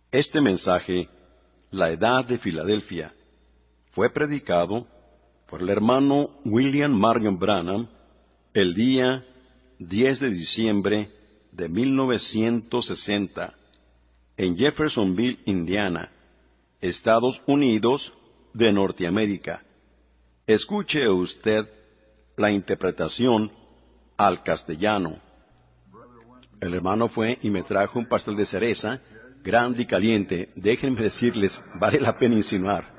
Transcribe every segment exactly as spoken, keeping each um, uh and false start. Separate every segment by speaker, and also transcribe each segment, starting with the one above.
Speaker 1: Este mensaje, La Edad de Filadelfia, fue predicado por el hermano William Marion Branham el día diez de diciembre de mil novecientos sesenta en Jeffersonville, Indiana, Estados Unidos de Norteamérica. Escuche usted la interpretación al castellano. El hermano fue y me trajo un pastel de cereza, grande y caliente. Déjenme decirles, vale la pena insinuar.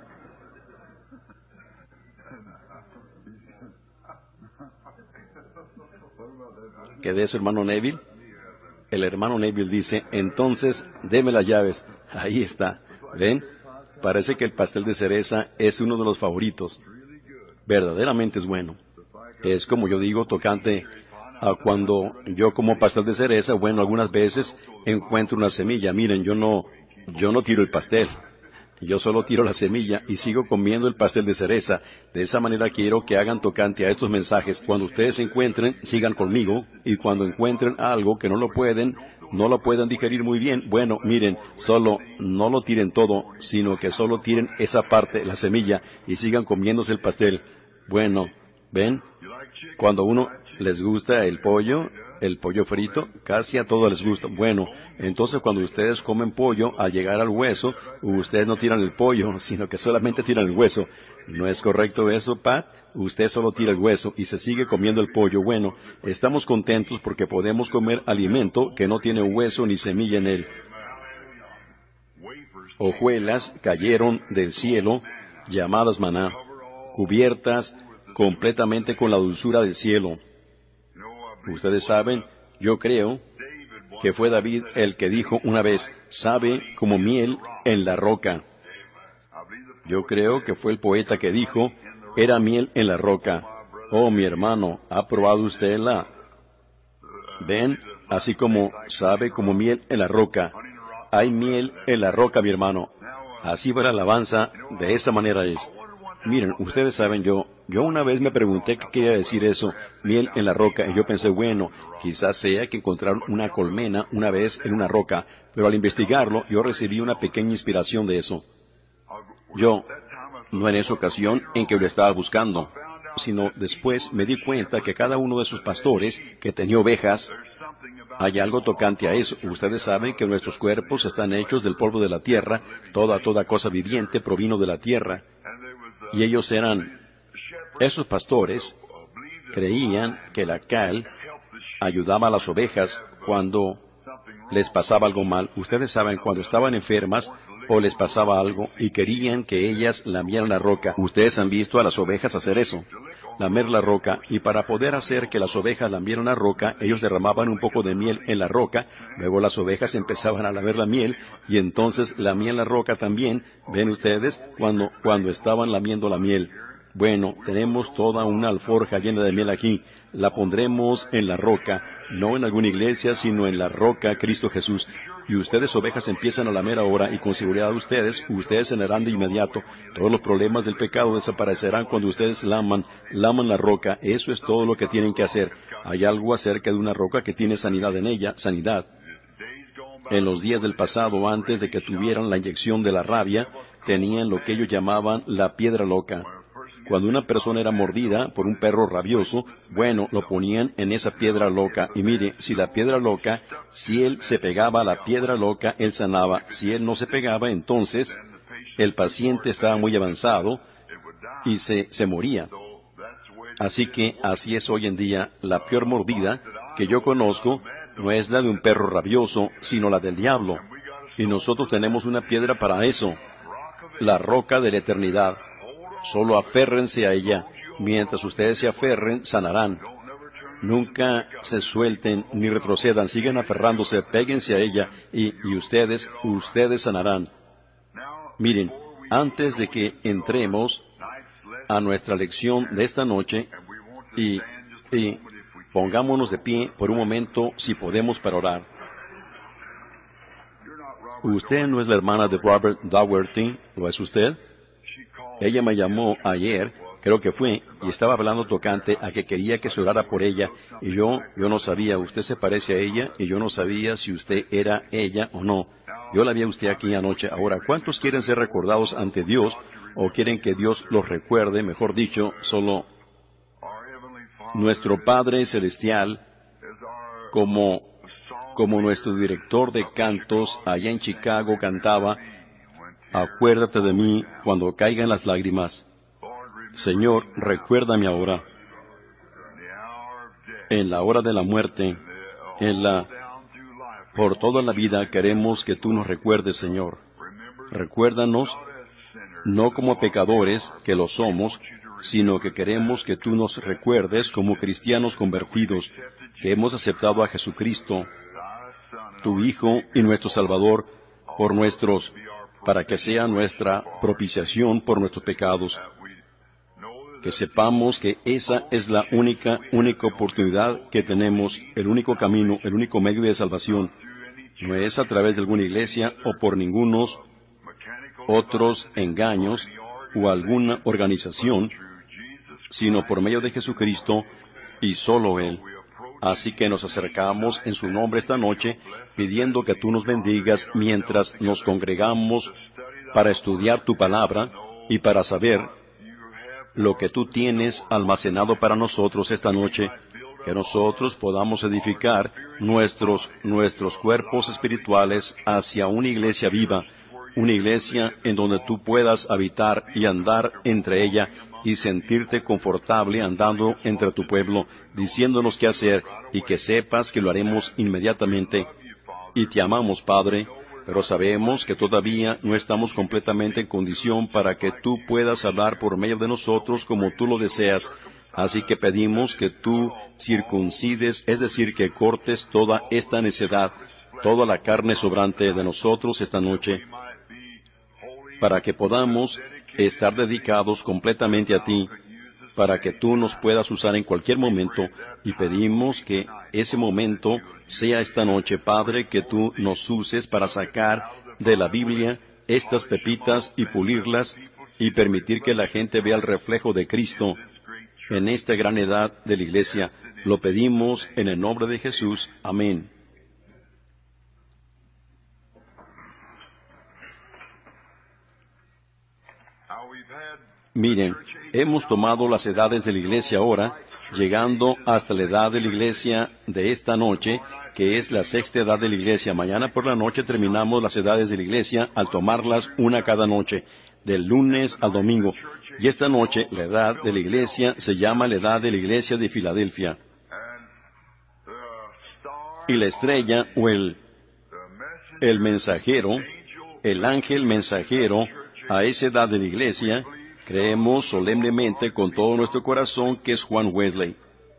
Speaker 1: ¿Qué de eso, hermano Neville? El hermano Neville dice, entonces, deme las llaves. Ahí está. ¿Ven? Parece que el pastel de cereza es uno de los favoritos. Verdaderamente es bueno. Es como yo digo, tocante a cuando yo como pastel de cereza, bueno, algunas veces encuentro una semilla. Miren, yo no, yo no tiro el pastel. Yo solo tiro la semilla y sigo comiendo el pastel de cereza. De esa manera quiero que hagan tocante a estos mensajes. Cuando ustedes se encuentren, sigan conmigo. Y cuando encuentren algo que no lo pueden, no lo puedan digerir muy bien, bueno, miren, solo no lo tiren todo, sino que solo tiren esa parte, la semilla, y sigan comiéndose el pastel. Bueno, ¿ven? Cuando uno les gusta el pollo, el pollo frito, casi a todos les gusta. Bueno, entonces cuando ustedes comen pollo, al llegar al hueso, ustedes no tiran el pollo, sino que solamente tiran el hueso. ¿No es correcto eso, Pat? Usted solo tira el hueso y se sigue comiendo el pollo. Bueno, estamos contentos porque podemos comer alimento que no tiene hueso ni semilla en él. Hojuelas cayeron del cielo, llamadas maná, cubiertas completamente con la dulzura del cielo. Ustedes saben, yo creo que fue David el que dijo una vez, sabe como miel en la roca. Yo creo que fue el poeta que dijo, era miel en la roca. Oh, mi hermano, ¿ha probado usted la? ¿Ven? Así como sabe como miel en la roca. Hay miel en la roca, mi hermano. Así va la alabanza, de esa manera es. Miren, ustedes saben, yo, yo una vez me pregunté qué quería decir eso, miel en la roca, y yo pensé, bueno, quizás sea que encontraron una colmena una vez en una roca, pero al investigarlo, yo recibí una pequeña inspiración de eso. Yo, no en esa ocasión en que lo estaba buscando, sino después me di cuenta que cada uno de sus pastores, que tenía ovejas, hay algo tocante a eso. Ustedes saben que nuestros cuerpos están hechos del polvo de la tierra, toda, toda cosa viviente provino de la tierra. Y ellos eran, esos pastores, creían que la cal ayudaba a las ovejas cuando les pasaba algo mal. Ustedes saben, cuando estaban enfermas o les pasaba algo y querían que ellas lamieran la roca. Ustedes han visto a las ovejas hacer eso, lamer la roca, y para poder hacer que las ovejas lamieran la roca, ellos derramaban un poco de miel en la roca, luego las ovejas empezaban a lamer la miel, y entonces lamían la roca también. ¿Ven ustedes? Cuando, cuando estaban lamiendo la miel. Bueno, tenemos toda una alforja llena de miel aquí. La pondremos en la roca, no en alguna iglesia, sino en la roca Cristo Jesús. Y ustedes, ovejas, empiezan a lamer ahora, y con seguridad ustedes, ustedes cenarán de inmediato. Todos los problemas del pecado desaparecerán cuando ustedes laman, laman la roca. Eso es todo lo que tienen que hacer. Hay algo acerca de una roca que tiene sanidad en ella, sanidad. En los días del pasado, antes de que tuvieran la inyección de la rabia, tenían lo que ellos llamaban la piedra loca. Cuando una persona era mordida por un perro rabioso, bueno, lo ponían en esa piedra loca. Y mire, si la piedra loca, si él se pegaba a la piedra loca, él sanaba. Si él no se pegaba, entonces el paciente estaba muy avanzado y se, se moría. Así que así es hoy en día. La peor mordida que yo conozco no es la de un perro rabioso, sino la del diablo. Y nosotros tenemos una piedra para eso, la roca de la eternidad. Solo aférrense a ella. Mientras ustedes se aferren, sanarán. Nunca se suelten ni retrocedan. Sigan aferrándose, péguense a ella y, y ustedes, ustedes sanarán. Miren, antes de que entremos a nuestra lección de esta noche, y, y pongámonos de pie por un momento, si podemos, para orar. Usted no es la hermana de Robert Daugherty, ¿lo es usted? Ella me llamó ayer, creo que fue, y estaba hablando tocante a que quería que se orara por ella, y yo, yo no sabía, usted se parece a ella, y yo no sabía si usted era ella o no. Yo la vi a usted aquí anoche. Ahora, ¿cuántos quieren ser recordados ante Dios o quieren que Dios los recuerde? Mejor dicho, solo nuestro Padre Celestial, como, como nuestro director de cantos allá en Chicago cantaba, acuérdate de mí cuando caigan las lágrimas. Señor, recuérdame ahora, en la hora de la muerte, en la, por toda la vida queremos que tú nos recuerdes, Señor. Recuérdanos, no como pecadores, que lo somos, sino que queremos que tú nos recuerdes como cristianos convertidos, que hemos aceptado a Jesucristo, tu Hijo y nuestro Salvador, por nuestros, para que sea nuestra propiciación por nuestros pecados. Que sepamos que esa es la única, única oportunidad que tenemos, el único camino, el único medio de salvación. No es a través de alguna iglesia o por ningunos otros engaños o alguna organización, sino por medio de Jesucristo y solo Él. Así que nos acercamos en su nombre esta noche, pidiendo que tú nos bendigas mientras nos congregamos para estudiar tu palabra y para saber lo que tú tienes almacenado para nosotros esta noche, que nosotros podamos edificar nuestros, nuestros cuerpos espirituales hacia una iglesia viva, una iglesia en donde tú puedas habitar y andar entre ella y sentirte confortable andando entre tu pueblo, diciéndonos qué hacer y que sepas que lo haremos inmediatamente. Y te amamos, Padre, pero sabemos que todavía no estamos completamente en condición para que tú puedas hablar por medio de nosotros como tú lo deseas. Así que pedimos que tú circuncides, es decir, que cortes toda esta necedad, toda la carne sobrante de nosotros esta noche, para que podamos estar dedicados completamente a ti, para que tú nos puedas usar en cualquier momento, y pedimos que ese momento sea esta noche, Padre, que tú nos uses para sacar de la Biblia estas pepitas y pulirlas, y permitir que la gente vea el reflejo de Cristo en esta gran edad de la iglesia. Lo pedimos en el nombre de Jesús. Amén. Miren, hemos tomado las edades de la iglesia ahora, llegando hasta la edad de la iglesia de esta noche, que es la sexta edad de la iglesia. Mañana por la noche terminamos las edades de la iglesia al tomarlas una cada noche, del lunes al domingo. Y esta noche la edad de la iglesia se llama la edad de la iglesia de Filadelfia. Y la estrella o el, el mensajero, el ángel mensajero a esa edad de la iglesia, creemos solemnemente con todo nuestro corazón que es Juan Wesley.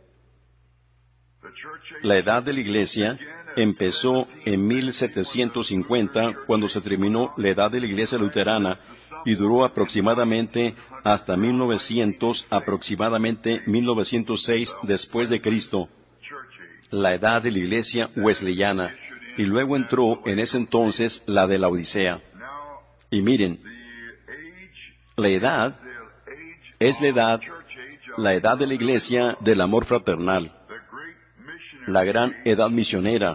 Speaker 1: La edad de la iglesia empezó en mil setecientos cincuenta, cuando se terminó la edad de la iglesia luterana, y duró aproximadamente hasta mil novecientos, aproximadamente mil novecientos seis después de Cristo, la edad de la iglesia wesleyana, y luego entró en ese entonces la de la Odisea. Y miren, la edad es la edad, la edad de la iglesia del amor fraternal, la gran edad misionera,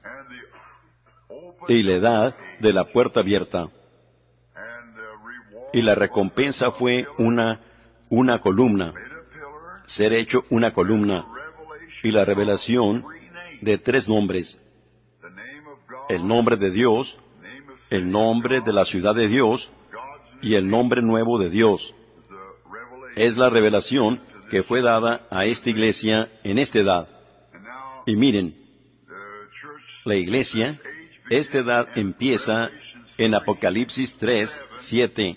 Speaker 1: y la edad de la puerta abierta. Y la recompensa fue una, una columna, ser hecho una columna, y la revelación de tres nombres: el nombre de Dios, el nombre de la ciudad de Dios, y el nombre nuevo de Dios. Es la revelación que fue dada a esta iglesia en esta edad. Y miren, la iglesia, esta edad empieza en Apocalipsis tres, siete,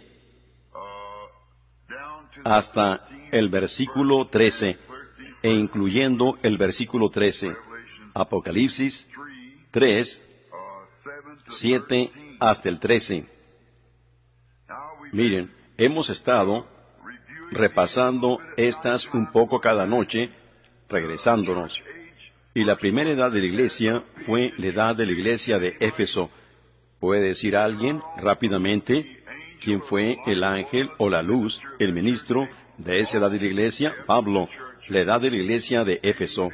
Speaker 1: hasta el versículo trece, e incluyendo el versículo trece. Apocalipsis tres, siete hasta el trece. Miren, hemos estado repasando estas un poco cada noche, regresándonos. Y la primera edad de la iglesia fue la edad de la iglesia de Éfeso. ¿Puede decir alguien rápidamente quién fue el ángel o la luz, el ministro de esa edad de la iglesia? Pablo, la edad de la iglesia de Éfeso.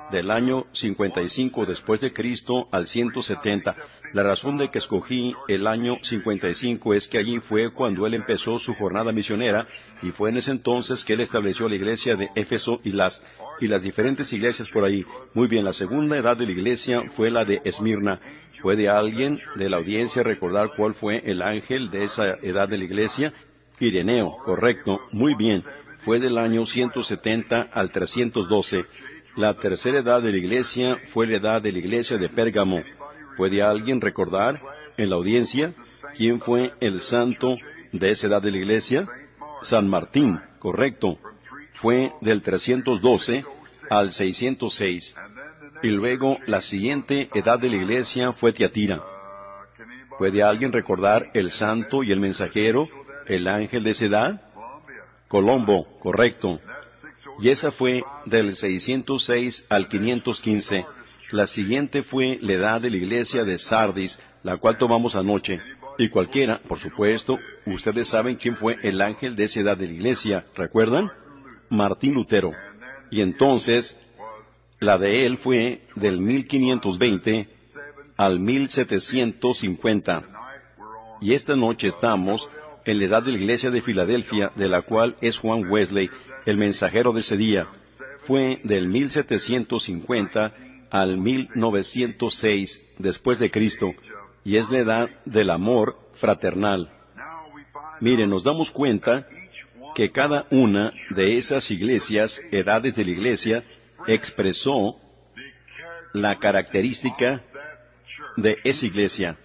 Speaker 1: del año cincuenta y cinco después de Cristo al ciento setenta. La razón de que escogí el año cincuenta y cinco es que allí fue cuando él empezó su jornada misionera, y fue en ese entonces que él estableció la iglesia de Éfeso y las, y las diferentes iglesias por ahí. Muy bien, la segunda edad de la iglesia fue la de Esmirna. ¿Puede alguien de la audiencia recordar cuál fue el ángel de esa edad de la iglesia? Ireneo, correcto, muy bien. Fue del año ciento setenta al trescientos doce. La tercera edad de la iglesia fue la edad de la iglesia de Pérgamo. ¿Puede alguien recordar en la audiencia quién fue el santo de esa edad de la iglesia? San Martín, correcto. Fue del trescientos doce al seiscientos seis. Y luego la siguiente edad de la iglesia fue Tiatira. ¿Puede alguien recordar el santo y el mensajero, el ángel de esa edad? Colombo, correcto. Y esa fue del seiscientos seis al quinientos quince. La siguiente fue la edad de la iglesia de Sardis, la cual tomamos anoche. Y cualquiera, por supuesto, ustedes saben quién fue el ángel de esa edad de la iglesia, ¿recuerdan? Martín Lutero. Y entonces, la de él fue del mil quinientos veinte al mil setecientos cincuenta. Y esta noche estamos en la edad de la iglesia de Filadelfia, de la cual es Juan Wesley, el mensajero de ese día. Fue del mil setecientos cincuenta al mil novecientos seis después de Cristo, y es la edad del amor fraternal. Miren, nos damos cuenta que cada una de esas iglesias, edades de la iglesia, expresó la característica de esa iglesia.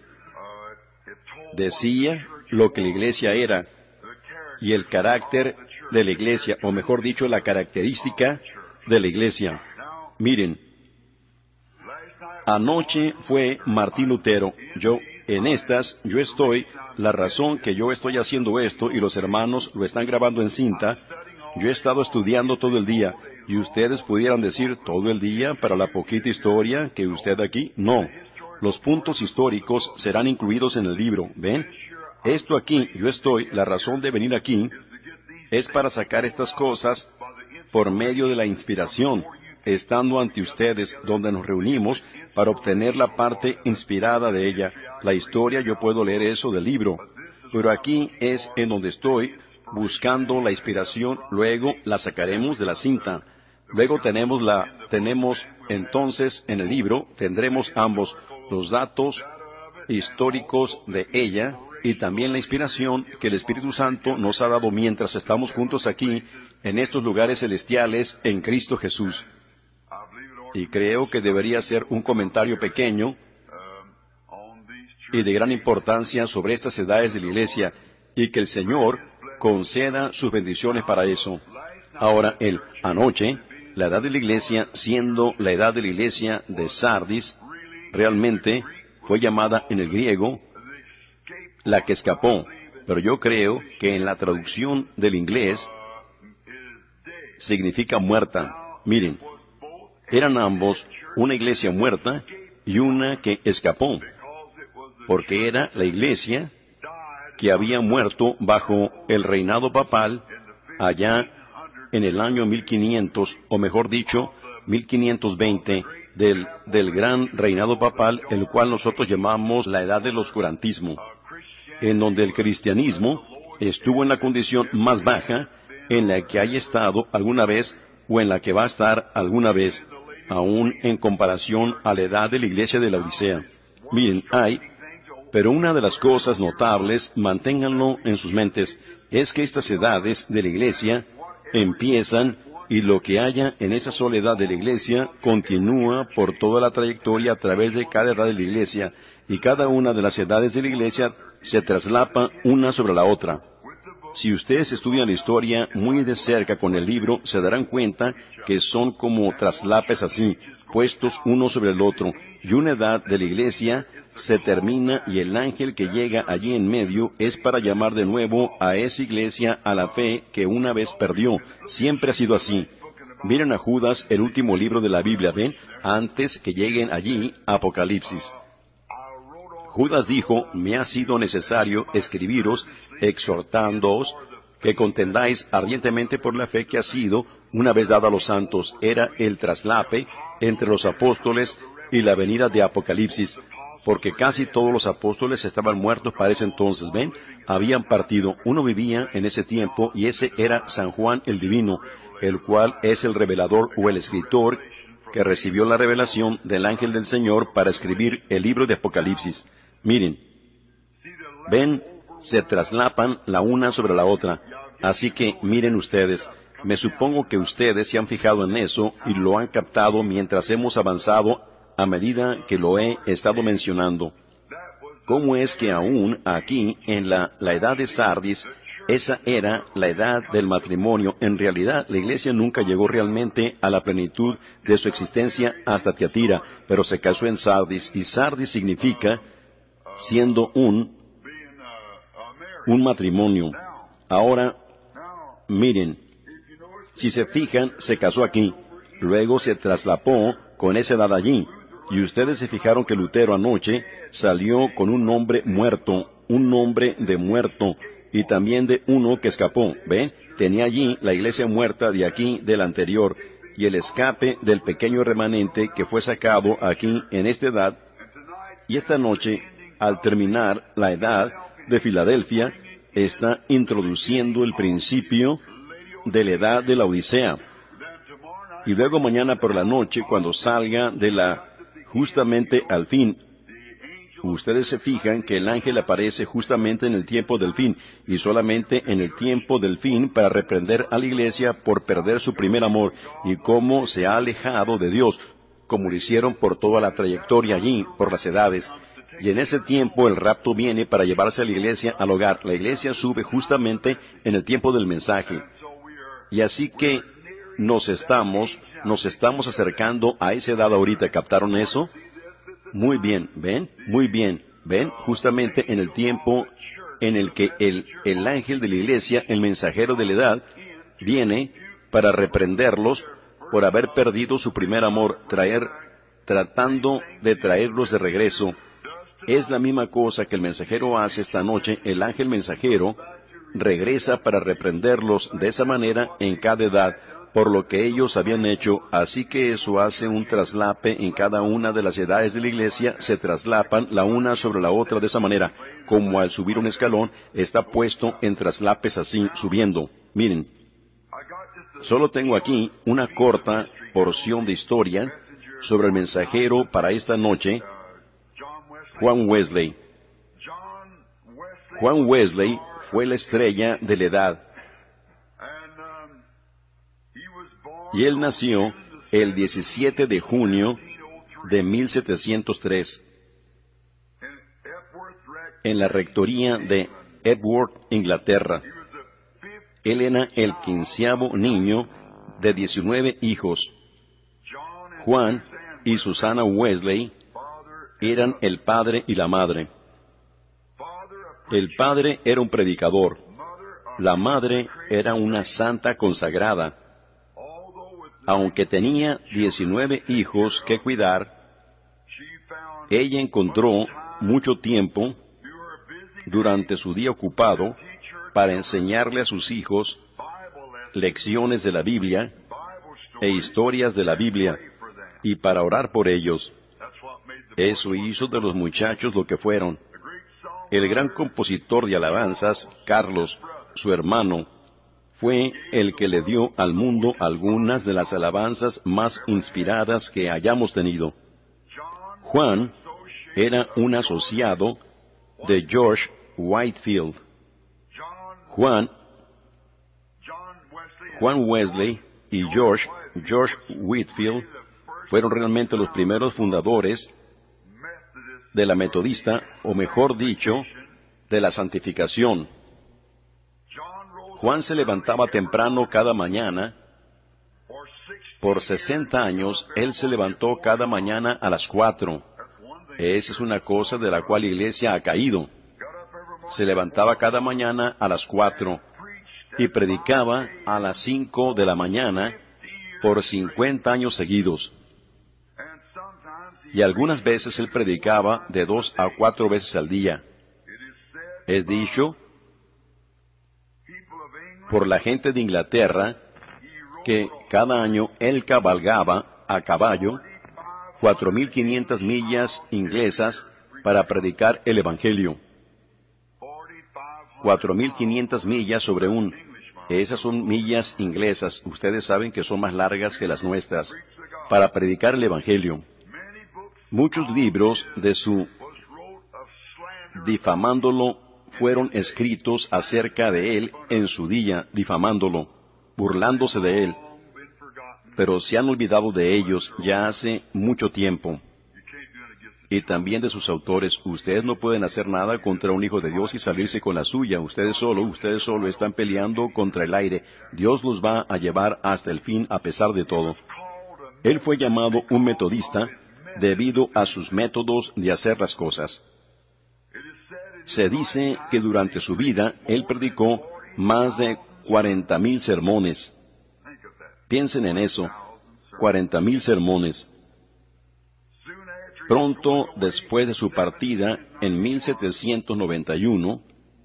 Speaker 1: Decía lo que la iglesia era, y el carácter de la iglesia, o mejor dicho, la característica de la iglesia. Miren, anoche fue Martín Lutero. Yo, en estas, yo estoy, la razón que yo estoy haciendo esto, y los hermanos lo están grabando en cinta, yo he estado estudiando todo el día, y ustedes pudieran decir todo el día para la poquita historia que usted aquí. No, los puntos históricos serán incluidos en el libro, ¿ven? Esto aquí, yo estoy, la razón de venir aquí, es para sacar estas cosas por medio de la inspiración, estando ante ustedes, donde nos reunimos, para obtener la parte inspirada de ella. La historia, yo puedo leer eso del libro, pero aquí es en donde estoy buscando la inspiración, luego la sacaremos de la cinta. Luego tenemos la, tenemos entonces en el libro, tendremos ambos, los datos históricos de ella, y también la inspiración que el Espíritu Santo nos ha dado mientras estamos juntos aquí, en estos lugares celestiales, en Cristo Jesús. Y creo que debería ser un comentario pequeño y de gran importancia sobre estas edades de la iglesia, y que el Señor conceda sus bendiciones para eso. Ahora, el anoche, la edad de la iglesia, siendo la edad de la iglesia de Sardis, realmente fue llamada en el griego la que escapó, pero yo creo que en la traducción del inglés significa muerta. Miren, eran ambos una iglesia muerta y una que escapó, porque era la iglesia que había muerto bajo el reinado papal allá en el año mil quinientos, o mejor dicho, mil quinientos veinte, del, del gran reinado papal, el cual nosotros llamamos la edad del oscurantismo, en donde el cristianismo estuvo en la condición más baja en la que haya estado alguna vez, o en la que va a estar alguna vez, aún en comparación a la edad de la iglesia de la Odisea. Miren, hay, pero una de las cosas notables, manténganlo en sus mentes, es que estas edades de la iglesia empiezan, y lo que haya en esa soledad de la iglesia continúa por toda la trayectoria a través de cada edad de la iglesia, y cada una de las edades de la iglesia se traslapa una sobre la otra. Si ustedes estudian la historia muy de cerca con el libro, se darán cuenta que son como traslapes así, puestos uno sobre el otro, y una edad de la iglesia se termina, y el ángel que llega allí en medio es para llamar de nuevo a esa iglesia a la fe que una vez perdió. Siempre ha sido así. Miren a Judas, el último libro de la Biblia, ¿ven? Antes que lleguen allí, Apocalipsis. Judas dijo, me ha sido necesario escribiros, exhortándoos, que contendáis ardientemente por la fe que ha sido una vez dada a los santos. Era el traslape entre los apóstoles y la venida de Apocalipsis, porque casi todos los apóstoles estaban muertos para ese entonces, ¿ven? Habían partido. Uno vivía en ese tiempo, y ese era San Juan el Divino, el cual es el revelador o el escritor que recibió la revelación del ángel del Señor para escribir el libro de Apocalipsis. Miren, ven, se traslapan la una sobre la otra. Así que miren ustedes, me supongo que ustedes se han fijado en eso y lo han captado mientras hemos avanzado a medida que lo he estado mencionando. ¿Cómo es que aún aquí, en la, la edad de Sardis, esa era la edad del matrimonio? En realidad, la iglesia nunca llegó realmente a la plenitud de su existencia hasta Tiatira, pero se casó en Sardis, y Sardis significa siendo un, un matrimonio. Ahora, miren, si se fijan, se casó aquí, luego se traslapó con esa edad allí, y ustedes se fijaron que Lutero anoche salió con un nombre muerto, un nombre de muerto, y también de uno que escapó, ¿ve? Tenía allí la iglesia muerta de aquí, del anterior, y el escape del pequeño remanente que fue sacado aquí en esta edad, y esta noche, al terminar la edad de Filadelfia, está introduciendo el principio de la edad de la Odisea. Y luego mañana por la noche, cuando salga de la, justamente al fin, ustedes se fijan que el ángel aparece justamente en el tiempo del fin, y solamente en el tiempo del fin para reprender a la iglesia por perder su primer amor, y cómo se ha alejado de Dios, como lo hicieron por toda la trayectoria allí, por las edades. Y en ese tiempo el rapto viene para llevarse a la iglesia al hogar. La iglesia sube justamente en el tiempo del mensaje. Y así que nos estamos, nos estamos acercando a esa edad ahorita. ¿Captaron eso? Muy bien, ¿ven? Muy bien, ¿ven? Justamente en el tiempo en el que el, el ángel de la iglesia, el mensajero de la edad, viene para reprenderlos por haber perdido su primer amor, traer, tratando de traerlos de regreso. Es la misma cosa que el mensajero hace esta noche. El ángel mensajero regresa para reprenderlos de esa manera en cada edad, por lo que ellos habían hecho. Así que eso hace un traslape en cada una de las edades de la iglesia. Se traslapan la una sobre la otra de esa manera, como al subir un escalón está puesto en traslapes así, subiendo. Miren, solo tengo aquí una corta porción de historia sobre el mensajero para esta noche, Juan Wesley. Juan Wesley fue la estrella de la edad, y él nació el diecisiete de junio de mil setecientos tres en la rectoría de Epworth, Inglaterra. Él era el quinceavo niño de diecinueve hijos. Juan y Susana Wesley eran el padre y la madre. El padre era un predicador. La madre era una santa consagrada. Aunque tenía diecinueve hijos que cuidar, ella encontró mucho tiempo durante su día ocupado para enseñarle a sus hijos lecciones de la Biblia e historias de la Biblia, y para orar por ellos. Eso hizo de los muchachos lo que fueron. El gran compositor de alabanzas, Carlos, su hermano, fue el que le dio al mundo algunas de las alabanzas más inspiradas que hayamos tenido. Juan era un asociado de George Whitefield. Juan, Juan Wesley y George, George Whitefield fueron realmente los primeros fundadores de la metodista, o mejor dicho, de la santificación. Juan se levantaba temprano cada mañana. Por sesenta años, él se levantó cada mañana a las cuatro. Esa es una cosa de la cual la iglesia ha caído. Se levantaba cada mañana a las cuatro y predicaba a las cinco de la mañana por cincuenta años seguidos. Y algunas veces él predicaba de dos a cuatro veces al día. Es dicho por la gente de Inglaterra que cada año él cabalgaba a caballo cuatro mil quinientas millas inglesas para predicar el Evangelio. cuatro mil quinientas millas sobre un... Esas son millas inglesas. Ustedes saben que son más largas que las nuestras. Para predicar el Evangelio. Muchos libros de su difamándolo fueron escritos acerca de él en su día, difamándolo, burlándose de él. Pero se han olvidado de ellos ya hace mucho tiempo. Y también de sus autores. Ustedes no pueden hacer nada contra un hijo de Dios y salirse con la suya. Ustedes solo, ustedes solo están peleando contra el aire. Dios los va a llevar hasta el fin a pesar de todo. Él fue llamado un metodista debido a sus métodos de hacer las cosas. Se dice que durante su vida él predicó más de cuarenta mil sermones. Piensen en eso, cuarenta mil sermones. Pronto después de su partida, en mil setecientos noventa y uno,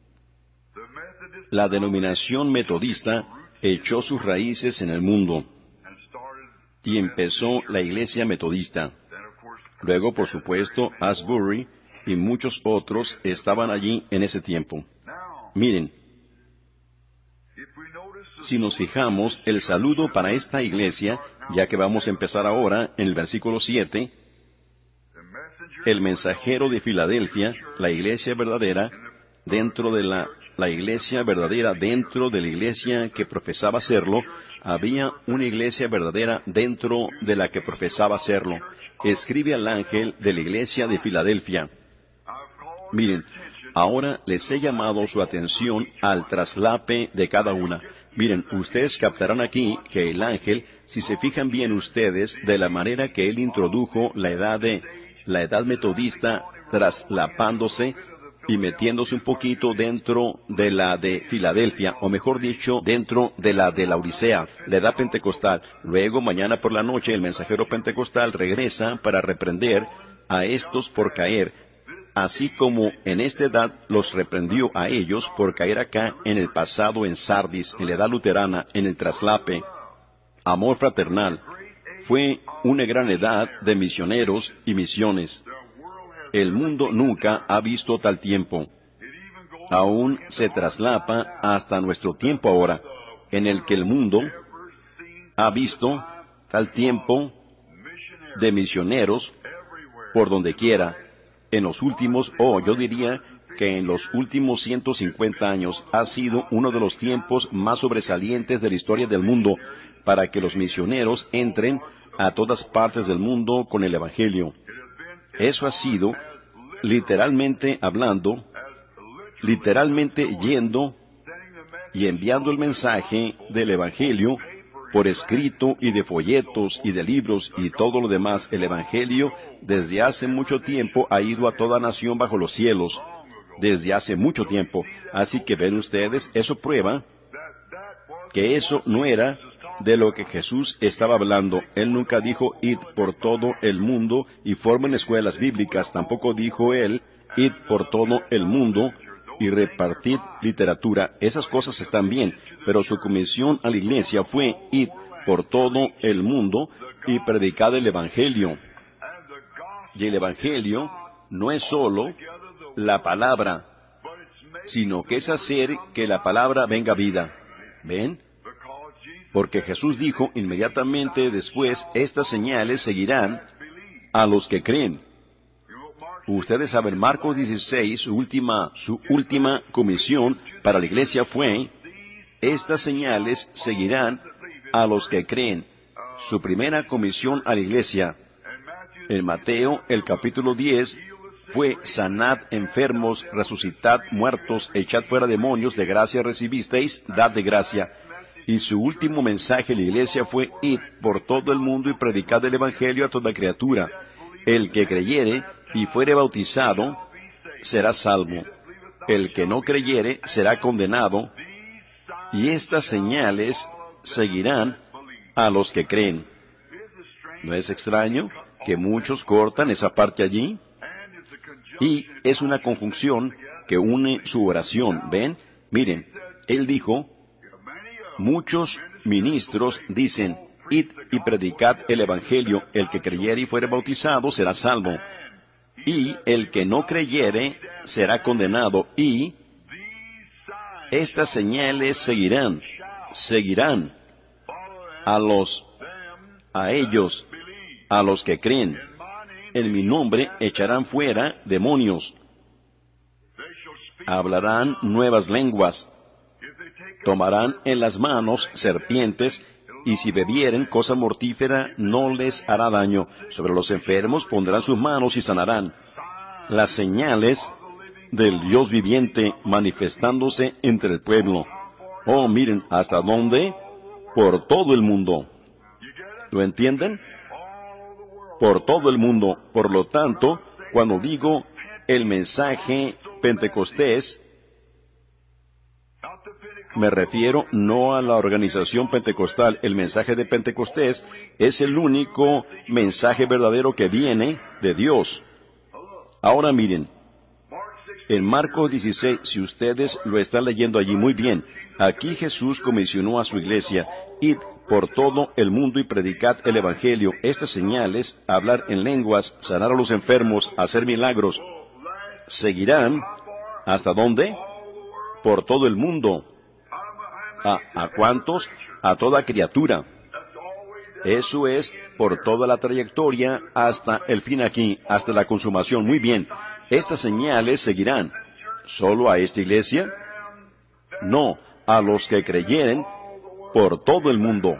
Speaker 1: la denominación metodista echó sus raíces en el mundo y empezó la iglesia metodista. Luego, por supuesto, Asbury y muchos otros estaban allí en ese tiempo. Miren, si nos fijamos, el saludo para esta iglesia, ya que vamos a empezar ahora en el versículo siete, el mensajero de Filadelfia, la iglesia verdadera, dentro de la, la iglesia verdadera, dentro de la iglesia que profesaba serlo, había una iglesia verdadera dentro de la que profesaba serlo. Escribe al ángel de la iglesia de Filadelfia. Miren, ahora les he llamado su atención al traslape de cada una. Miren, ustedes captarán aquí que el ángel, si se fijan bien ustedes, de la manera que él introdujo la edad de, la edad metodista, traslapándose y metiéndose un poquito dentro de la de Filadelfia, o mejor dicho, dentro de la de la Odisea, la edad pentecostal. Luego, mañana por la noche, el mensajero pentecostal regresa para reprender a estos por caer, así como en esta edad los reprendió a ellos por caer acá en el pasado en Sardis, en la edad luterana, en el traslape. Amor fraternal. Fue una gran edad de misioneros y misiones. El mundo nunca ha visto tal tiempo. Aún se traslapa hasta nuestro tiempo ahora, en el que el mundo ha visto tal tiempo de misioneros por donde quiera. En los últimos, o oh, yo diría que en los últimos ciento cincuenta años ha sido uno de los tiempos más sobresalientes de la historia del mundo para que los misioneros entren a todas partes del mundo con el Evangelio. Eso ha sido, literalmente hablando, literalmente yendo y enviando el mensaje del Evangelio por escrito y de folletos y de libros y todo lo demás. El Evangelio desde hace mucho tiempo ha ido a toda nación bajo los cielos, desde hace mucho tiempo. Así que ven ustedes, eso prueba que eso no era de lo que Jesús estaba hablando. Él nunca dijo, id por todo el mundo y formen escuelas bíblicas. Tampoco dijo él, id por todo el mundo y repartid literatura. Esas cosas están bien, pero su comisión a la iglesia fue, id por todo el mundo y predicad el Evangelio. Y el Evangelio no es sólo la palabra, sino que es hacer que la palabra venga a vida. ¿Ven? Porque Jesús dijo inmediatamente después, estas señales seguirán a los que creen. Ustedes saben, Marcos dieciséis, su última, su última comisión para la iglesia fue, estas señales seguirán a los que creen. Su primera comisión a la iglesia. En Mateo, el capítulo diez, fue sanad enfermos, resucitad muertos, echad fuera demonios, de gracia recibisteis, dad de gracia. Y su último mensaje a la iglesia fue, id por todo el mundo y predicad el Evangelio a toda criatura. El que creyere y fuere bautizado será salvo. El que no creyere será condenado. Y estas señales seguirán a los que creen. ¿No es extraño que muchos cortan esa parte allí? Y es una conjunción que une su oración. ¿Ven? Miren, él dijo, muchos ministros dicen, id y predicad el Evangelio, el que creyere y fuere bautizado será salvo, y el que no creyere será condenado, y estas señales seguirán, seguirán a los, a ellos, a los que creen. En mi nombre echarán fuera demonios, hablarán nuevas lenguas, tomarán en las manos serpientes, y si bebieren cosa mortífera no les hará daño. Sobre los enfermos pondrán sus manos y sanarán. Las señales del Dios viviente manifestándose entre el pueblo. Oh, miren, ¿hasta dónde? Por todo el mundo. ¿Lo entienden? Por todo el mundo. Por lo tanto, cuando digo el mensaje Pentecostés, me refiero no a la organización pentecostal. El mensaje de Pentecostés es el único mensaje verdadero que viene de Dios. Ahora miren, en Marcos dieciséis, si ustedes lo están leyendo allí muy bien, aquí Jesús comisionó a su iglesia: id por todo el mundo y predicad el Evangelio. Estas señales, hablar en lenguas, sanar a los enfermos, hacer milagros, seguirán. ¿Hasta dónde? Por todo el mundo. ¿A, ¿A cuántos? A toda criatura. Eso es por toda la trayectoria hasta el fin aquí, hasta la consumación. Muy bien. Estas señales seguirán. ¿Solo a esta iglesia? No, a los que creyeren por todo el mundo.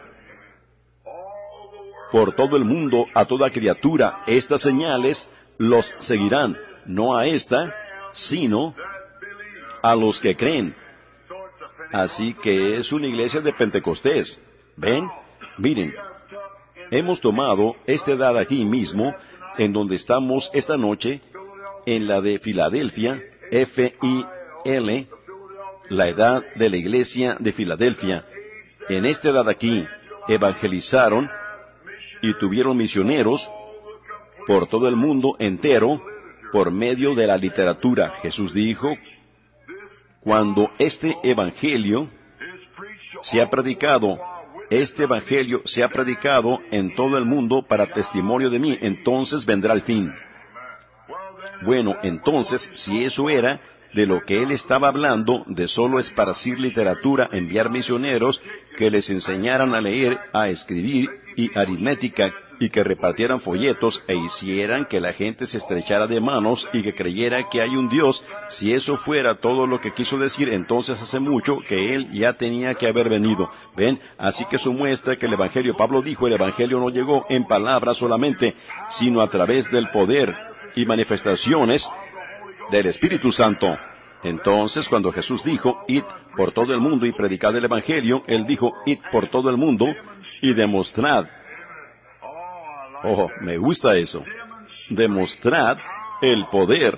Speaker 1: Por todo el mundo, a toda criatura. Estas señales los seguirán. No a esta, sino a los que creen. Así que es una iglesia de Pentecostés. ¿Ven? Miren, hemos tomado esta edad aquí mismo, en donde estamos esta noche, en la de Filadelfia, F I L, la edad de la iglesia de Filadelfia. En esta edad aquí, evangelizaron y tuvieron misioneros por todo el mundo entero, por medio de la literatura. Jesús dijo: cuando este evangelio se ha predicado, este evangelio se ha predicado en todo el mundo para testimonio de mí, entonces vendrá el fin. Bueno, entonces, si eso era de lo que él estaba hablando, de solo esparcir literatura, enviar misioneros que les enseñaran a leer, a escribir y aritmética, y que repartieran folletos e hicieran que la gente se estrechara de manos y que creyera que hay un Dios, si eso fuera todo lo que quiso decir, entonces hace mucho que él ya tenía que haber venido. ¿Ven? Así que eso muestra que el Evangelio, Pablo dijo, el Evangelio no llegó en palabras solamente, sino a través del poder y manifestaciones del Espíritu Santo. Entonces, cuando Jesús dijo, id por todo el mundo y predicad el Evangelio, él dijo, id por todo el mundo y demostrad. Oh, me gusta eso. Demostrad el poder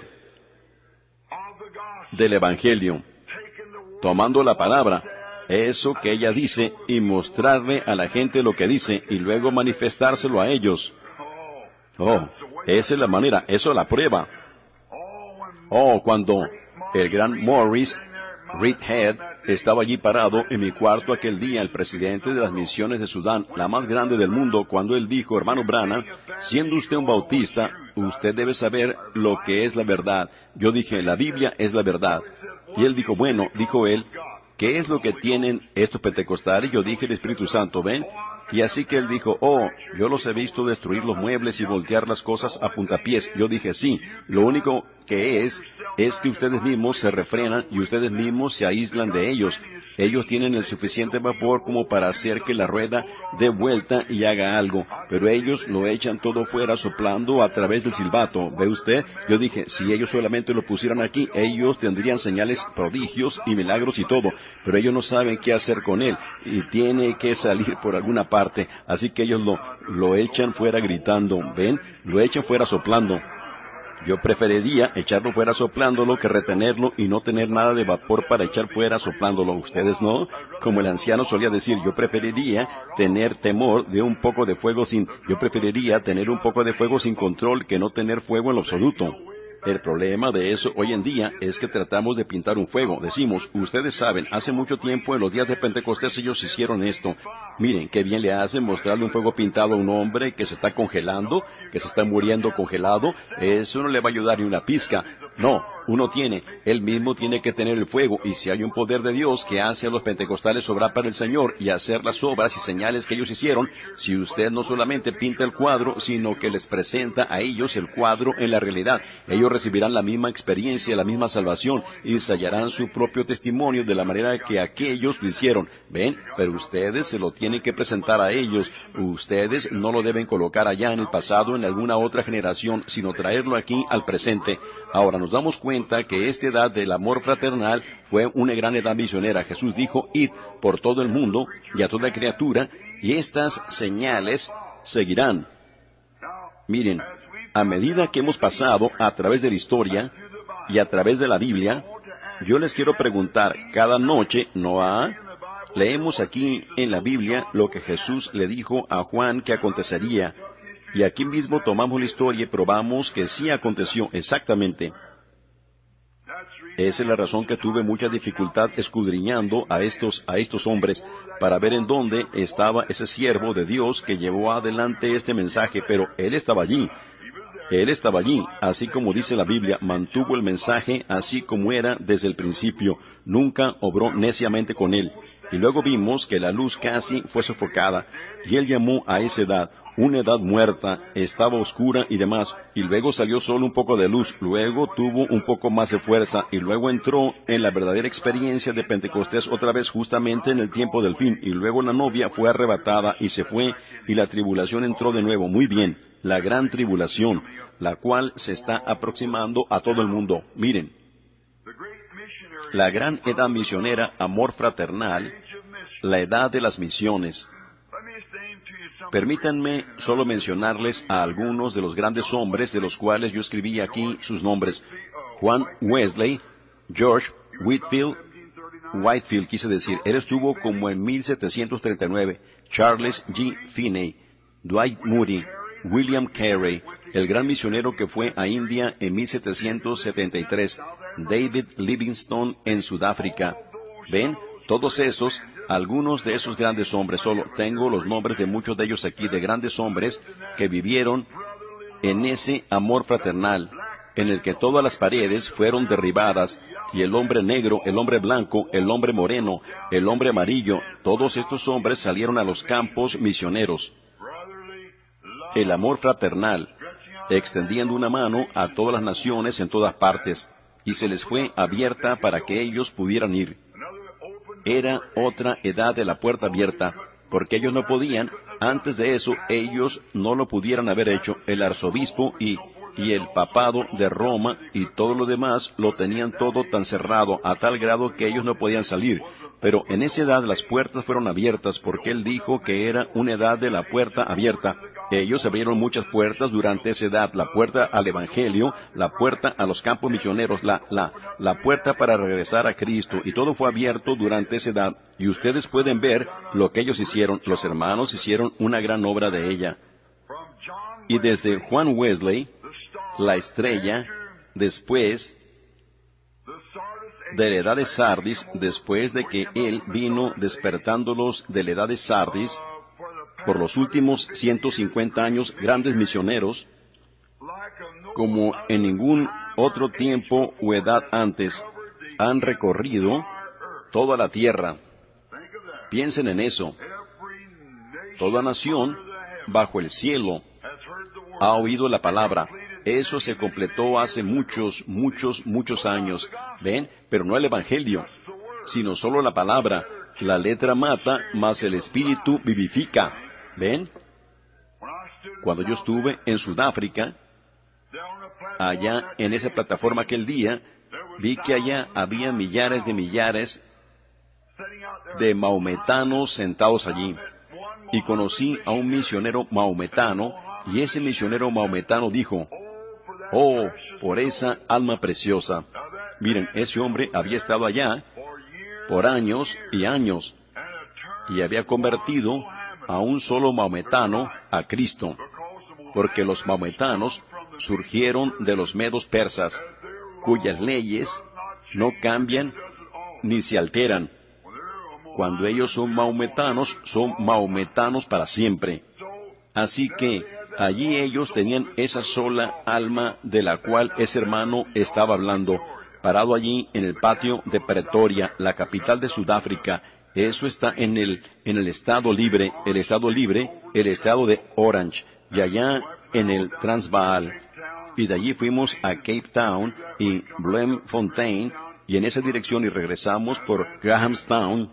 Speaker 1: del Evangelio, tomando la palabra, eso que ella dice, y mostrarle a la gente lo que dice, y luego manifestárselo a ellos. Oh, esa es la manera, eso es la prueba. Oh, cuando el gran Morris Reed Head estaba allí parado en mi cuarto aquel día, el presidente de las misiones de Sudán, la más grande del mundo, cuando él dijo, hermano Branham, siendo usted un bautista, usted debe saber lo que es la verdad. Yo dije, la Biblia es la verdad. Y él dijo, bueno, dijo él, ¿qué es lo que tienen estos pentecostales? Yo dije, el Espíritu Santo, ¿ven? Y así que él dijo, oh, yo los he visto destruir los muebles y voltear las cosas a puntapiés. Yo dije, sí, lo único que es, es que ustedes mismos se refrenan y ustedes mismos se aíslan de ellos. Ellos tienen el suficiente vapor como para hacer que la rueda dé vuelta y haga algo, pero ellos lo echan todo fuera soplando a través del silbato. ¿Ve usted? Yo dije, si ellos solamente lo pusieran aquí, ellos tendrían señales, prodigios y milagros y todo, pero ellos no saben qué hacer con él, y tiene que salir por alguna parte, así que ellos lo, lo echan fuera gritando. ¿Ven? Lo echan fuera soplando. Yo preferiría echarlo fuera soplándolo que retenerlo y no tener nada de vapor para echar fuera soplándolo. ¿Ustedes no? Como el anciano solía decir, yo preferiría tener temor de un poco de fuego sin... Yo preferiría tener un poco de fuego sin control que no tener fuego en lo absoluto. El problema de eso hoy en día es que tratamos de pintar un fuego. Decimos, ustedes saben, hace mucho tiempo en los días de Pentecostés ellos hicieron esto. Miren, qué bien le hacen mostrarle un fuego pintado a un hombre que se está congelando, que se está muriendo congelado. Eso no le va a ayudar ni una pizca. No, uno tiene, él mismo tiene que tener el fuego, y si hay un poder de Dios que hace a los pentecostales obrar para el Señor y hacer las obras y señales que ellos hicieron, si usted no solamente pinta el cuadro, sino que les presenta a ellos el cuadro en la realidad, ellos recibirán la misma experiencia, la misma salvación, y ensayarán su propio testimonio de la manera que aquellos lo hicieron. ¿Ven? Pero ustedes se lo tienen que presentar a ellos. Ustedes no lo deben colocar allá en el pasado, en alguna otra generación, sino traerlo aquí al presente. Ahora nos damos cuenta que esta edad del amor fraternal fue una gran edad misionera. Jesús dijo, id por todo el mundo y a toda criatura, y estas señales seguirán. Miren, a medida que hemos pasado a través de la historia y a través de la Biblia, yo les quiero preguntar, cada noche, ¿no ha? Leemos aquí en la Biblia lo que Jesús le dijo a Juan que acontecería. Y aquí mismo tomamos la historia y probamos que sí aconteció exactamente. Esa es la razón que tuve mucha dificultad escudriñando a estos, a estos hombres para ver en dónde estaba ese siervo de Dios que llevó adelante este mensaje, pero él estaba allí. Él estaba allí, así como dice la Biblia, mantuvo el mensaje así como era desde el principio, nunca obró neciamente con él. Y luego vimos que la luz casi fue sofocada, y él llamó a esa edad una edad muerta, estaba oscura y demás, y luego salió solo un poco de luz, luego tuvo un poco más de fuerza, y luego entró en la verdadera experiencia de Pentecostés otra vez justamente en el tiempo del fin, y luego la novia fue arrebatada y se fue, y la tribulación entró de nuevo. Muy bien, la gran tribulación, la cual se está aproximando a todo el mundo. Miren, la gran edad misionera, amor fraternal, la edad de las misiones. Permítanme solo mencionarles a algunos de los grandes hombres de los cuales yo escribí aquí sus nombres. Juan Wesley, George Whitefield, Whitefield quise decir, él estuvo como en mil setecientos treinta y nueve, Charles G. Finney, Dwight Moody, William Carey, el gran misionero que fue a India en mil setecientos setenta y tres, David Livingstone en Sudáfrica. ¿Ven? Todos esos, algunos de esos grandes hombres, solo tengo los nombres de muchos de ellos aquí, de grandes hombres que vivieron en ese amor fraternal, en el que todas las paredes fueron derribadas, y el hombre negro, el hombre blanco, el hombre moreno, el hombre amarillo, todos estos hombres salieron a los campos misioneros. El amor fraternal, extendiendo una mano a todas las naciones en todas partes, y se les fue abierta para que ellos pudieran ir. Era otra edad de la puerta abierta, porque ellos no podían, antes de eso, ellos no lo pudieran haber hecho. El arzobispo y, y el papado de Roma y todo lo demás lo tenían todo tan cerrado, a tal grado que ellos no podían salir. Pero en esa edad las puertas fueron abiertas, porque él dijo que era una edad de la puerta abierta. Ellos abrieron muchas puertas durante esa edad, la puerta al Evangelio, la puerta a los campos misioneros, la, la, la puerta para regresar a Cristo, y todo fue abierto durante esa edad. Y ustedes pueden ver lo que ellos hicieron, los hermanos hicieron una gran obra de ella. Y desde Juan Wesley, la estrella, después de la edad de Sardis, después de que él vino despertándolos de la edad de Sardis, por los últimos ciento cincuenta años, grandes misioneros, como en ningún otro tiempo o edad antes, han recorrido toda la tierra. Piensen en eso. Toda nación bajo el cielo ha oído la palabra. Eso se completó hace muchos, muchos, muchos años. ¿Ven? Pero no el Evangelio, sino solo la palabra. La letra mata, mas el Espíritu vivifica. ¿Ven? Cuando yo estuve en Sudáfrica, allá en esa plataforma aquel día, vi que allá había millares de millares de maometanos sentados allí. Y conocí a un misionero maometano, y ese misionero maometano dijo, «Oh, por esa alma preciosa». Miren, ese hombre había estado allá por años y años, y había convertido a un solo maometano a Cristo, porque los maometanos surgieron de los medos persas, cuyas leyes no cambian ni se alteran. Cuando ellos son maometanos, son maometanos para siempre. Así que allí ellos tenían esa sola alma de la cual ese hermano estaba hablando, parado allí en el patio de Pretoria, la capital de Sudáfrica. Eso está en el, en el estado libre, el estado libre, el estado de Orange, y allá en el Transvaal. Y de allí fuimos a Cape Town y Bloemfontein, y en esa dirección y regresamos por Grahamstown,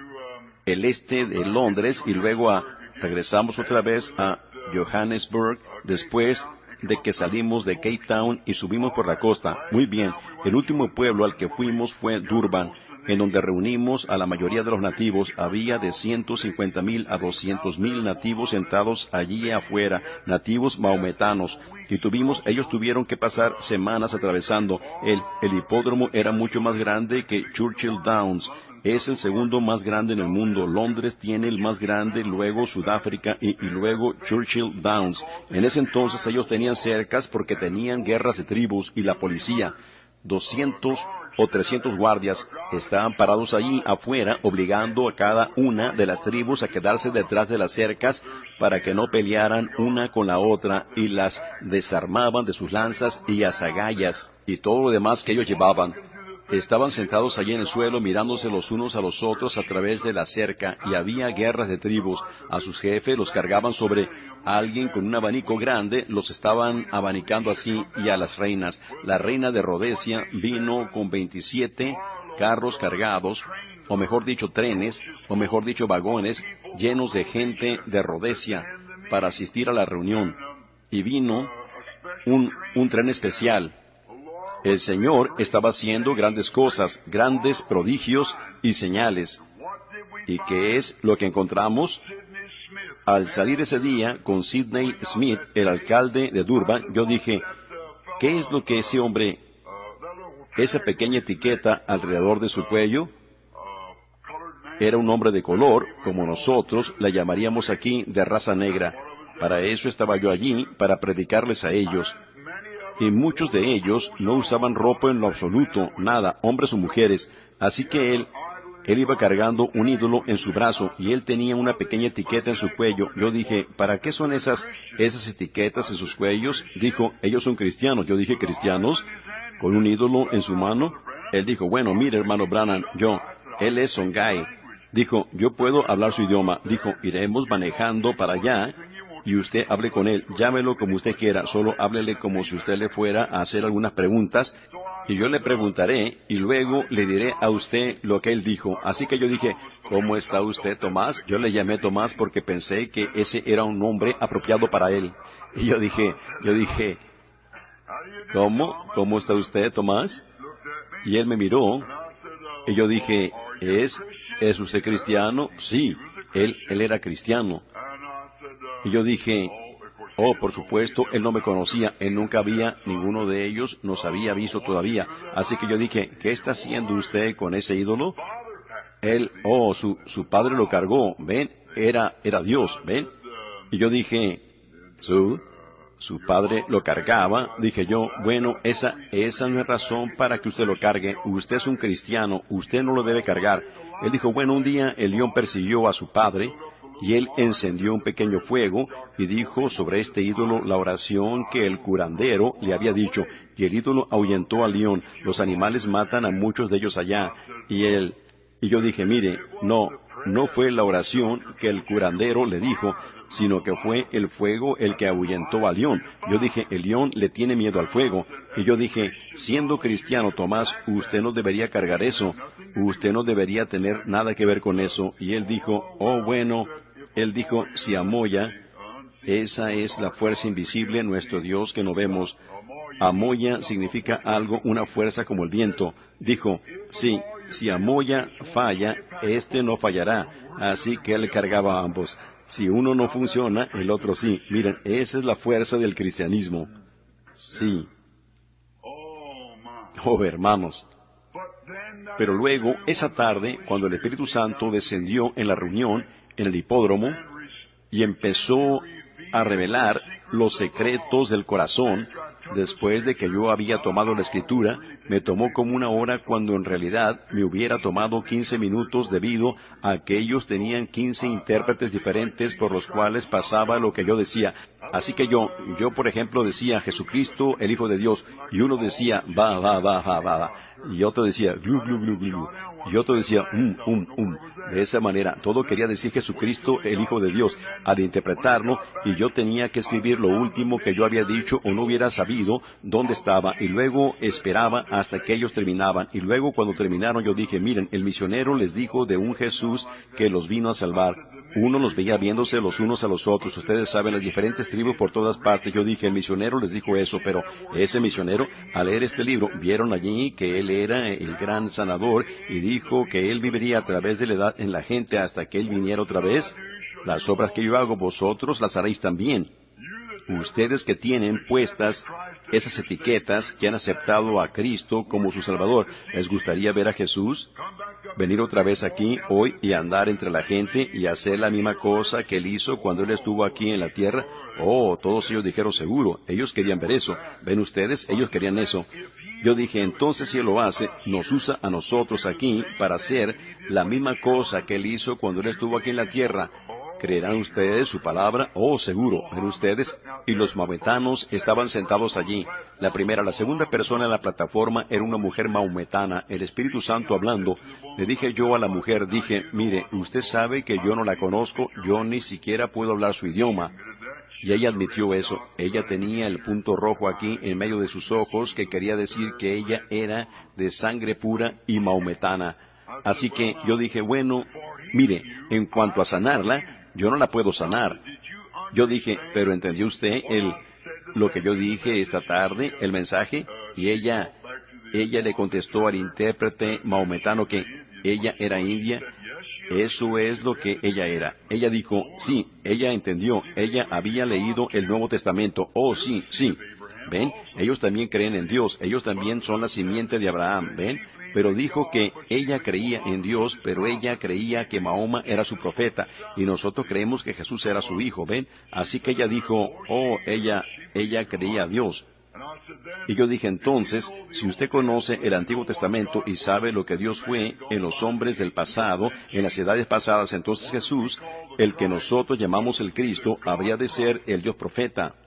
Speaker 1: el este de Londres, y luego a, regresamos otra vez a Johannesburg, después de que salimos de Cape Town y subimos por la costa. Muy bien, el último pueblo al que fuimos fue Durban, en donde reunimos a la mayoría de los nativos. Había de ciento cincuenta mil a doscientos mil nativos sentados allí afuera, nativos maometanos, y tuvimos, ellos tuvieron que pasar semanas atravesando. El, el hipódromo era mucho más grande que Churchill Downs. Es el segundo más grande en el mundo. Londres tiene el más grande, luego Sudáfrica y, y luego Churchill Downs. En ese entonces ellos tenían cercas porque tenían guerras de tribus y la policía. Doscientos o trescientos guardias estaban parados allí afuera, obligando a cada una de las tribus a quedarse detrás de las cercas para que no pelearan una con la otra, y las desarmaban de sus lanzas y azagallas y todo lo demás que ellos llevaban. Estaban sentados allí en el suelo mirándose los unos a los otros a través de la cerca, y había guerras de tribus. A sus jefes los cargaban sobre alguien con un abanico grande, los estaban abanicando así, y a las reinas. La reina de Rodesia vino con veintisiete carros cargados, o mejor dicho trenes, o mejor dicho vagones, llenos de gente de Rodesia para asistir a la reunión. Y vino un, un tren especial. El Señor estaba haciendo grandes cosas, grandes prodigios y señales. ¿Y qué es lo que encontramos? Al salir ese día con Sidney Smith, el alcalde de Durban, yo dije, ¿qué es lo que ese hombre, esa pequeña etiqueta alrededor de su cuello? Era un hombre de color, como nosotros la llamaríamos aquí, de raza negra. Para eso estaba yo allí, para predicarles a ellos. Y muchos de ellos no usaban ropa en lo absoluto, nada, hombres o mujeres. Así que él, él iba cargando un ídolo en su brazo, y él tenía una pequeña etiqueta en su cuello. Yo dije, ¿para qué son esas, esas etiquetas en sus cuellos? Dijo, ellos son cristianos. Yo dije, ¿cristianos? ¿Con un ídolo en su mano? Él dijo, bueno, mire, hermano Branham, yo, él es Songhai. Dijo, yo puedo hablar su idioma. Dijo, iremos manejando para allá, y usted hable con él, llámelo como usted quiera, solo háblele como si usted le fuera a hacer algunas preguntas, y yo le preguntaré, y luego le diré a usted lo que él dijo. Así que yo dije, ¿cómo está usted, Tomás? Yo le llamé Tomás porque pensé que ese era un nombre apropiado para él. Y yo dije, yo dije, ¿cómo? ¿Cómo está usted, Tomás? Y él me miró, y yo dije, ¿es, es usted cristiano? Sí, él, él era cristiano. Y yo dije, oh, por supuesto, él no me conocía, él nunca había, ninguno de ellos nos había visto todavía. Así que yo dije, ¿qué está haciendo usted con ese ídolo? Él, oh, su, su padre lo cargó, ven, era, era Dios, ven. Y yo dije, ¿su, su padre lo cargaba? Dije yo, bueno, esa, esa no es razón para que usted lo cargue, usted es un cristiano, usted no lo debe cargar. Él dijo, bueno, un día el león persiguió a su padre, y él encendió un pequeño fuego y dijo sobre este ídolo la oración que el curandero le había dicho, y el ídolo ahuyentó al león. Los animales matan a muchos de ellos allá. Y él, y yo dije, mire, no, no fue la oración que el curandero le dijo, sino que fue el fuego el que ahuyentó al león. Yo dije, el león le tiene miedo al fuego. Y yo dije, siendo cristiano, Tomás, usted no debería cargar eso, usted no debería tener nada que ver con eso. Y él dijo, oh, bueno, él dijo, si Amoya, esa es la fuerza invisible, nuestro Dios que no vemos. Amoya significa algo, una fuerza como el viento. Dijo, sí, si Amoya falla, este no fallará. Así que él cargaba a ambos. Si uno no funciona, el otro sí. Miren, esa es la fuerza del cristianismo. Sí. Oh, hermanos. Pero luego, esa tarde, cuando el Espíritu Santo descendió en la reunión, en el hipódromo, y empezó a revelar los secretos del corazón, después de que yo había tomado la escritura, me tomó como una hora cuando en realidad me hubiera tomado quince minutos debido a que ellos tenían quince intérpretes diferentes por los cuales pasaba lo que yo decía. Así que yo, yo por ejemplo decía Jesucristo, el Hijo de Dios, y uno decía va, va, va, va, va, va, y otro decía glu, glu, glu, glu, y otro decía um, um, um. De esa manera, todo quería decir Jesucristo, el Hijo de Dios, al interpretarlo, y yo tenía que escribir lo último que yo había dicho o no hubiera sabido dónde estaba, y luego esperaba hasta que ellos terminaban, y luego cuando terminaron yo dije, miren, el misionero les dijo de un Jesús que los vino a salvar. Uno los veía viéndose los unos a los otros. Ustedes saben, las diferentes tribus por todas partes. Yo dije, el misionero les dijo eso, pero ese misionero, al leer este libro, vieron allí que él era el gran sanador y dijo que él viviría a través de la edad en la gente hasta que él viniera otra vez. Las obras que yo hago, vosotros las haréis también. Ustedes que tienen puestas esas etiquetas, que han aceptado a Cristo como su Salvador, ¿les gustaría ver a Jesús? Venir otra vez aquí hoy y andar entre la gente y hacer la misma cosa que Él hizo cuando Él estuvo aquí en la tierra. Oh, todos ellos dijeron seguro, ellos querían ver eso. ¿Ven ustedes? Ellos querían eso. Yo dije, entonces si Él lo hace, nos usa a nosotros aquí para hacer la misma cosa que Él hizo cuando Él estuvo aquí en la tierra. ¿Creerán ustedes su palabra? Oh, seguro. ¿Ven ustedes? Y los maometanos estaban sentados allí. La primera, la segunda persona en la plataforma era una mujer maometana, el Espíritu Santo hablando. Le dije yo a la mujer, dije, mire, usted sabe que yo no la conozco, yo ni siquiera puedo hablar su idioma. Y ella admitió eso. Ella tenía el punto rojo aquí en medio de sus ojos que quería decir que ella era de sangre pura y maometana. Así que yo dije, bueno, mire, en cuanto a sanarla, yo no la puedo sanar. Yo dije, pero ¿entendió usted el, lo que yo dije esta tarde, el mensaje? Y ella, ella le contestó al intérprete maometano que ella era india. Eso es lo que ella era. Ella dijo, sí, ella entendió, ella había leído el Nuevo Testamento. Oh, sí, sí. ¿Ven? Ellos también creen en Dios, ellos también son la simiente de Abraham, ¿ven? Pero dijo que ella creía en Dios, pero ella creía que Mahoma era su profeta, y nosotros creemos que Jesús era su hijo, ¿ven? Así que ella dijo, oh, ella, ella creía a Dios. Y yo dije entonces, si usted conoce el Antiguo Testamento y sabe lo que Dios fue en los hombres del pasado, en las edades pasadas, entonces Jesús, el que nosotros llamamos el Cristo, habría de ser el Dios profeta.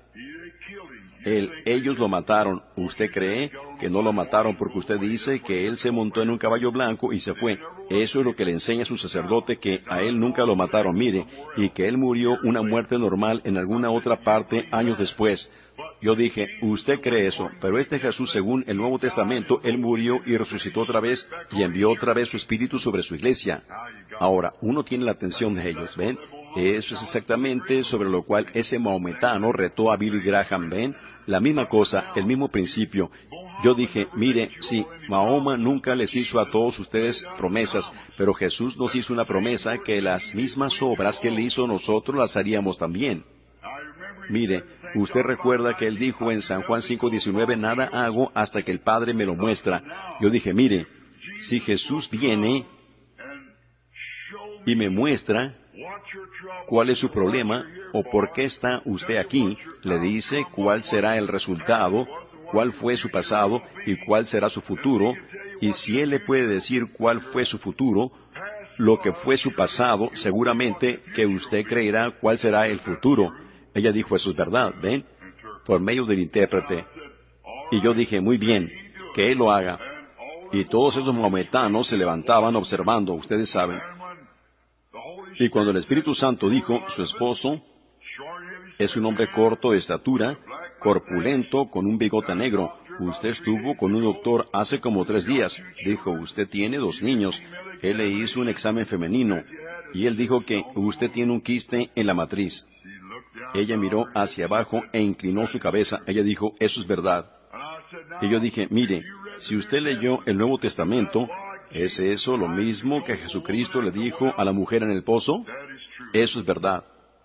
Speaker 1: Él, ellos lo mataron. ¿Usted cree que no lo mataron porque usted dice que él se montó en un caballo blanco y se fue? Eso es lo que le enseña a su sacerdote, que a él nunca lo mataron, mire, y que él murió una muerte normal en alguna otra parte años después. Yo dije, usted cree eso, pero este Jesús, según el Nuevo Testamento, él murió y resucitó otra vez y envió otra vez su Espíritu sobre su iglesia. Ahora, uno tiene la atención de ellos, ¿ven? Eso es exactamente sobre lo cual ese maometano retó a Billy Graham, ¿ven? La misma cosa, el mismo principio. Yo dije, mire, sí, Mahoma nunca les hizo a todos ustedes promesas, pero Jesús nos hizo una promesa que las mismas obras que él hizo nosotros las haríamos también. Mire, usted recuerda que él dijo en San Juan cinco diecinueve, nada hago hasta que el Padre me lo muestra. Yo dije, mire, si Jesús viene y me muestra cuál es su problema o por qué está usted aquí, le dice cuál será el resultado, cuál fue su pasado y cuál será su futuro, y si él le puede decir cuál fue su futuro, lo que fue su pasado, seguramente que usted creerá cuál será el futuro. Ella dijo, eso es verdad, ¿ven? Por medio del intérprete. Y yo dije, muy bien, que él lo haga. Y todos esos maometanos se levantaban observando, ustedes saben. Y cuando el Espíritu Santo dijo, su esposo es un hombre corto de estatura, corpulento, con un bigote negro. Usted estuvo con un doctor hace como tres días. Dijo, usted tiene dos niños. Él le hizo un examen femenino. Y él dijo que usted tiene un quiste en la matriz. Ella miró hacia abajo e inclinó su cabeza. Ella dijo, eso es verdad. Y yo dije, mire, si usted leyó el Nuevo Testamento, ¿es eso lo mismo que Jesucristo le dijo a la mujer en el pozo? Eso es verdad.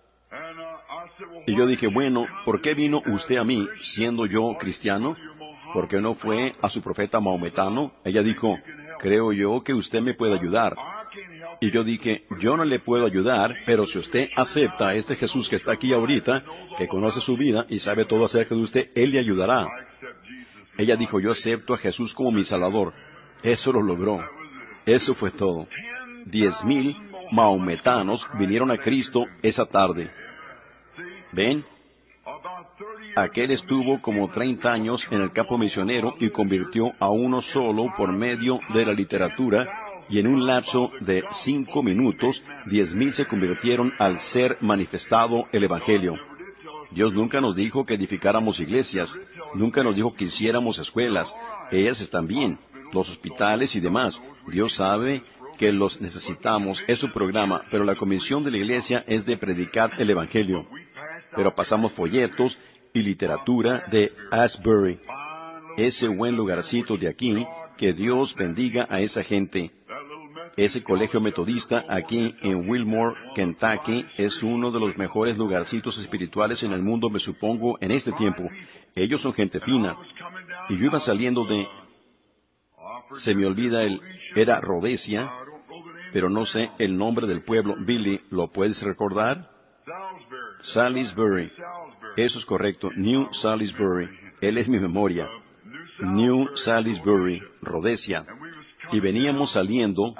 Speaker 1: Y yo dije, bueno, ¿por qué vino usted a mí, siendo yo cristiano? ¿Por qué no fue a su profeta maometano? Ella dijo, creo yo que usted me puede ayudar. Y yo dije, yo no le puedo ayudar, pero si usted acepta a este Jesús que está aquí ahorita, que conoce su vida y sabe todo acerca de usted, Él le ayudará. Ella dijo, yo acepto a Jesús como mi Salvador. Eso lo logró. Eso fue todo. Diez mil maometanos vinieron a Cristo esa tarde. ¿Ven? Aquel estuvo como treinta años en el campo misionero y convirtió a uno solo por medio de la literatura, y en un lapso de cinco minutos, diez mil se convirtieron al ser manifestado el Evangelio. Dios nunca nos dijo que edificáramos iglesias, nunca nos dijo que hiciéramos escuelas. Ellas están bien, los hospitales y demás. Dios sabe que los necesitamos, es su programa, pero la comisión de la iglesia es de predicar el Evangelio. Pero pasamos folletos y literatura de Asbury, ese buen lugarcito de aquí, que Dios bendiga a esa gente. Ese colegio metodista aquí en Wilmore, Kentucky, es uno de los mejores lugarcitos espirituales en el mundo, me supongo, en este tiempo. Ellos son gente fina. Y yo iba saliendo de... Se me olvida el... Era Rhodesia, pero no sé el nombre del pueblo. Billy, ¿lo puedes recordar? Salisbury. Eso es correcto. New Salisbury. Él es mi memoria. New Salisbury, Rhodesia. Y veníamos saliendo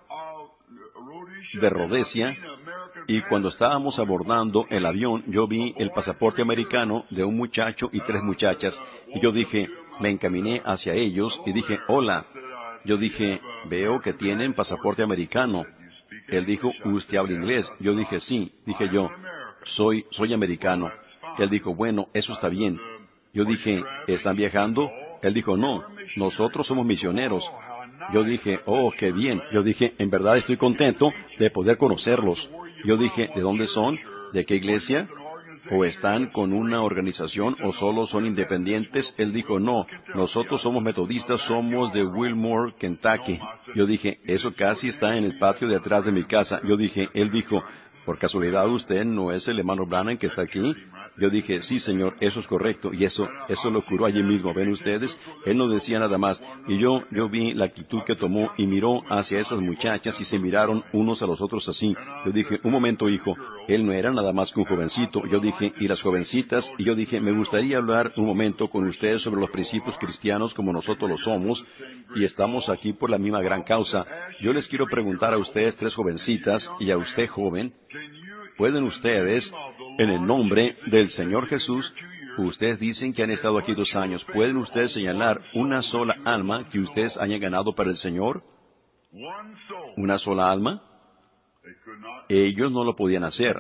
Speaker 1: de Rhodesia, y cuando estábamos abordando el avión, yo vi el pasaporte americano de un muchacho y tres muchachas, y yo dije, me encaminé hacia ellos y dije, hola. Yo dije, veo que tienen pasaporte americano. Él dijo, ¿usted habla inglés? Yo dije, sí. Dije yo, soy, soy americano. Él dijo, bueno, eso está bien. Yo dije, ¿están viajando? Él dijo, no, nosotros somos misioneros. Yo dije, oh, qué bien. Yo dije, en verdad estoy contento de poder conocerlos. Yo dije, ¿de dónde son? ¿De qué iglesia? ¿O están con una organización o solo son independientes? Él dijo, no, nosotros somos metodistas, somos de Wilmore, Kentucky. Yo dije, eso casi está en el patio de atrás de mi casa. Yo dije, él dijo, ¿por casualidad usted no es el hermano Branham que está aquí? Yo dije, sí, señor, eso es correcto. Y eso, eso lo curó allí mismo. ¿Ven ustedes? Él no decía nada más. Y yo, yo vi la actitud que tomó y miró hacia esas muchachas y se miraron unos a los otros así. Yo dije, un momento, hijo. Él no era nada más que un jovencito. Yo dije, y las jovencitas. Y yo dije, me gustaría hablar un momento con ustedes sobre los principios cristianos como nosotros lo somos. Y estamos aquí por la misma gran causa. Yo les quiero preguntar a ustedes tres jovencitas y a usted joven, ¿pueden ustedes, en el nombre del Señor Jesús, ustedes dicen que han estado aquí dos años, ¿pueden ustedes señalar una sola alma que ustedes hayan ganado para el Señor? ¿Una sola alma? Ellos no lo podían hacer.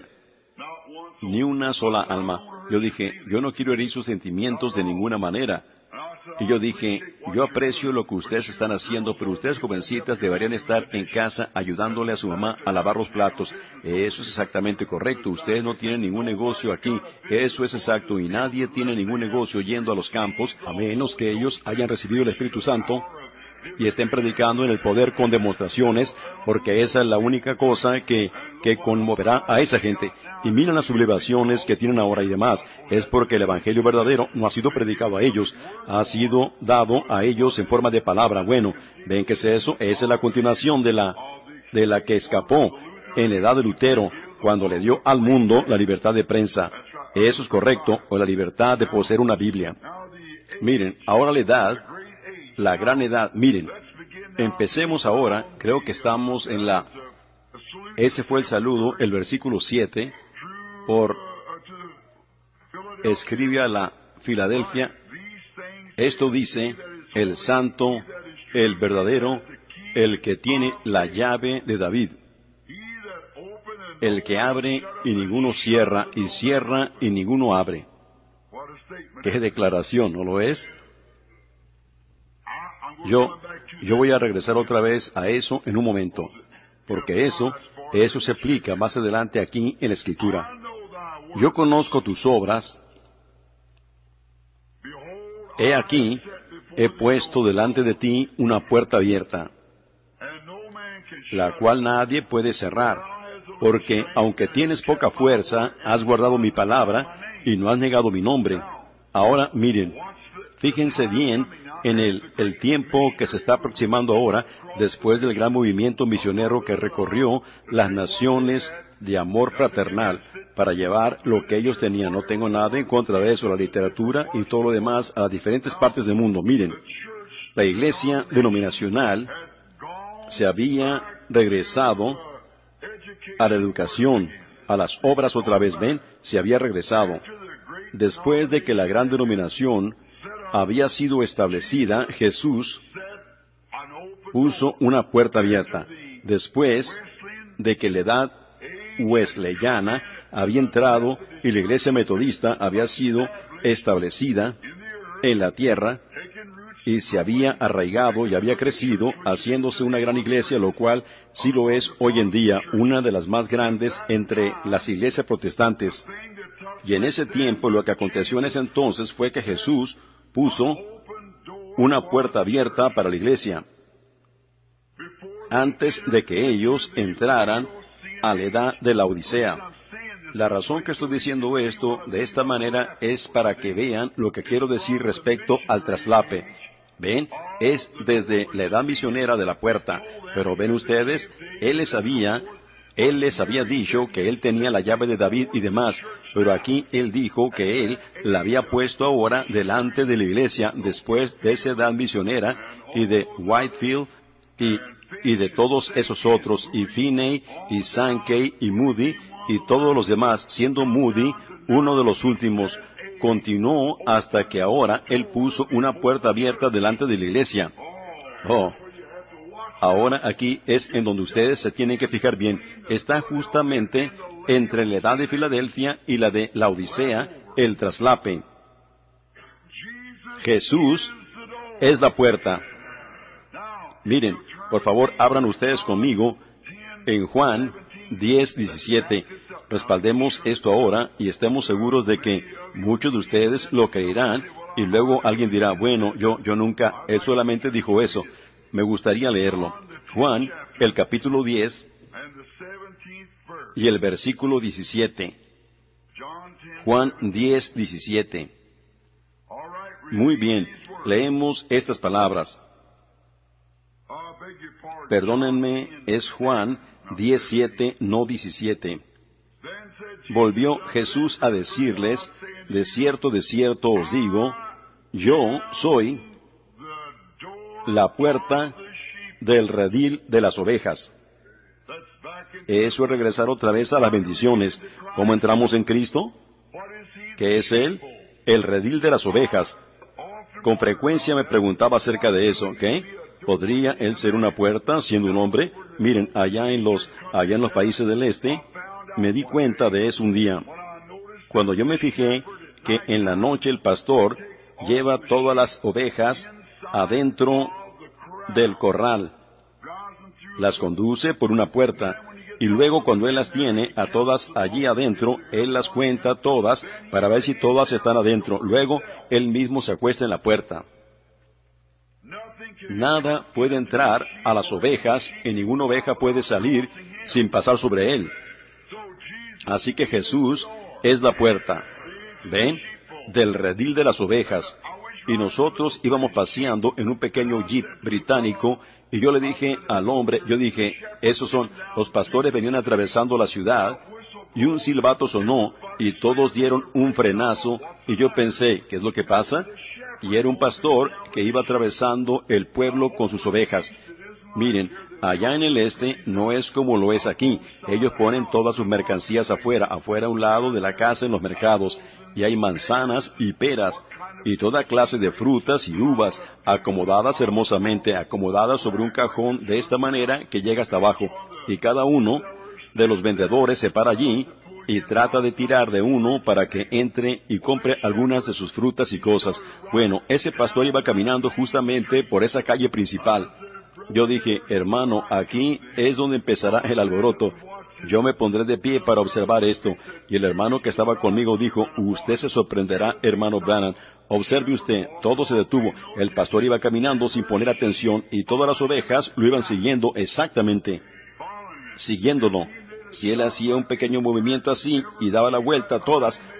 Speaker 1: Ni una sola alma. Yo dije, yo no quiero herir sus sentimientos de ninguna manera. Y yo dije, yo aprecio lo que ustedes están haciendo, pero ustedes jovencitas deberían estar en casa ayudándole a su mamá a lavar los platos. Eso es exactamente correcto. Ustedes no tienen ningún negocio aquí. Eso es exacto. Y nadie tiene ningún negocio yendo a los campos, a menos que ellos hayan recibido el Espíritu Santo y estén predicando en el poder con demostraciones, porque esa es la única cosa que, que conmoverá a esa gente. Y miren las sublevaciones que tienen ahora y demás. Es porque el Evangelio verdadero no ha sido predicado a ellos, ha sido dado a ellos en forma de palabra. Bueno, ¿ven qué es eso? Esa es la continuación de la, de la que escapó en la edad de Lutero, cuando le dio al mundo la libertad de prensa. Eso es correcto, o la libertad de poseer una Biblia. Miren, ahora la edad, la gran edad, miren, empecemos ahora, creo que estamos en la... Ese fue el saludo, el versículo siete, por... Escribe a la Filadelfia, esto dice, el santo, el verdadero, el que tiene la llave de David, el que abre y ninguno cierra, y cierra y ninguno abre. ¡Qué declaración! ¿No lo es? Yo, yo voy a regresar otra vez a eso en un momento, porque eso, eso se explica más adelante aquí en la Escritura. Yo conozco tus obras. He aquí, he puesto delante de ti una puerta abierta, la cual nadie puede cerrar, porque aunque tienes poca fuerza, has guardado mi palabra y no has negado mi nombre. Ahora miren, fíjense bien en el, el tiempo que se está aproximando ahora, después del gran movimiento misionero que recorrió las naciones de amor fraternal para llevar lo que ellos tenían. No tengo nada en contra de eso, la literatura y todo lo demás, a las diferentes partes del mundo. Miren, la iglesia denominacional se había regresado a la educación, a las obras otra vez, ¿ven? Se había regresado. Después de que la gran denominación había sido establecida, Jesús puso una puerta abierta. Después de que la edad wesleyana había entrado y la iglesia metodista había sido establecida en la tierra y se había arraigado y había crecido, haciéndose una gran iglesia, lo cual sí lo es hoy en día, una de las más grandes entre las iglesias protestantes. Y en ese tiempo, lo que aconteció en ese entonces fue que Jesús puso una puerta abierta para la iglesia, antes de que ellos entraran a la edad de la Odisea. La razón que estoy diciendo esto de esta manera es para que vean lo que quiero decir respecto al traslape. ¿Ven? Es desde la edad misionera de la puerta. Pero ven ustedes, Él les había, Él les había dicho que Él tenía la llave de David y demás, pero aquí Él dijo que Él la había puesto ahora delante de la iglesia después de esa edad misionera y de Whitefield y, y de todos esos otros, y Finney y Sankey y Moody y todos los demás, siendo Moody uno de los últimos. Continuó hasta que ahora Él puso una puerta abierta delante de la iglesia. Oh, ahora aquí es en donde ustedes se tienen que fijar bien. Está justamente entre la edad de Filadelfia y la de la Odisea, el traslape. Jesús es la puerta. Miren, por favor, abran ustedes conmigo en Juan diez diecisiete. Respaldemos esto ahora y estemos seguros de que muchos de ustedes lo creerán y luego alguien dirá, bueno, yo, yo nunca, Él solamente dijo eso. Me gustaría leerlo. Juan, el capítulo diez y el versículo diecisiete. Juan diez diecisiete. Muy bien, leemos estas palabras. Perdónenme, es Juan diez siete, no diecisiete. Volvió Jesús a decirles, de cierto, de cierto os digo, yo soy la puerta del redil de las ovejas. Eso es regresar otra vez a las bendiciones. ¿Cómo entramos en Cristo? ¿Qué es Él? El redil de las ovejas. Con frecuencia me preguntaba acerca de eso, ¿qué? ¿Podría Él ser una puerta siendo un hombre? Miren, allá en los, allá en los países del este, me di cuenta de eso un día, cuando yo me fijé que en la noche el pastor lleva todas las ovejas adentro del corral, las conduce por una puerta, y luego cuando él las tiene a todas allí adentro, él las cuenta todas para ver si todas están adentro. Luego él mismo se acuesta en la puerta. Nada puede entrar a las ovejas y ninguna oveja puede salir sin pasar sobre él. Así que Jesús es la puerta, ¿ven? Del redil de las ovejas. Y nosotros íbamos paseando en un pequeño jeep británico, y yo le dije al hombre, yo dije, esos son, los pastores venían atravesando la ciudad, y un silbato sonó, y todos dieron un frenazo, y yo pensé, ¿qué es lo que pasa? Y era un pastor que iba atravesando el pueblo con sus ovejas. Miren, allá en el este no es como lo es aquí. Ellos ponen todas sus mercancías afuera, afuera a un lado de la casa en los mercados, y hay manzanas y peras, y toda clase de frutas y uvas, acomodadas hermosamente, acomodadas sobre un cajón de esta manera que llega hasta abajo, y cada uno de los vendedores se para allí y trata de tirar de uno para que entre y compre algunas de sus frutas y cosas. Bueno, ese pastor iba caminando justamente por esa calle principal. Yo dije, hermano, aquí es donde empezará el alboroto. Yo me pondré de pie para observar esto. Y el hermano que estaba conmigo dijo, usted se sorprenderá, hermano Branham. Observe usted, todo se detuvo. El pastor iba caminando sin poner atención y todas las ovejas lo iban siguiendo exactamente, siguiéndolo. Si él hacía un pequeño movimiento así y daba la vuelta a todas,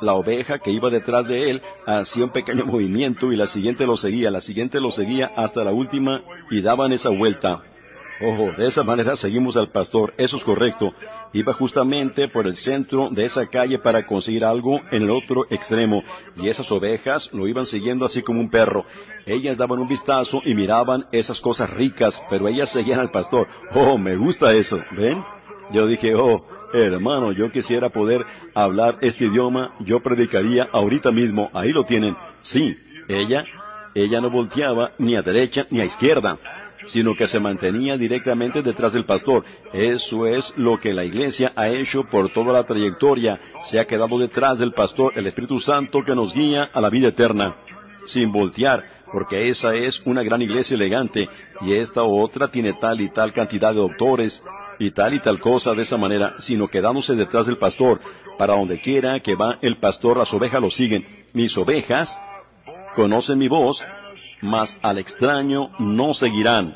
Speaker 1: La oveja que iba detrás de él hacía un pequeño movimiento y la siguiente lo seguía, la siguiente lo seguía hasta la última y daban esa vuelta. Ojo, de esa manera seguimos al pastor, eso es correcto. Iba justamente por el centro de esa calle para conseguir algo en el otro extremo, y esas ovejas lo iban siguiendo así como un perro. Ellas daban un vistazo y miraban esas cosas ricas, pero ellas seguían al pastor. Oh, me gusta eso, ¿ven? Yo dije, oh, hermano, yo quisiera poder hablar este idioma, yo predicaría ahorita mismo, ahí lo tienen. Sí, ella, ella no volteaba ni a derecha ni a izquierda, sino que se mantenía directamente detrás del pastor. Eso es lo que la iglesia ha hecho por toda la trayectoria. Se ha quedado detrás del pastor, el Espíritu Santo que nos guía a la vida eterna, sin voltear, porque esa es una gran iglesia elegante, y esta otra tiene tal y tal cantidad de doctores, y tal y tal cosa de esa manera, sino quedándose detrás del pastor. Para donde quiera que va el pastor, las ovejas lo siguen. Mis ovejas conocen mi voz, mas al extraño no seguirán.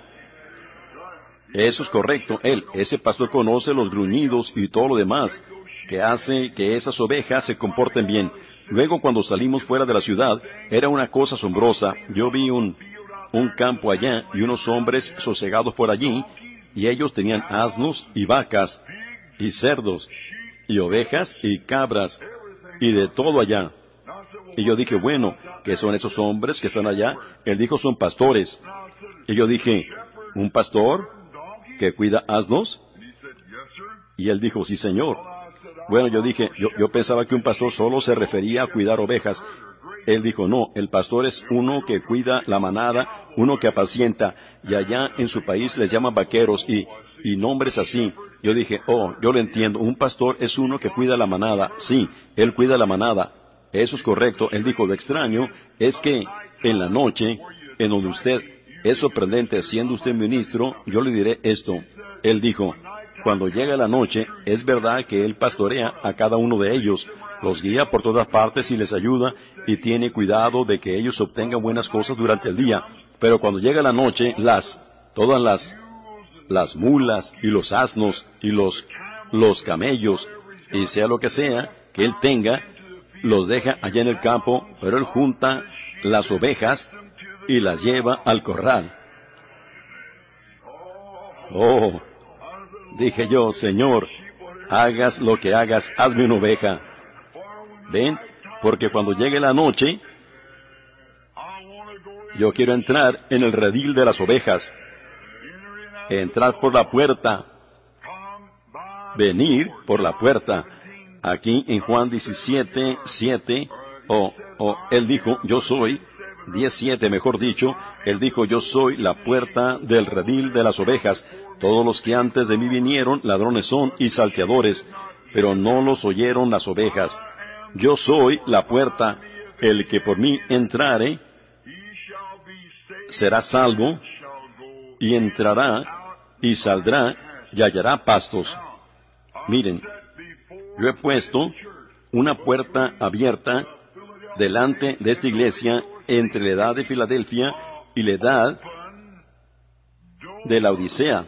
Speaker 1: Eso es correcto. Él, ese pastor, conoce los gruñidos y todo lo demás, que hace que esas ovejas se comporten bien. Luego, cuando salimos fuera de la ciudad, era una cosa asombrosa. Yo vi un, un campo allá y unos hombres sosegados por allí, y ellos tenían asnos y vacas y cerdos y ovejas y cabras y de todo allá. Y yo dije, bueno, ¿qué son esos hombres que están allá? Él dijo, son pastores. Y yo dije, ¿un pastor que cuida asnos? Y él dijo, sí, señor. Bueno, yo dije, yo, yo pensaba que un pastor solo se refería a cuidar ovejas. Él dijo, no, el pastor es uno que cuida la manada, uno que apacienta, y allá en su país les llaman vaqueros y, y nombres así. Yo dije, oh, yo lo entiendo, un pastor es uno que cuida la manada. Sí, él cuida la manada. Eso es correcto. Él dijo, lo extraño es que en la noche, en donde usted es sorprendente, siendo usted ministro, yo le diré esto. Él dijo, cuando llega la noche, es verdad que él pastorea a cada uno de ellos, los guía por todas partes y les ayuda, y tiene cuidado de que ellos obtengan buenas cosas durante el día. Pero cuando llega la noche, las, todas las, las mulas y los asnos y los, los camellos, y sea lo que sea que él tenga, los deja allá en el campo, pero él junta las ovejas y las lleva al corral. Oh, dije yo, Señor, hagas lo que hagas, hazme una oveja. ¿Ven? Porque cuando llegue la noche, yo quiero entrar en el redil de las ovejas, entrar por la puerta, venir por la puerta. Aquí en Juan diecisiete, siete, o, o, él dijo, yo soy, diecisiete mejor dicho, él dijo, yo soy la puerta del redil de las ovejas. Todos los que antes de mí vinieron, ladrones son y salteadores, pero no los oyeron las ovejas. Yo soy la puerta, el que por mí entrare, será salvo, y entrará, y saldrá, y hallará pastos. Miren, yo he puesto una puerta abierta delante de esta iglesia entre la edad de Filadelfia y la edad de la Odisea.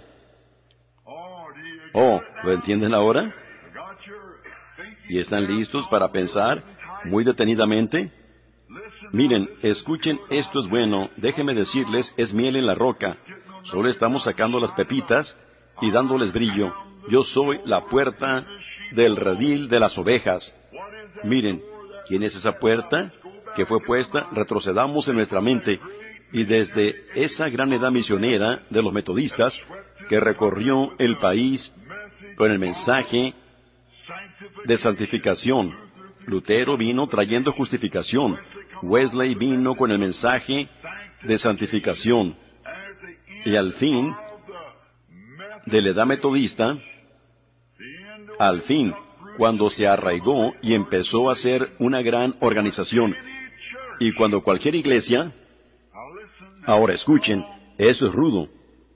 Speaker 1: Oh, ¿lo entienden ahora? ¿Y están listos para pensar muy detenidamente? Miren, escuchen, esto es bueno, déjenme decirles, es miel en la roca. Solo estamos sacando las pepitas y dándoles brillo. Yo soy la puerta del redil de las ovejas. Miren, ¿quién es esa puerta que fue puesta? Retrocedamos en nuestra mente, y desde esa gran edad misionera de los metodistas, que recorrió el país con el mensaje de santificación. Lutero vino trayendo justificación. Wesley vino con el mensaje de santificación. Y al fin, de la edad metodista, al fin, cuando se arraigó y empezó a ser una gran organización, y cuando cualquier iglesia, ahora escuchen, eso es rudo,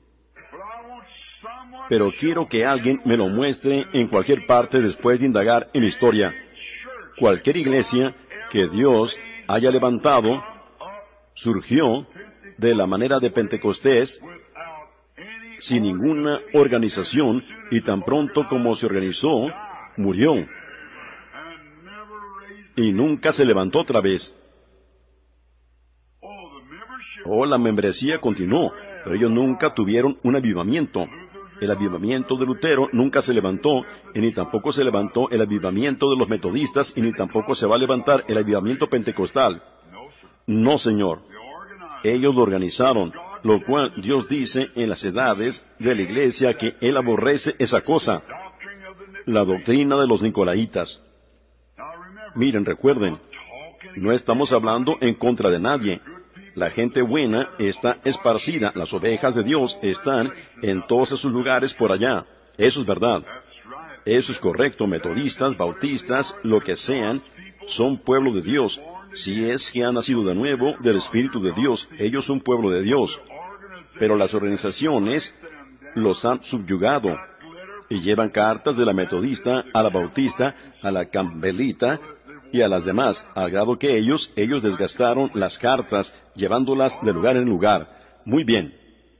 Speaker 1: pero quiero que alguien me lo muestre en cualquier parte después de indagar en la historia. Cualquier iglesia que Dios haya levantado, surgió de la manera de Pentecostés, sin ninguna organización, y tan pronto como se organizó, murió. y nunca se levantó otra vez. Oh, la membresía continuó, pero ellos nunca tuvieron un avivamiento. El avivamiento de Lutero nunca se levantó, y ni tampoco se levantó el avivamiento de los metodistas, y ni tampoco se va a levantar el avivamiento pentecostal. No, señor. Ellos lo organizaron, lo cual Dios dice en las edades de la iglesia que Él aborrece esa cosa, la doctrina de los nicolaitas. Miren, recuerden, no estamos hablando en contra de nadie. La gente buena está esparcida, las ovejas de Dios están en todos esos lugares por allá. Eso es verdad. Eso es correcto. Metodistas, bautistas, lo que sean, son pueblo de Dios. Si es que han nacido de nuevo del Espíritu de Dios, ellos son pueblo de Dios. Pero las organizaciones los han subyugado y llevan cartas de la metodista a la bautista, a la campbellita y a las demás, al grado que ellos, ellos desgastaron las cartas, llevándolas de lugar en lugar. Muy bien.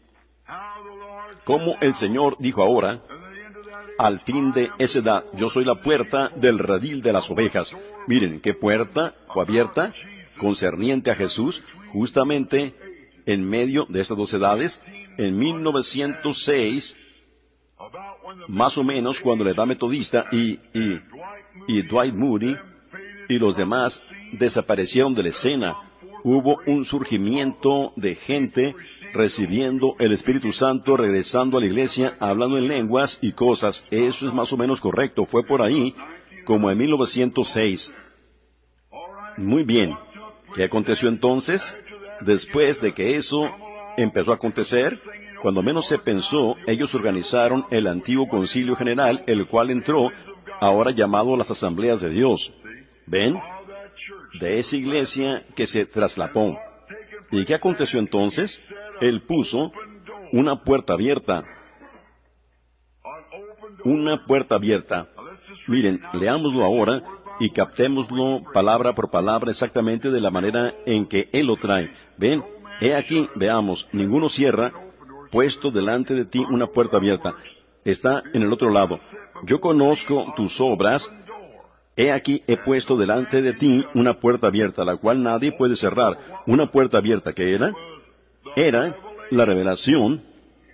Speaker 1: Como el Señor dijo ahora, al fin de esa edad, yo soy la puerta del redil de las ovejas. Miren, ¿qué puerta fue abierta concerniente a Jesús, justamente en medio de estas dos edades? En mil novecientos seis, más o menos cuando la edad metodista y, y, y Dwight Moody y los demás desaparecieron de la escena, hubo un surgimiento de gente recibiendo el Espíritu Santo, regresando a la iglesia, hablando en lenguas y cosas. Eso es más o menos correcto. Fue por ahí, como en mil novecientos seis. Muy bien. ¿Qué aconteció entonces? Después de que eso empezó a acontecer, cuando menos se pensó, ellos organizaron el antiguo concilio general, el cual entró, ahora llamado las asambleas de Dios. ¿Ven? De esa iglesia que se traslapó. ¿Y qué aconteció entonces? Él puso una puerta abierta. Una puerta abierta. Miren, leámoslo ahora y captémoslo palabra por palabra exactamente de la manera en que Él lo trae. ¿Ven? He aquí, veamos, ninguno cierra, puesto delante de ti una puerta abierta. Está en el otro lado. Yo conozco tus obras. He aquí, he puesto delante de ti una puerta abierta, la cual nadie puede cerrar. Una puerta abierta, ¿qué era? Era la revelación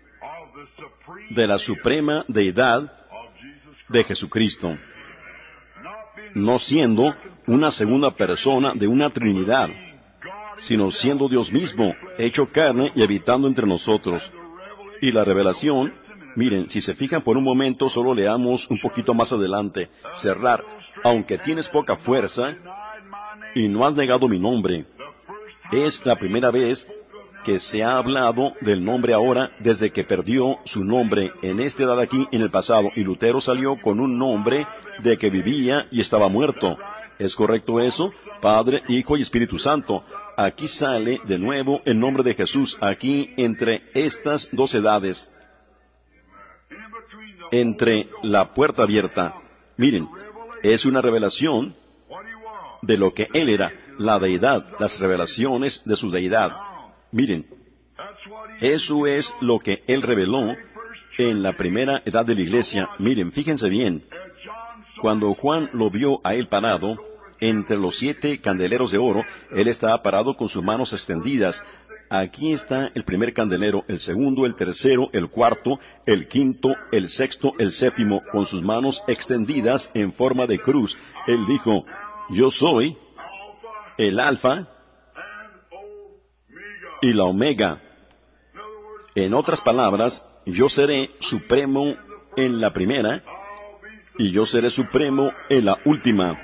Speaker 1: de la suprema deidad de Jesucristo, no siendo una segunda persona de una Trinidad, sino siendo Dios mismo, hecho carne y habitando entre nosotros. Y la revelación, miren, si se fijan por un momento, solo leamos un poquito más adelante, cerrar. Aunque tienes poca fuerza y no has negado mi nombre. Es la primera vez que se ha hablado del nombre ahora desde que perdió su nombre en esta edad aquí en el pasado. Y Lutero salió con un nombre de que vivía y estaba muerto. ¿Es correcto eso? Padre, Hijo y Espíritu Santo. Aquí sale de nuevo el nombre de Jesús, aquí entre estas dos edades. Entre la puerta abierta. Miren. Es una revelación de lo que Él era, la deidad, las revelaciones de su deidad. Miren, eso es lo que Él reveló en la primera edad de la iglesia. Miren, fíjense bien, cuando Juan lo vio a Él parado, entre los siete candeleros de oro, Él estaba parado con sus manos extendidas. Aquí está el primer candelero, el segundo, el tercero, el cuarto, el quinto, el sexto, el séptimo, con sus manos extendidas en forma de cruz. Él dijo, yo soy el Alfa y la Omega. En otras palabras, yo seré supremo en la primera y yo seré supremo en la última.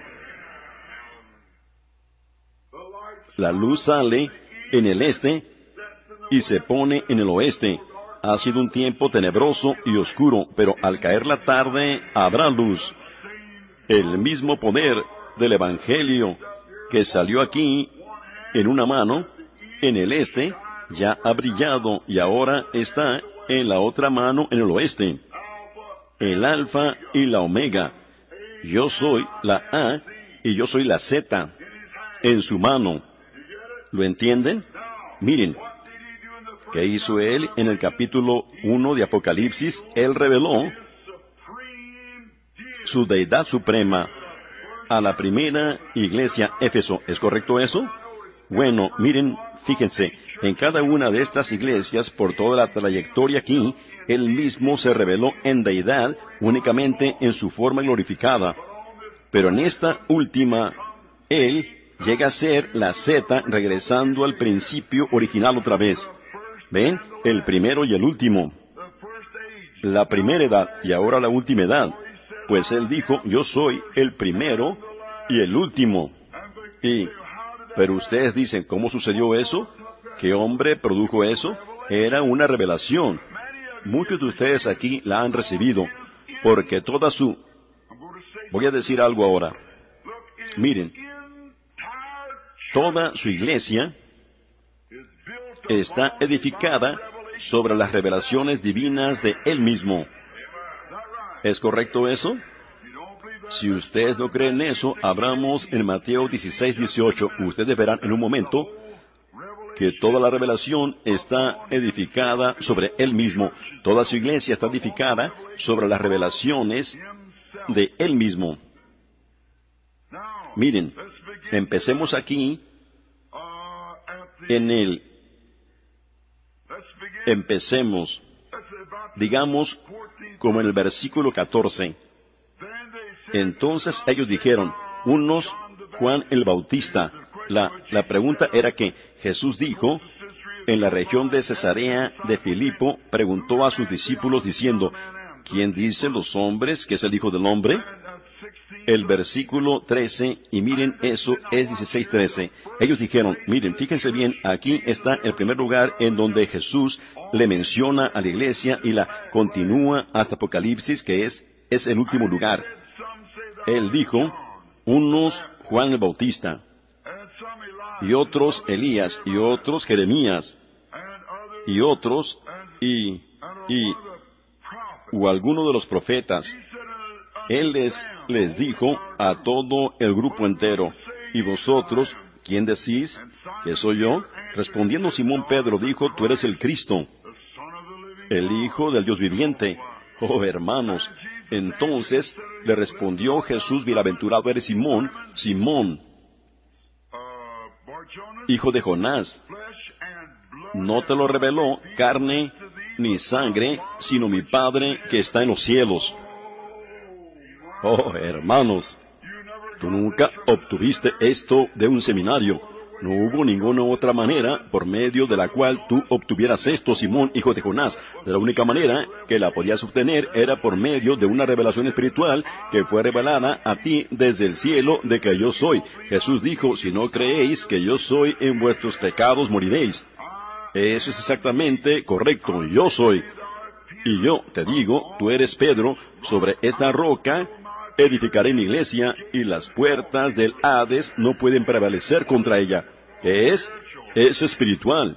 Speaker 1: La luz sale en el este y se pone en el oeste. Ha sido un tiempo tenebroso y oscuro, pero al caer la tarde habrá luz. El mismo poder del Evangelio que salió aquí en una mano, en el este, ya ha brillado y ahora está en la otra mano en el oeste. El Alfa y la Omega. Yo soy la A y yo soy la Z en su mano. ¿Lo entienden? Miren, ¿qué hizo Él en el capítulo uno de Apocalipsis? Él reveló su deidad suprema a la primera iglesia Éfeso. ¿Es correcto eso? Bueno, miren, fíjense, en cada una de estas iglesias, por toda la trayectoria aquí, Él mismo se reveló en deidad únicamente en su forma glorificada. Pero en esta última, Él llega a ser la Z regresando al principio original otra vez. ¿Ven? El primero y el último. La primera edad y ahora la última edad. Pues Él dijo, yo soy el primero y el último. Y, pero ustedes dicen, ¿cómo sucedió eso? ¿Qué hombre produjo eso? Era una revelación. Muchos de ustedes aquí la han recibido, porque toda su... Voy a decir algo ahora. Miren, toda su iglesia está edificada sobre las revelaciones divinas de Él mismo. ¿Es correcto eso? Si ustedes no creen eso, abramos en Mateo dieciséis, dieciocho. Ustedes verán en un momento que toda la revelación está edificada sobre Él mismo. Toda su iglesia está edificada sobre las revelaciones de Él mismo. Miren, empecemos aquí en el... Empecemos, digamos, como en el versículo catorce. Entonces ellos dijeron, unos Juan el Bautista. La, la pregunta era que Jesús dijo, en la región de Cesarea de Filipo, preguntó a sus discípulos diciendo, ¿quién dicen los hombres que es el Hijo del Hombre? El versículo trece, y miren eso, es dieciséis trece. Ellos dijeron, miren, fíjense bien, aquí está el primer lugar en donde Jesús le menciona a la iglesia y la continúa hasta Apocalipsis, que es, es el último lugar. Él dijo, unos Juan el Bautista, y otros Elías, y otros Jeremías, y otros, y, y, o alguno de los profetas. Él les, les dijo a todo el grupo entero, ¿y vosotros, quién decís que soy yo? Respondiendo Simón Pedro dijo, tú eres el Cristo, el Hijo del Dios viviente. Oh, hermanos, entonces le respondió Jesús, bienaventurado eres Simón, Simón, hijo de Jonás. No te lo reveló carne ni sangre, sino mi Padre que está en los cielos. Oh, hermanos, tú nunca obtuviste esto de un seminario. No hubo ninguna otra manera por medio de la cual tú obtuvieras esto, Simón, hijo de Jonás. La única manera que la podías obtener era por medio de una revelación espiritual que fue revelada a ti desde el cielo de que yo soy. Jesús dijo, si no creéis que yo soy, en vuestros pecados moriréis. Eso es exactamente correcto, yo soy. Y yo te digo, tú eres Pedro, sobre esta roca edificaré mi iglesia, y las puertas del Hades no pueden prevalecer contra ella. ¿Qué es? Es espiritual.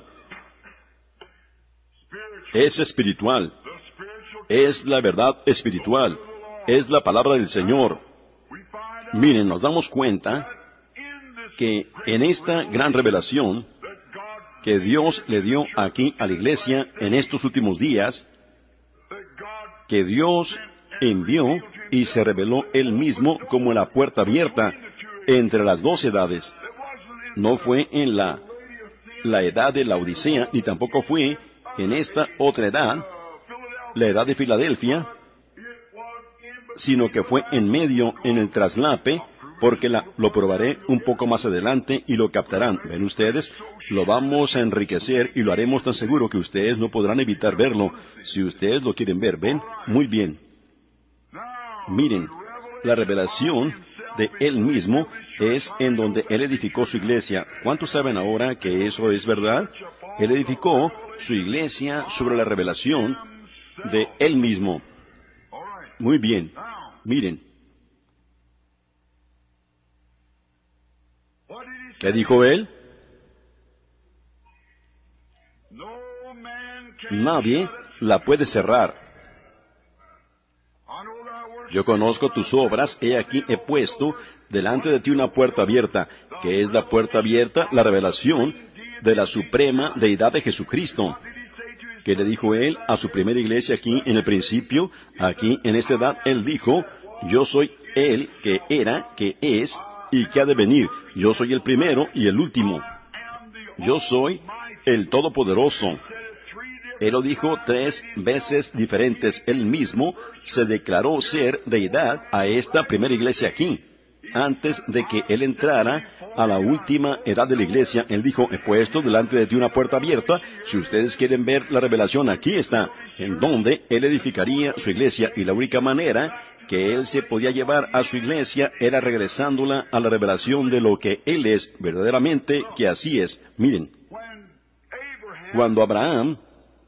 Speaker 1: Es espiritual. Es la verdad espiritual. Es la palabra del Señor. Miren, nos damos cuenta que en esta gran revelación que Dios le dio aquí a la iglesia en estos últimos días, que Dios envió y se reveló Él mismo como la puerta abierta entre las dos edades. No fue en la, la edad de la Odisea, ni tampoco fue en esta otra edad, la edad de Filadelfia, sino que fue en medio, en el traslape, porque la, lo probaré un poco más adelante y lo captarán. ¿Ven ustedes? Lo vamos a enriquecer y lo haremos tan seguro que ustedes no podrán evitar verlo. Si ustedes lo quieren ver, ¿ven? Muy bien. Miren, la revelación de Él mismo es en donde Él edificó su iglesia. ¿Cuántos saben ahora que eso es verdad? Él edificó su iglesia sobre la revelación de Él mismo. Muy bien. Miren. ¿Qué dijo Él? Nadie la puede cerrar. Yo conozco tus obras, he aquí he puesto delante de ti una puerta abierta. ¿Qué es la puerta abierta? La revelación de la suprema deidad de Jesucristo. ¿Qué le dijo Él a su primera iglesia aquí en el principio? Aquí en esta edad Él dijo, yo soy Él que era, que es y que ha de venir. Yo soy el primero y el último. Yo soy el Todopoderoso. Él lo dijo tres veces diferentes. Él mismo se declaró ser deidad a esta primera iglesia aquí. Antes de que Él entrara a la última edad de la iglesia, Él dijo, he puesto delante de ti una puerta abierta. Si ustedes quieren ver la revelación, aquí está, en donde Él edificaría su iglesia. Y la única manera que Él se podía llevar a su iglesia era regresándola a la revelación de lo que Él es verdaderamente, que así es. Miren, cuando Abraham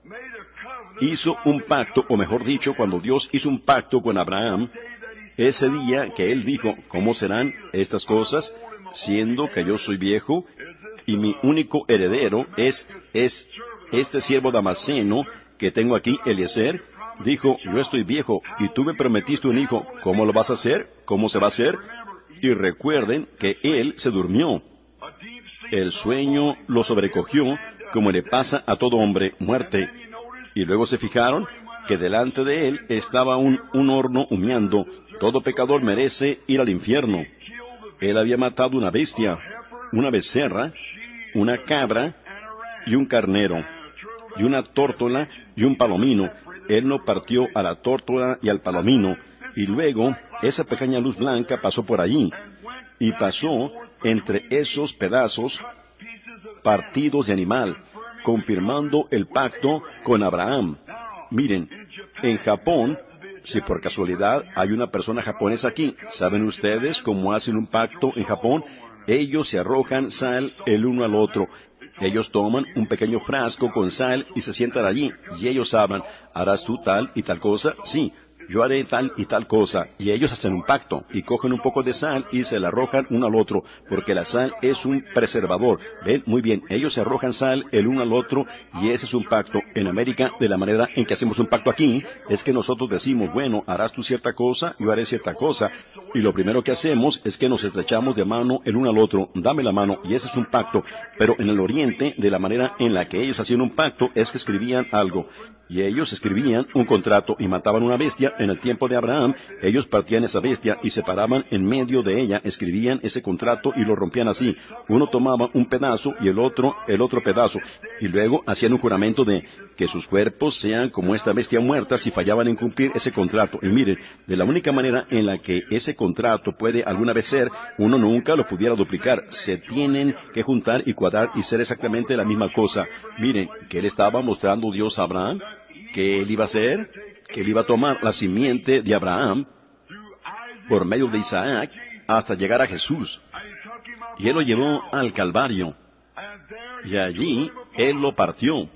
Speaker 1: hizo un pacto, o mejor dicho, cuando Dios hizo un pacto con Abraham, ese día que Él dijo, ¿cómo serán estas cosas, siendo que yo soy viejo, y mi único heredero es, es este siervo damasceno que tengo aquí, Eliezer? Dijo, yo estoy viejo, y tú me prometiste un hijo, ¿cómo lo vas a hacer? ¿Cómo se va a hacer? Y recuerden que Él se durmió. El sueño lo sobrecogió, como le pasa a todo hombre, muerte. Y luego se fijaron que delante de Él estaba un, un horno humeando. Todo pecador merece ir al infierno. Él había matado una bestia, una becerra, una cabra y un carnero, y una tórtola y un palomino. Él no partió a la tórtola y al palomino. Y luego esa pequeña luz blanca pasó por allí, y pasó entre esos pedazos partidos de animal, confirmando el pacto con Abraham. Miren, en Japón, si por casualidad hay una persona japonesa aquí, ¿saben ustedes cómo hacen un pacto en Japón? Ellos se arrojan sal el uno al otro. Ellos toman un pequeño frasco con sal y se sientan allí, y ellos hablan, ¿harás tú tal y tal cosa? Sí, yo haré tal y tal cosa. Y ellos hacen un pacto, y cogen un poco de sal y se la arrojan uno al otro, porque la sal es un preservador. ¿Ven? Muy bien, ellos se arrojan sal el uno al otro, y ese es un pacto. En América, de la manera en que hacemos un pacto aquí, es que nosotros decimos, bueno, harás tú cierta cosa, yo haré cierta cosa, y lo primero que hacemos es que nos estrechamos de mano el uno al otro, dame la mano, y ese es un pacto. Pero en el Oriente, de la manera en la que ellos hacían un pacto, es que escribían algo. Y ellos escribían un contrato y mataban una bestia. En el tiempo de Abraham, ellos partían esa bestia y se paraban en medio de ella, escribían ese contrato y lo rompían así. Uno tomaba un pedazo y el otro el otro pedazo. Y luego hacían un juramento de que sus cuerpos sean como esta bestia muerta si fallaban en cumplir ese contrato. Y miren, de la única manera en la que ese contrato puede alguna vez ser, uno nunca lo pudiera duplicar. Se tienen que juntar y cuadrar y ser exactamente la misma cosa. Miren, ¿qué le estaba mostrando Dios a Abraham? Que él iba a hacer, que él iba a tomar la simiente de Abraham por medio de Isaac hasta llegar a Jesús. Y él lo llevó al Calvario. Y allí él lo partió.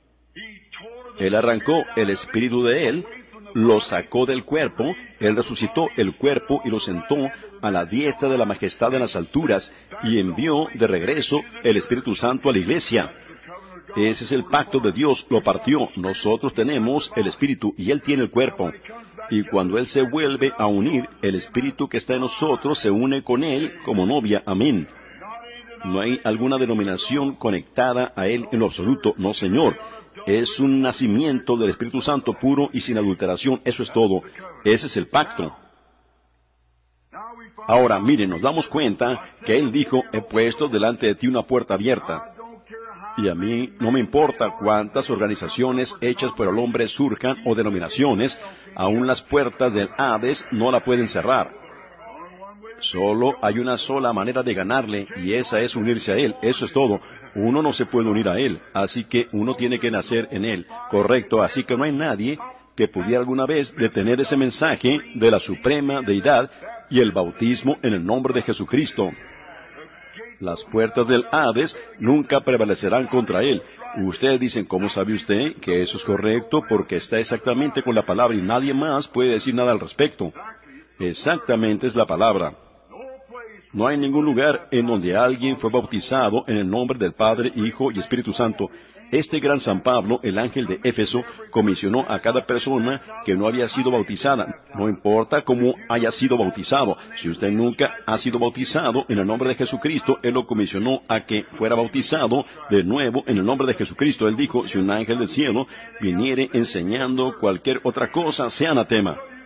Speaker 1: Él arrancó el espíritu de él, lo sacó del cuerpo, él resucitó el cuerpo y lo sentó a la diestra de la majestad en las alturas y envió de regreso el Espíritu Santo a la iglesia. Ese es el pacto de Dios, lo partió. Nosotros tenemos el Espíritu y Él tiene el cuerpo. Y cuando Él se vuelve a unir, el Espíritu que está en nosotros se une con Él como novia. Amén. No hay alguna denominación conectada a Él en lo absoluto. No, Señor. Es un nacimiento del Espíritu Santo puro y sin adulteración. Eso es todo. Ese es el pacto. Ahora, miren, nos damos cuenta que Él dijo, he puesto delante de ti una puerta abierta. Y a mí no me importa cuántas organizaciones hechas por el hombre surjan o denominaciones, aún las puertas del Hades no la pueden cerrar. Solo hay una sola manera de ganarle, y esa es unirse a Él. Eso es todo. Uno no se puede unir a Él, así que uno tiene que nacer en Él. Correcto, así que no hay nadie que pudiera alguna vez detener ese mensaje de la suprema deidad y el bautismo en el nombre de Jesucristo. Las puertas del Hades nunca prevalecerán contra él. Ustedes dicen, ¿cómo sabe usted que eso es correcto? Porque está exactamente con la palabra y nadie más puede decir nada al respecto. Exactamente es la palabra. No hay ningún lugar en donde alguien fue bautizado en el nombre del Padre, Hijo y Espíritu Santo. Este gran San Pablo, el ángel de Éfeso, comisionó a cada persona que no había sido bautizada. No importa cómo haya sido bautizado. Si usted nunca ha sido bautizado en el nombre de Jesucristo, Él lo comisionó a que fuera bautizado de nuevo en el nombre de Jesucristo. Él dijo, si un ángel del cielo viniere enseñando cualquier otra cosa, sea anatema.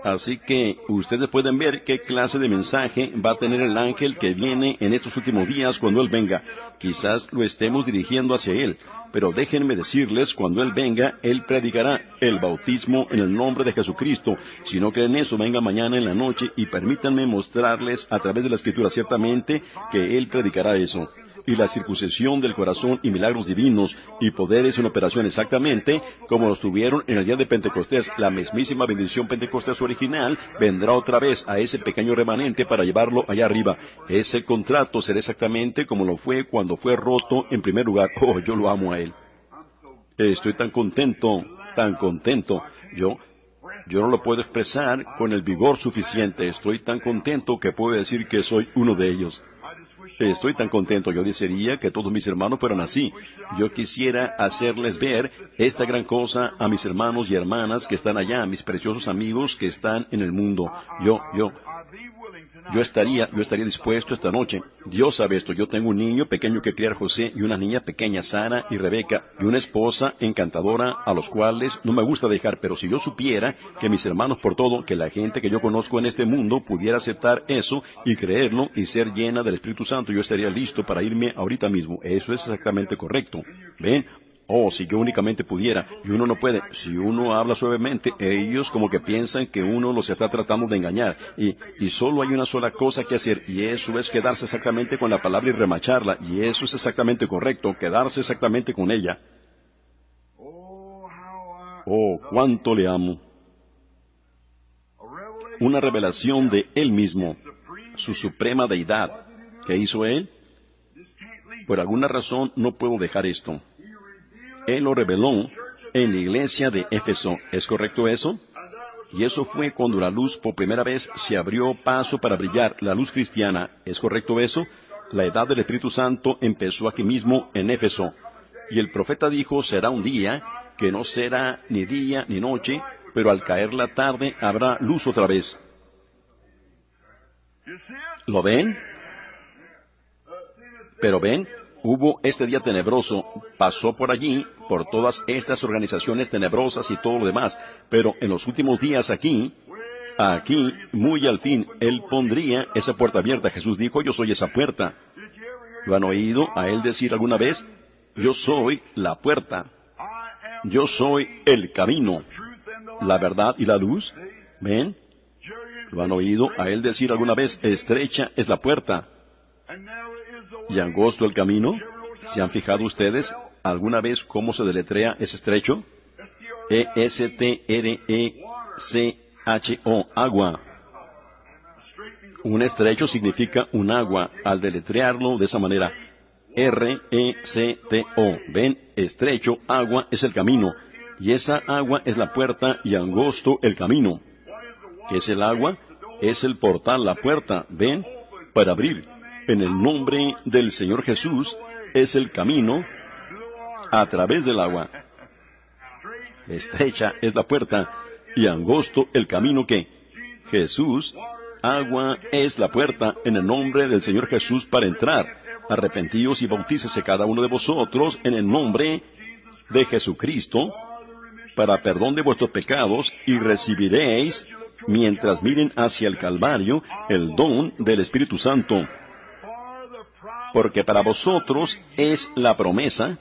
Speaker 1: Así que ustedes pueden ver qué clase de mensaje va a tener el ángel que viene en estos últimos días cuando Él venga. Quizás lo estemos dirigiendo hacia Él, pero déjenme decirles, cuando Él venga, Él predicará el bautismo en el nombre de Jesucristo. Si no creen eso, vengan mañana en la noche y permítanme mostrarles a través de la Escritura ciertamente que Él predicará eso. Y la circuncisión del corazón y milagros divinos y poderes en operación exactamente como los tuvieron en el día de Pentecostés. La mismísima bendición Pentecostés original vendrá otra vez a ese pequeño remanente para llevarlo allá arriba. Ese contrato será exactamente como lo fue cuando fue roto en primer lugar. Oh, yo lo amo a Él. Estoy tan contento, tan contento. Yo, yo no lo puedo expresar con el vigor suficiente. Estoy tan contento que puedo decir que soy uno de ellos. Estoy tan contento. Yo desearía que todos mis hermanos fueran así. Yo quisiera hacerles ver esta gran cosa a mis hermanos y hermanas que están allá, a mis preciosos amigos que están en el mundo. Yo, yo, yo estaría, yo estaría dispuesto esta noche. Dios sabe esto. Yo tengo un niño pequeño que criar, José, y una niña pequeña, Sara y Rebeca, y una esposa encantadora a los cuales no me gusta dejar. Pero si yo supiera que mis hermanos por todo, que la gente que yo conozco en este mundo pudiera aceptar eso y creerlo y ser llena del Espíritu Santo, yo estaría listo para irme ahorita mismo. Eso es exactamente correcto. ¿Ven? Oh, si yo únicamente pudiera, y uno no puede. Si uno habla suavemente, ellos como que piensan que uno los está tratando de engañar. Y, y solo hay una sola cosa que hacer, y eso es quedarse exactamente con la palabra y remacharla. Y eso es exactamente correcto, quedarse exactamente con ella. Oh, cuánto le amo. Una revelación de Él mismo, su suprema deidad. ¿Qué hizo Él? Por alguna razón no puedo dejar esto. Él lo reveló en la iglesia de Éfeso. ¿Es correcto eso? Y eso fue cuando la luz por primera vez se abrió paso para brillar, la luz cristiana. ¿Es correcto eso? La edad del Espíritu Santo empezó aquí mismo en Éfeso. Y el profeta dijo, será un día que no será ni día ni noche, pero al caer la tarde habrá luz otra vez. ¿Lo ven? Pero ven, hubo este día tenebroso, pasó por allí, por todas estas organizaciones tenebrosas y todo lo demás, pero en los últimos días aquí, aquí, muy al fin, Él pondría esa puerta abierta. Jesús dijo, yo soy esa puerta. ¿Lo han oído a Él decir alguna vez? Yo soy la puerta. Yo soy el camino, la verdad y la luz. ¿Ven? ¿Lo han oído a Él decir alguna vez? Estrecha es la puerta y angosto el camino. ¿Se han fijado ustedes alguna vez cómo se deletrea ese estrecho? E S T R E C H O, agua. Un estrecho significa un agua, al deletrearlo de esa manera. R E C T O. ¿Ven? Estrecho, agua, es el camino. Y esa agua es la puerta y angosto el camino. ¿Qué es el agua? Es el portal, la puerta. ¿Ven? Para abrir. En el nombre del Señor Jesús es el camino a través del agua. Estrecha es la puerta y angosto el camino que Jesús, agua es la puerta en el nombre del Señor Jesús para entrar. Arrepentíos y bautícese cada uno de vosotros en el nombre de Jesucristo para perdón de vuestros pecados y recibiréis, mientras miren hacia el Calvario, el don del Espíritu Santo. Porque para vosotros es la promesa,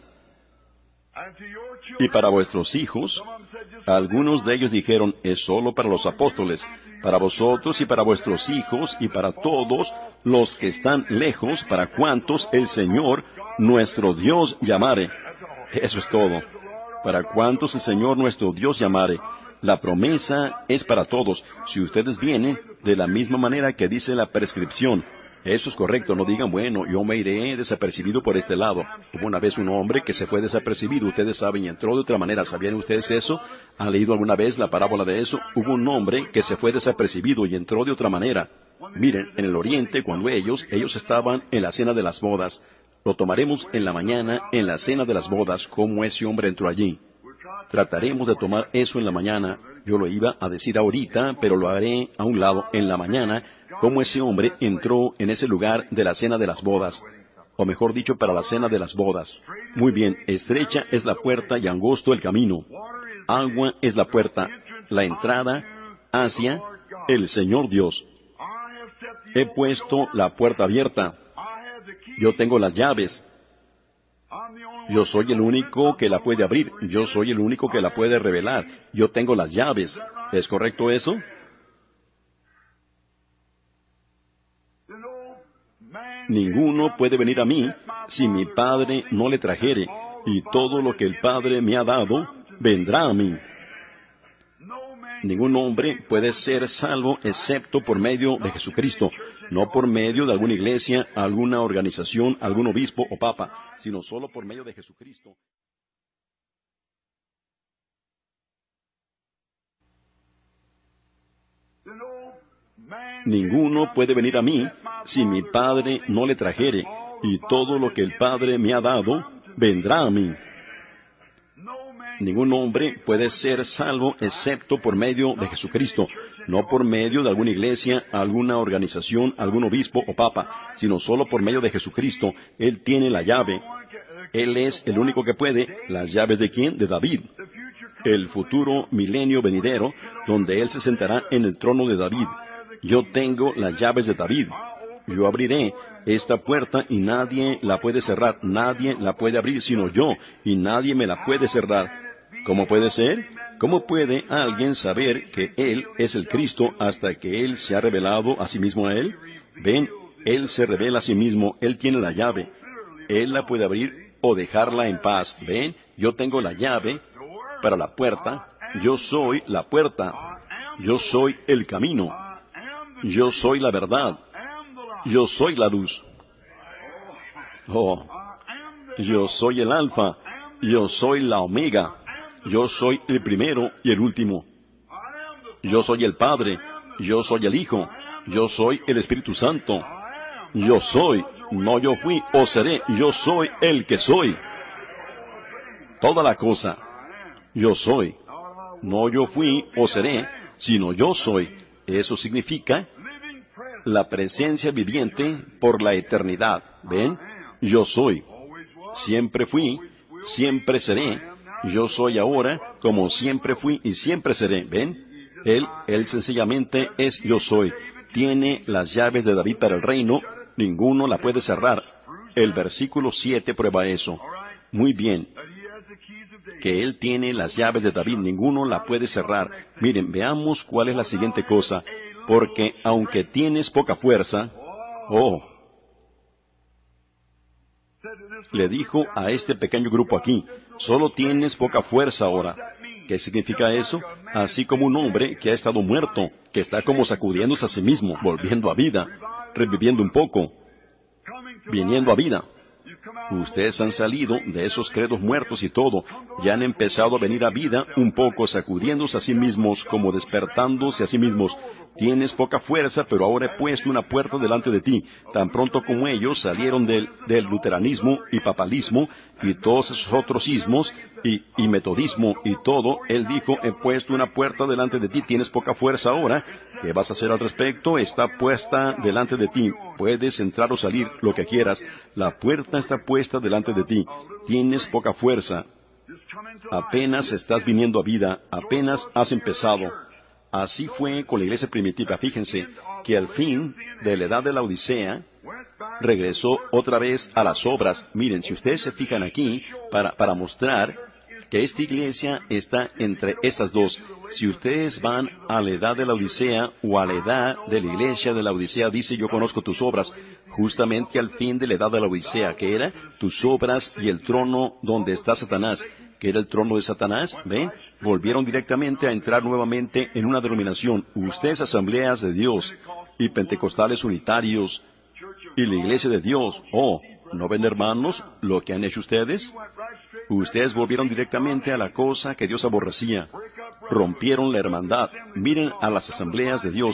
Speaker 1: y para vuestros hijos. Algunos de ellos dijeron, es solo para los apóstoles, para vosotros y para vuestros hijos, y para todos los que están lejos, para cuantos el Señor nuestro Dios llamare. Eso es todo. Para cuantos el Señor nuestro Dios llamare. La promesa es para todos. Si ustedes vienen de la misma manera que dice la prescripción, eso es correcto. No digan, bueno, yo me iré desapercibido por este lado. Hubo una vez un hombre que se fue desapercibido, ustedes saben, y entró de otra manera. ¿Sabían ustedes eso? ¿Han leído alguna vez la parábola de eso? Hubo un hombre que se fue desapercibido y entró de otra manera. Miren, en el oriente, cuando ellos, ellos estaban en la cena de las bodas. Lo tomaremos en la mañana, en la cena de las bodas, cómo ese hombre entró allí. Trataremos de tomar eso en la mañana. Yo lo iba a decir ahorita, pero lo haré a un lado, en la mañana, cómo ese hombre entró en ese lugar de la cena de las bodas. O mejor dicho, para la cena de las bodas. Muy bien, estrecha es la puerta y angosto el camino. Agua es la puerta, la entrada hacia el Señor Dios. He puesto la puerta abierta. Yo tengo las llaves. Yo soy el único que la puede abrir. Yo soy el único que la puede revelar. Yo tengo las llaves. ¿Es correcto eso? Ninguno puede venir a mí si mi Padre no le trajere, y todo lo que el Padre me ha dado vendrá a mí. Ningún hombre puede ser salvo excepto por medio de Jesucristo, no por medio de alguna iglesia, alguna organización, algún obispo o papa, sino solo por medio de Jesucristo. Ninguno puede venir a mí si mi Padre no le trajere, y todo lo que el Padre me ha dado vendrá a mí. Ningún hombre puede ser salvo excepto por medio de Jesucristo, no por medio de alguna iglesia, alguna organización, algún obispo o papa, sino solo por medio de Jesucristo. Él tiene la llave. Él es el único que puede. ¿Las llaves de quién? De David. El futuro milenio venidero, donde Él se sentará en el trono de David. Yo tengo las llaves de David. Yo abriré esta puerta y nadie la puede cerrar. Nadie la puede abrir sino yo, y nadie me la puede cerrar. ¿Cómo puede ser? ¿Cómo puede alguien saber que Él es el Cristo hasta que Él se ha revelado a sí mismo a Él? Ven, Él se revela a sí mismo, Él tiene la llave. Él la puede abrir o dejarla en paz. Ven, yo tengo la llave para la puerta. Yo soy la puerta. Yo soy el camino. Yo soy la verdad. Yo soy la luz. Oh, yo soy el alfa. Yo soy la omega. Yo soy el primero y el último. Yo soy el Padre. Yo soy el Hijo. Yo soy el Espíritu Santo. Yo soy. No yo fui o seré. Yo soy el que soy. Toda la cosa. Yo soy. No yo fui o seré, sino yo soy. Eso significa la presencia viviente por la eternidad. ¿Ven? Yo soy. Siempre fui, siempre seré. Yo soy ahora, como siempre fui y siempre seré. ¿Ven? Él, Él sencillamente es yo soy. Tiene las llaves de David para el reino. Ninguno la puede cerrar. El versículo siete prueba eso. Muy bien. Que Él tiene las llaves de David. Ninguno la puede cerrar. Miren, veamos cuál es la siguiente cosa. Porque aunque tienes poca fuerza, oh, le dijo a este pequeño grupo aquí, solo tienes poca fuerza ahora. ¿Qué significa eso? Así como un hombre que ha estado muerto, que está como sacudiéndose a sí mismo, volviendo a vida, reviviendo un poco, viniendo a vida. Ustedes han salido de esos credos muertos y todo, y han empezado a venir a vida un poco sacudiéndose a sí mismos, como despertándose a sí mismos. Tienes poca fuerza, pero ahora he puesto una puerta delante de ti. Tan pronto como ellos salieron del, del luteranismo y papalismo y todos esos otros ismos y, y metodismo y todo, Él dijo, he puesto una puerta delante de ti. Tienes poca fuerza ahora. ¿Qué vas a hacer al respecto? Está puesta delante de ti. Puedes entrar o salir, lo que quieras. La puerta está puesta delante de ti. Tienes poca fuerza. Apenas estás viniendo a vida. Apenas has empezado. Así fue con la iglesia primitiva. Fíjense que al fin de la edad de la Odisea, regresó otra vez a las obras. Miren, si ustedes se fijan aquí, para, para mostrar que esta iglesia está entre estas dos. Si ustedes van a la edad de la Odisea o a la edad de la iglesia de la Odisea, dice, yo conozco tus obras, justamente al fin de la edad de la Odisea, que era tus obras y el trono donde está Satanás, que era el trono de Satanás, ¿ven? Volvieron directamente a entrar nuevamente en una denominación. Ustedes, asambleas de Dios y pentecostales unitarios y la iglesia de Dios, oh, ¿no ven, hermanos, lo que han hecho ustedes? Ustedes volvieron directamente a la cosa que Dios aborrecía. Rompieron la hermandad. Miren a las asambleas de Dios.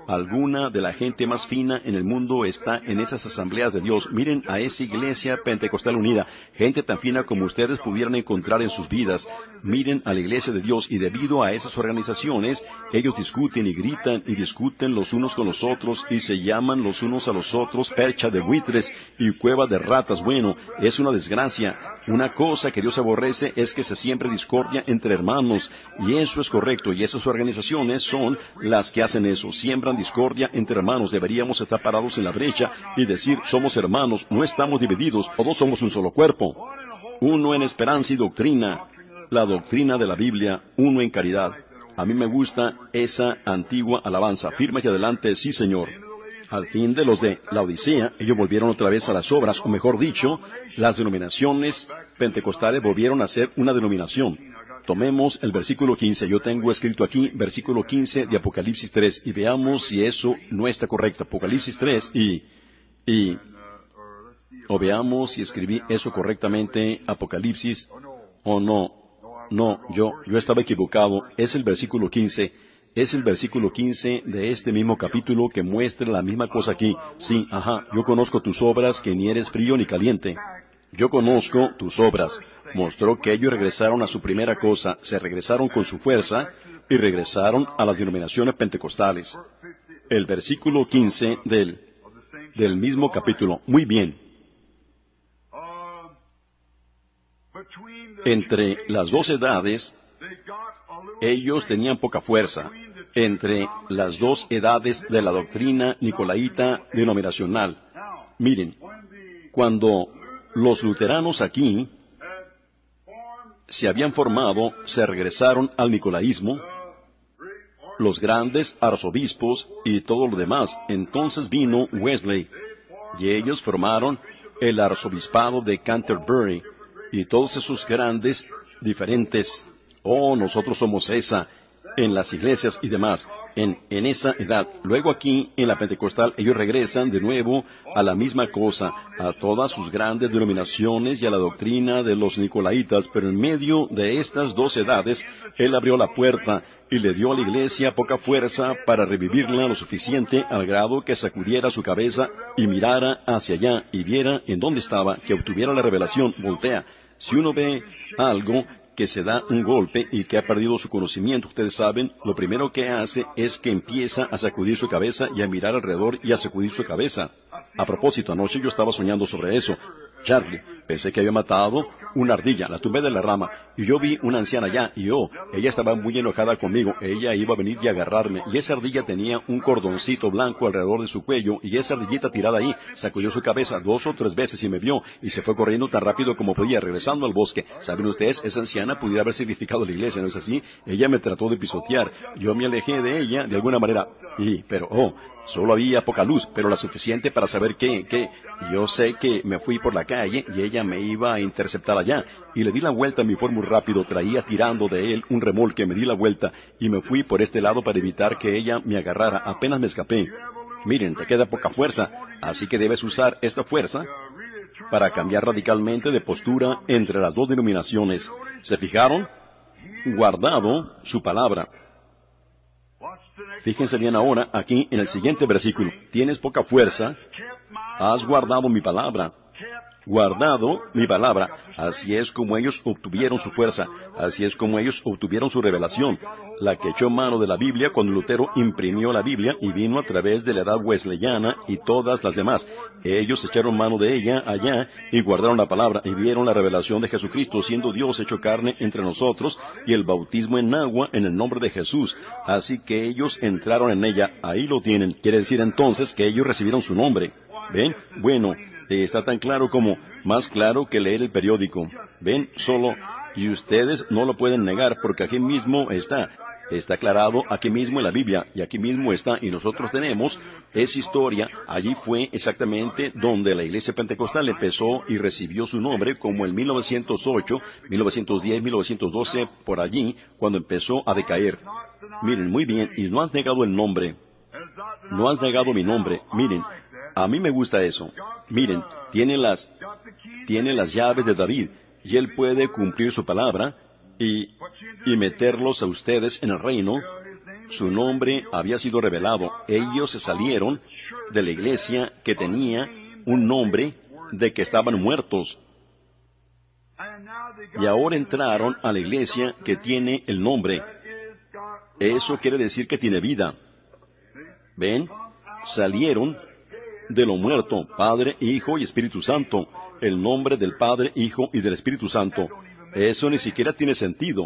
Speaker 1: Alguna de la gente más fina en el mundo está en esas asambleas de Dios. Miren a esa iglesia pentecostal unida. Gente tan fina como ustedes pudieran encontrar en sus vidas. Miren a la iglesia de Dios, y debido a esas organizaciones, ellos discuten y gritan y discuten los unos con los otros y se llaman los unos a los otros percha de buitres y cueva de ratas. Bueno, es una desgracia. Una cosa que Dios aborrece es que se siembre discordia entre hermanos, y eso es correcto, y esas organizaciones son las que hacen eso, siembran discordia entre hermanos. Deberíamos estar parados en la brecha y decir, somos hermanos, no estamos divididos, todos somos un solo cuerpo, uno en esperanza y doctrina, la doctrina de la Biblia, uno en caridad. A mí me gusta esa antigua alabanza, firme y adelante, sí Señor. Al fin de los de la Odisea, ellos volvieron otra vez a las obras, o mejor dicho, las denominaciones pentecostales volvieron a ser una denominación. Tomemos el versículo quince, yo tengo escrito aquí, versículo quince de Apocalipsis tres, y veamos si eso no está correcto. Apocalipsis tres, y, y, o veamos si escribí eso correctamente, Apocalipsis, o no, no, yo, yo estaba equivocado, es el versículo quince. Es el versículo quince de este mismo capítulo que muestra la misma cosa aquí. Sí, ajá, yo conozco tus obras, que ni eres frío ni caliente. Yo conozco tus obras. Mostró que ellos regresaron a su primera cosa, se regresaron con su fuerza y regresaron a las denominaciones pentecostales. El versículo quince del, del mismo capítulo. Muy bien. Entre las dos edades, ellos tenían poca fuerza. Entre las dos edades de la doctrina nicolaíta denominacional. Miren, cuando los luteranos aquí se habían formado, se regresaron al nicolaísmo, los grandes arzobispos y todo lo demás. Entonces vino Wesley, y ellos formaron el arzobispado de Canterbury, y todos esos grandes, diferentes, oh, nosotros somos esa, en las iglesias y demás, en, en esa edad. Luego aquí, en la pentecostal, ellos regresan de nuevo a la misma cosa, a todas sus grandes denominaciones y a la doctrina de los nicolaitas, pero en medio de estas dos edades, Él abrió la puerta y le dio a la iglesia poca fuerza para revivirla lo suficiente al grado que sacudiera su cabeza y mirara hacia allá y viera en dónde estaba, que obtuviera la revelación. Voltea. Si uno ve algo que se da un golpe y que ha perdido su conocimiento, ustedes saben, lo primero que hace es que empieza a sacudir su cabeza y a mirar alrededor y a sacudir su cabeza. A propósito, anoche yo estaba soñando sobre eso. Charlie, pensé que había matado una ardilla, la tumbé de la rama, y yo vi una anciana allá, y oh, ella estaba muy enojada conmigo, ella iba a venir y agarrarme, y esa ardilla tenía un cordoncito blanco alrededor de su cuello, y esa ardillita tirada ahí, sacudió su cabeza dos o tres veces y me vio, y se fue corriendo tan rápido como podía, regresando al bosque. ¿Saben ustedes? Esa anciana pudiera haber significado la iglesia, ¿no es así? Ella me trató de pisotear, yo me alejé de ella de alguna manera, y, pero, oh, solo había poca luz, pero la suficiente para saber que, que, yo sé que me fui por la calle y ella me iba a interceptar allá, y le di la vuelta a mi por muy rápido, traía tirando de él un remolque, me di la vuelta y me fui por este lado para evitar que ella me agarrara, apenas me escapé. Miren, te queda poca fuerza, así que debes usar esta fuerza para cambiar radicalmente de postura entre las dos denominaciones. ¿Se fijaron? Guardado su palabra. Fíjense bien ahora, aquí en el siguiente versículo. Tienes poca fuerza, has guardado mi palabra. Guardado mi palabra. Así es como ellos obtuvieron su fuerza. Así es como ellos obtuvieron su revelación. La que echó mano de la Biblia cuando Lutero imprimió la Biblia y vino a través de la edad wesleyana y todas las demás. Ellos echaron mano de ella allá y guardaron la palabra y vieron la revelación de Jesucristo siendo Dios hecho carne entre nosotros y el bautismo en agua en el nombre de Jesús. Así que ellos entraron en ella. Ahí lo tienen. Quiere decir entonces que ellos recibieron su nombre. ¿Ven? Bueno, está tan claro como, más claro que leer el periódico. ¿Ven? Solo, y ustedes no lo pueden negar porque aquí mismo está. Está aclarado aquí mismo en la Biblia, y aquí mismo está, y nosotros tenemos esa historia. Allí fue exactamente donde la iglesia pentecostal empezó y recibió su nombre, como en mil novecientos ocho, mil novecientos diez, mil novecientos doce, por allí, cuando empezó a decaer. Miren, muy bien, y no has negado el nombre. No has negado mi nombre. Miren, a mí me gusta eso. Miren, tiene las, tiene las llaves de David, y él puede cumplir su palabra y, y meterlos a ustedes en el reino. su nombre había sido revelado. Ellos se salieron de la iglesia que tenía un nombre de que estaban muertos. Y ahora entraron a la iglesia que tiene el nombre. Eso quiere decir que tiene vida. ¿Ven? Salieron de lo muerto, Padre, Hijo y Espíritu Santo. El nombre del Padre, Hijo y del Espíritu Santo. Eso ni siquiera tiene sentido.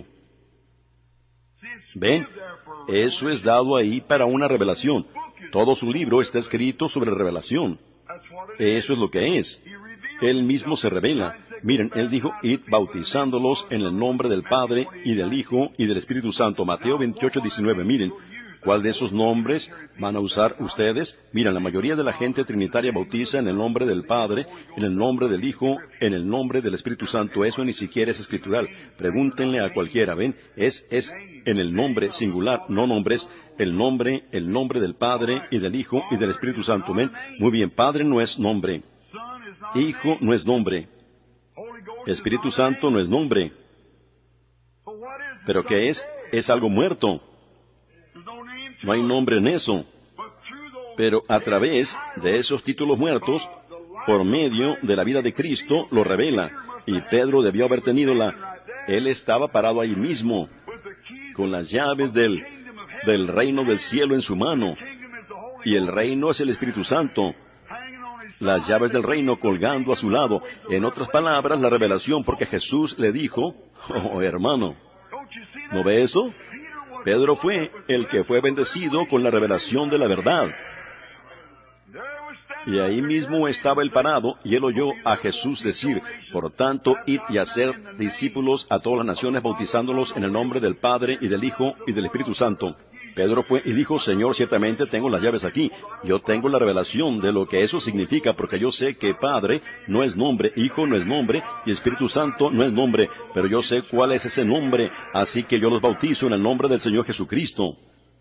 Speaker 1: ¿Ven? Eso es dado ahí para una revelación. Todo su libro está escrito sobre revelación. Eso es lo que es. Él mismo se revela. Miren, Él dijo, id bautizándolos en el nombre del Padre, y del Hijo, y del Espíritu Santo. Mateo veintiocho, diecinueve. Miren, ¿cuál de esos nombres van a usar ustedes? Miren, la mayoría de la gente trinitaria bautiza en el nombre del Padre, en el nombre del Hijo, en el nombre del Espíritu Santo. Eso ni siquiera es escritural. Pregúntenle a cualquiera, ¿ven? Es, es en el nombre singular, no nombres, el nombre, el nombre del Padre, y del Hijo, y del Espíritu Santo. ¿Ven? Muy bien, Padre no es nombre. Hijo no es nombre. Espíritu Santo no es nombre. ¿Pero qué es? Es algo muerto. No hay nombre en eso. Pero a través de esos títulos muertos, por medio de la vida de Cristo, lo revela. Y Pedro debió haber tenido la... Él estaba parado ahí mismo, con las llaves del, del reino del cielo en su mano. Y el reino es el Espíritu Santo. Las llaves del reino colgando a su lado. En otras palabras, la revelación, porque Jesús le dijo, oh hermano, ¿no ve eso? Pedro fue el que fue bendecido con la revelación de la verdad. Y ahí mismo estaba él parado, y él oyó a Jesús decir, por tanto, id y hacer discípulos a todas las naciones, bautizándolos en el nombre del Padre, y del Hijo, y del Espíritu Santo. Pedro fue y dijo, Señor, ciertamente tengo las llaves aquí. Yo tengo la revelación de lo que eso significa, porque yo sé que Padre no es nombre, Hijo no es nombre, y Espíritu Santo no es nombre, pero yo sé cuál es ese nombre, así que yo los bautizo en el nombre del Señor Jesucristo.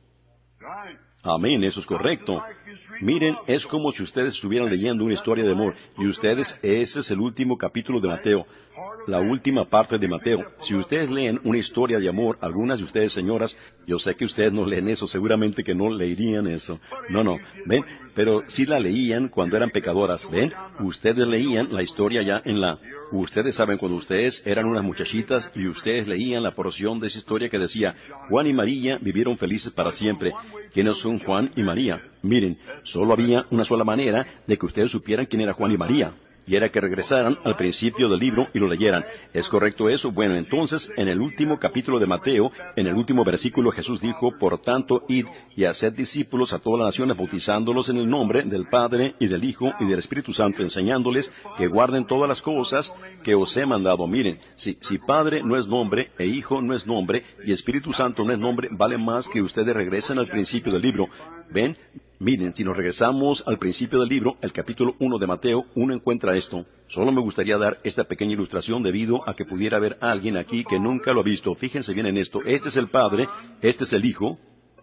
Speaker 1: Amén, eso es correcto. Miren, es como si ustedes estuvieran leyendo una historia de amor, y ustedes, ese es el último capítulo de Mateo, la última parte de Mateo. Si ustedes leen una historia de amor, algunas de ustedes, señoras, yo sé que ustedes no leen eso, seguramente que no leerían eso. No, no, ¿ven? Pero sí la leían cuando eran pecadoras, ¿ven? Ustedes leían la historia ya en la... Ustedes saben cuando ustedes eran unas muchachitas y ustedes leían la porción de esa historia que decía, Juan y María vivieron felices para siempre. ¿Quiénes son Juan y María? Miren, solo había una sola manera de que ustedes supieran quién era Juan y María. Y era que regresaran al principio del libro y lo leyeran. ¿Es correcto eso? Bueno, entonces, en el último capítulo de Mateo, en el último versículo, Jesús dijo, por tanto, id y haced discípulos a todas las naciones, bautizándolos en el nombre del Padre, y del Hijo, y del Espíritu Santo, enseñándoles que guarden todas las cosas que os he mandado. Miren, si, si Padre no es nombre, e Hijo no es nombre, y Espíritu Santo no es nombre, vale más que ustedes regresen al principio del libro. ¿Ven? Miren, si nos regresamos al principio del libro, el capítulo uno de Mateo, uno encuentra esto. Solo me gustaría dar esta pequeña ilustración debido a que pudiera haber alguien aquí que nunca lo ha visto. Fíjense bien en esto. Este es el Padre, este es el Hijo,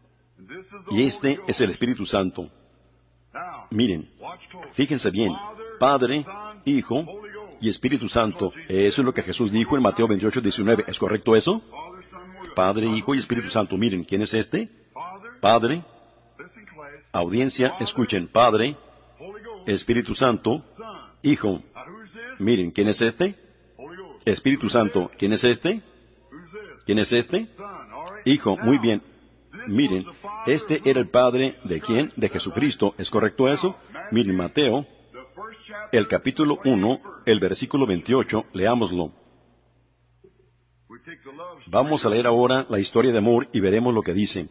Speaker 1: y este es el Espíritu Santo. Miren, fíjense bien. Padre, Hijo y Espíritu Santo. Eso es lo que Jesús dijo en Mateo veintiocho, diecinueve. ¿Es correcto eso? Padre, Hijo y Espíritu Santo. Miren, ¿quién es este? Padre. Audiencia, escuchen, Padre, Espíritu Santo, Hijo. Miren, ¿quién es este? Espíritu Santo. ¿Quién es este? ¿Quién es este? Hijo. Muy bien. Miren, este era el Padre ¿de quién? De Jesucristo. ¿Es correcto eso? Miren, Mateo, el capítulo uno, el versículo veintiocho, leámoslo. Vamos a leer ahora la historia de amor y veremos lo que dice.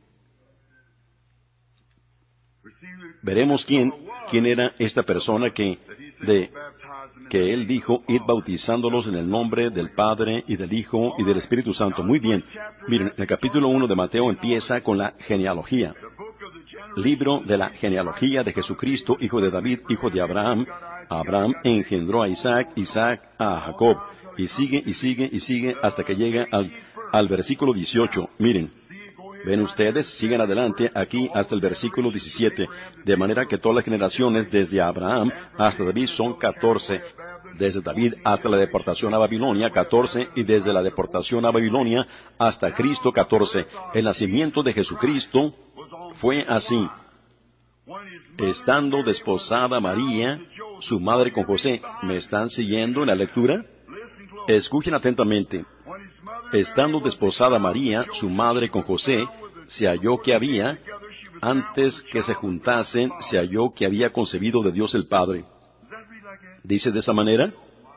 Speaker 1: Veremos quién, quién era esta persona que, de, que él dijo, id bautizándolos en el nombre del Padre y del Hijo y del Espíritu Santo. Muy bien. Miren, el capítulo uno de Mateo empieza con la genealogía. Libro de la genealogía de Jesucristo, hijo de David, hijo de Abraham. Abraham engendró a Isaac, Isaac a Jacob. Y sigue, y sigue, y sigue hasta que llega al, al versículo dieciocho. Miren. Ven ustedes, sigan adelante aquí hasta el versículo diecisiete, de manera que todas las generaciones desde Abraham hasta David son catorce. desde David hasta la deportación a Babilonia, catorce, y desde la deportación a Babilonia hasta Cristo, catorce. El nacimiento de Jesucristo fue así. Estando desposada María, su madre con José. ¿Me están siguiendo en la lectura? Escuchen atentamente. Estando desposada María, su madre con José, se halló que había, antes que se juntasen, se halló que había concebido de Dios el Padre. ¿Dice de esa manera?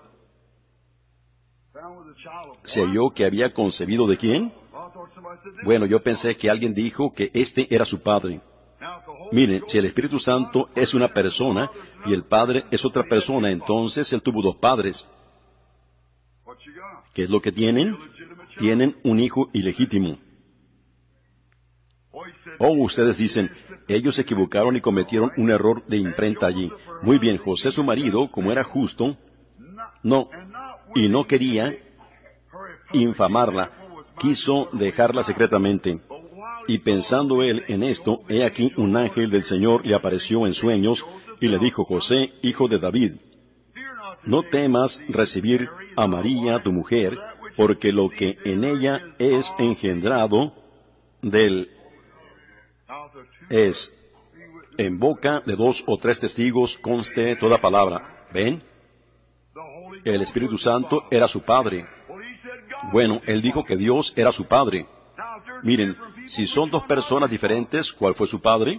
Speaker 1: ¿Se halló que había concebido de quién? Bueno, yo pensé que alguien dijo que este era su Padre. Miren, si el Espíritu Santo es una persona y el Padre es otra persona, entonces Él tuvo dos padres. ¿Qué es lo que tienen? Tienen un hijo ilegítimo. Oh, ustedes dicen, ellos se equivocaron y cometieron un error de imprenta allí. Muy bien, José su marido, como era justo, no, y no quería infamarla, quiso dejarla secretamente. Y pensando él en esto, he aquí un ángel del Señor le apareció en sueños y le dijo, José, hijo de David, no temas recibir a María, tu mujer, porque lo que en ella es engendrado del es en boca de dos o tres testigos conste toda palabra. ¿Ven? El Espíritu Santo era su Padre. Bueno, él dijo que Dios era su Padre. Miren, si son dos personas diferentes, ¿cuál fue su Padre?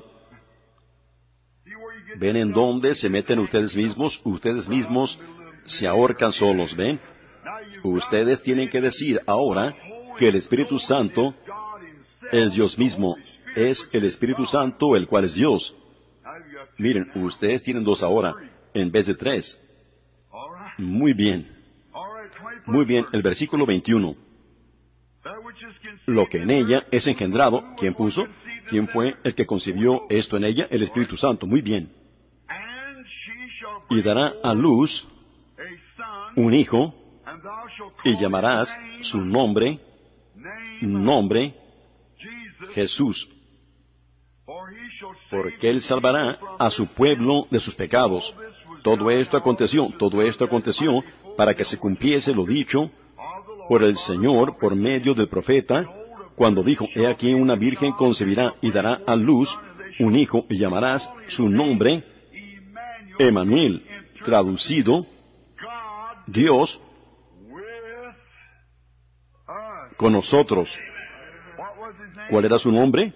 Speaker 1: ¿Ven en dónde se meten ustedes mismos? Ustedes mismos se ahorcan solos, ¿ven? Ustedes tienen que decir ahora que el Espíritu Santo es Dios mismo. Es el Espíritu Santo el cual es Dios. Miren, ustedes tienen dos ahora, en vez de tres. Muy bien. Muy bien, el versículo veintiuno. Lo que en ella es engendrado, ¿quién puso? ¿Quién fue el que concibió esto en ella? El Espíritu Santo. Muy bien. Y dará a luz un hijo, y llamarás su nombre, nombre, Jesús, porque él salvará a su pueblo de sus pecados. Todo esto aconteció, todo esto aconteció para que se cumpliese lo dicho por el Señor por medio del profeta, cuando dijo, he aquí una virgen concebirá y dará a luz un hijo y llamarás su nombre Emmanuel, traducido, Dios con nosotros. ¿Cuál era su nombre?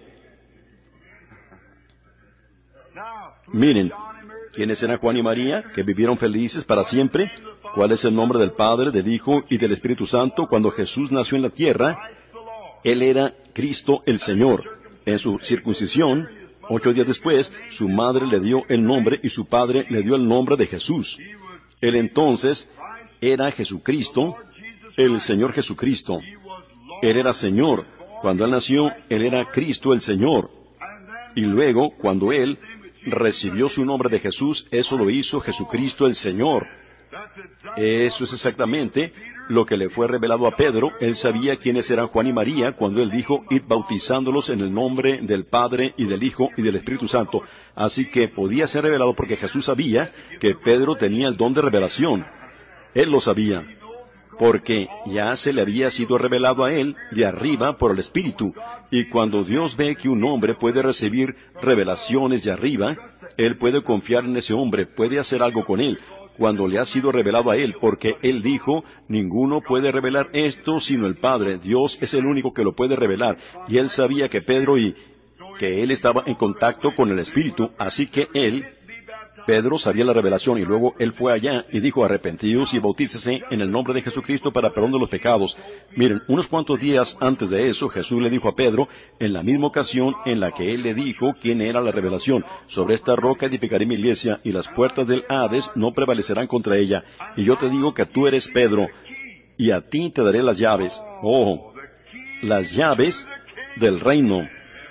Speaker 1: Miren, ¿quiénes eran Juan y María, que vivieron felices para siempre? ¿Cuál es el nombre del Padre, del Hijo y del Espíritu Santo? Cuando Jesús nació en la tierra, Él era Cristo el Señor. En su circuncisión, ocho días después, su madre le dio el nombre y su padre le dio el nombre de Jesús. Él entonces era Jesucristo, el Señor Jesucristo. Él era Señor. Cuando Él nació, Él era Cristo el Señor. Y luego, cuando Él recibió su nombre de Jesús, eso lo hizo Jesucristo el Señor. Eso es exactamente lo que le fue revelado a Pedro. Él sabía quiénes eran Juan y María cuando Él dijo, id bautizándolos en el nombre del Padre y del Hijo y del Espíritu Santo. Así que podía ser revelado porque Jesús sabía que Pedro tenía el don de revelación. Él lo sabía, porque ya se le había sido revelado a él de arriba por el Espíritu. Y cuando Dios ve que un hombre puede recibir revelaciones de arriba, Él puede confiar en ese hombre, puede hacer algo con él, cuando le ha sido revelado a él, porque Él dijo, ninguno puede revelar esto sino el Padre. Dios es el único que lo puede revelar. Y Él sabía que Pedro y que Él estaba en contacto con el Espíritu, así que Él, Pedro sabía la revelación y luego él fue allá y dijo, arrepentidos y bautícese en el nombre de Jesucristo para perdón de los pecados. Miren, unos cuantos días antes de eso, Jesús le dijo a Pedro, en la misma ocasión en la que él le dijo quién era la revelación, sobre esta roca edificaré mi iglesia y las puertas del Hades no prevalecerán contra ella. Y yo te digo que tú eres Pedro y a ti te daré las llaves. Oh, las llaves del reino.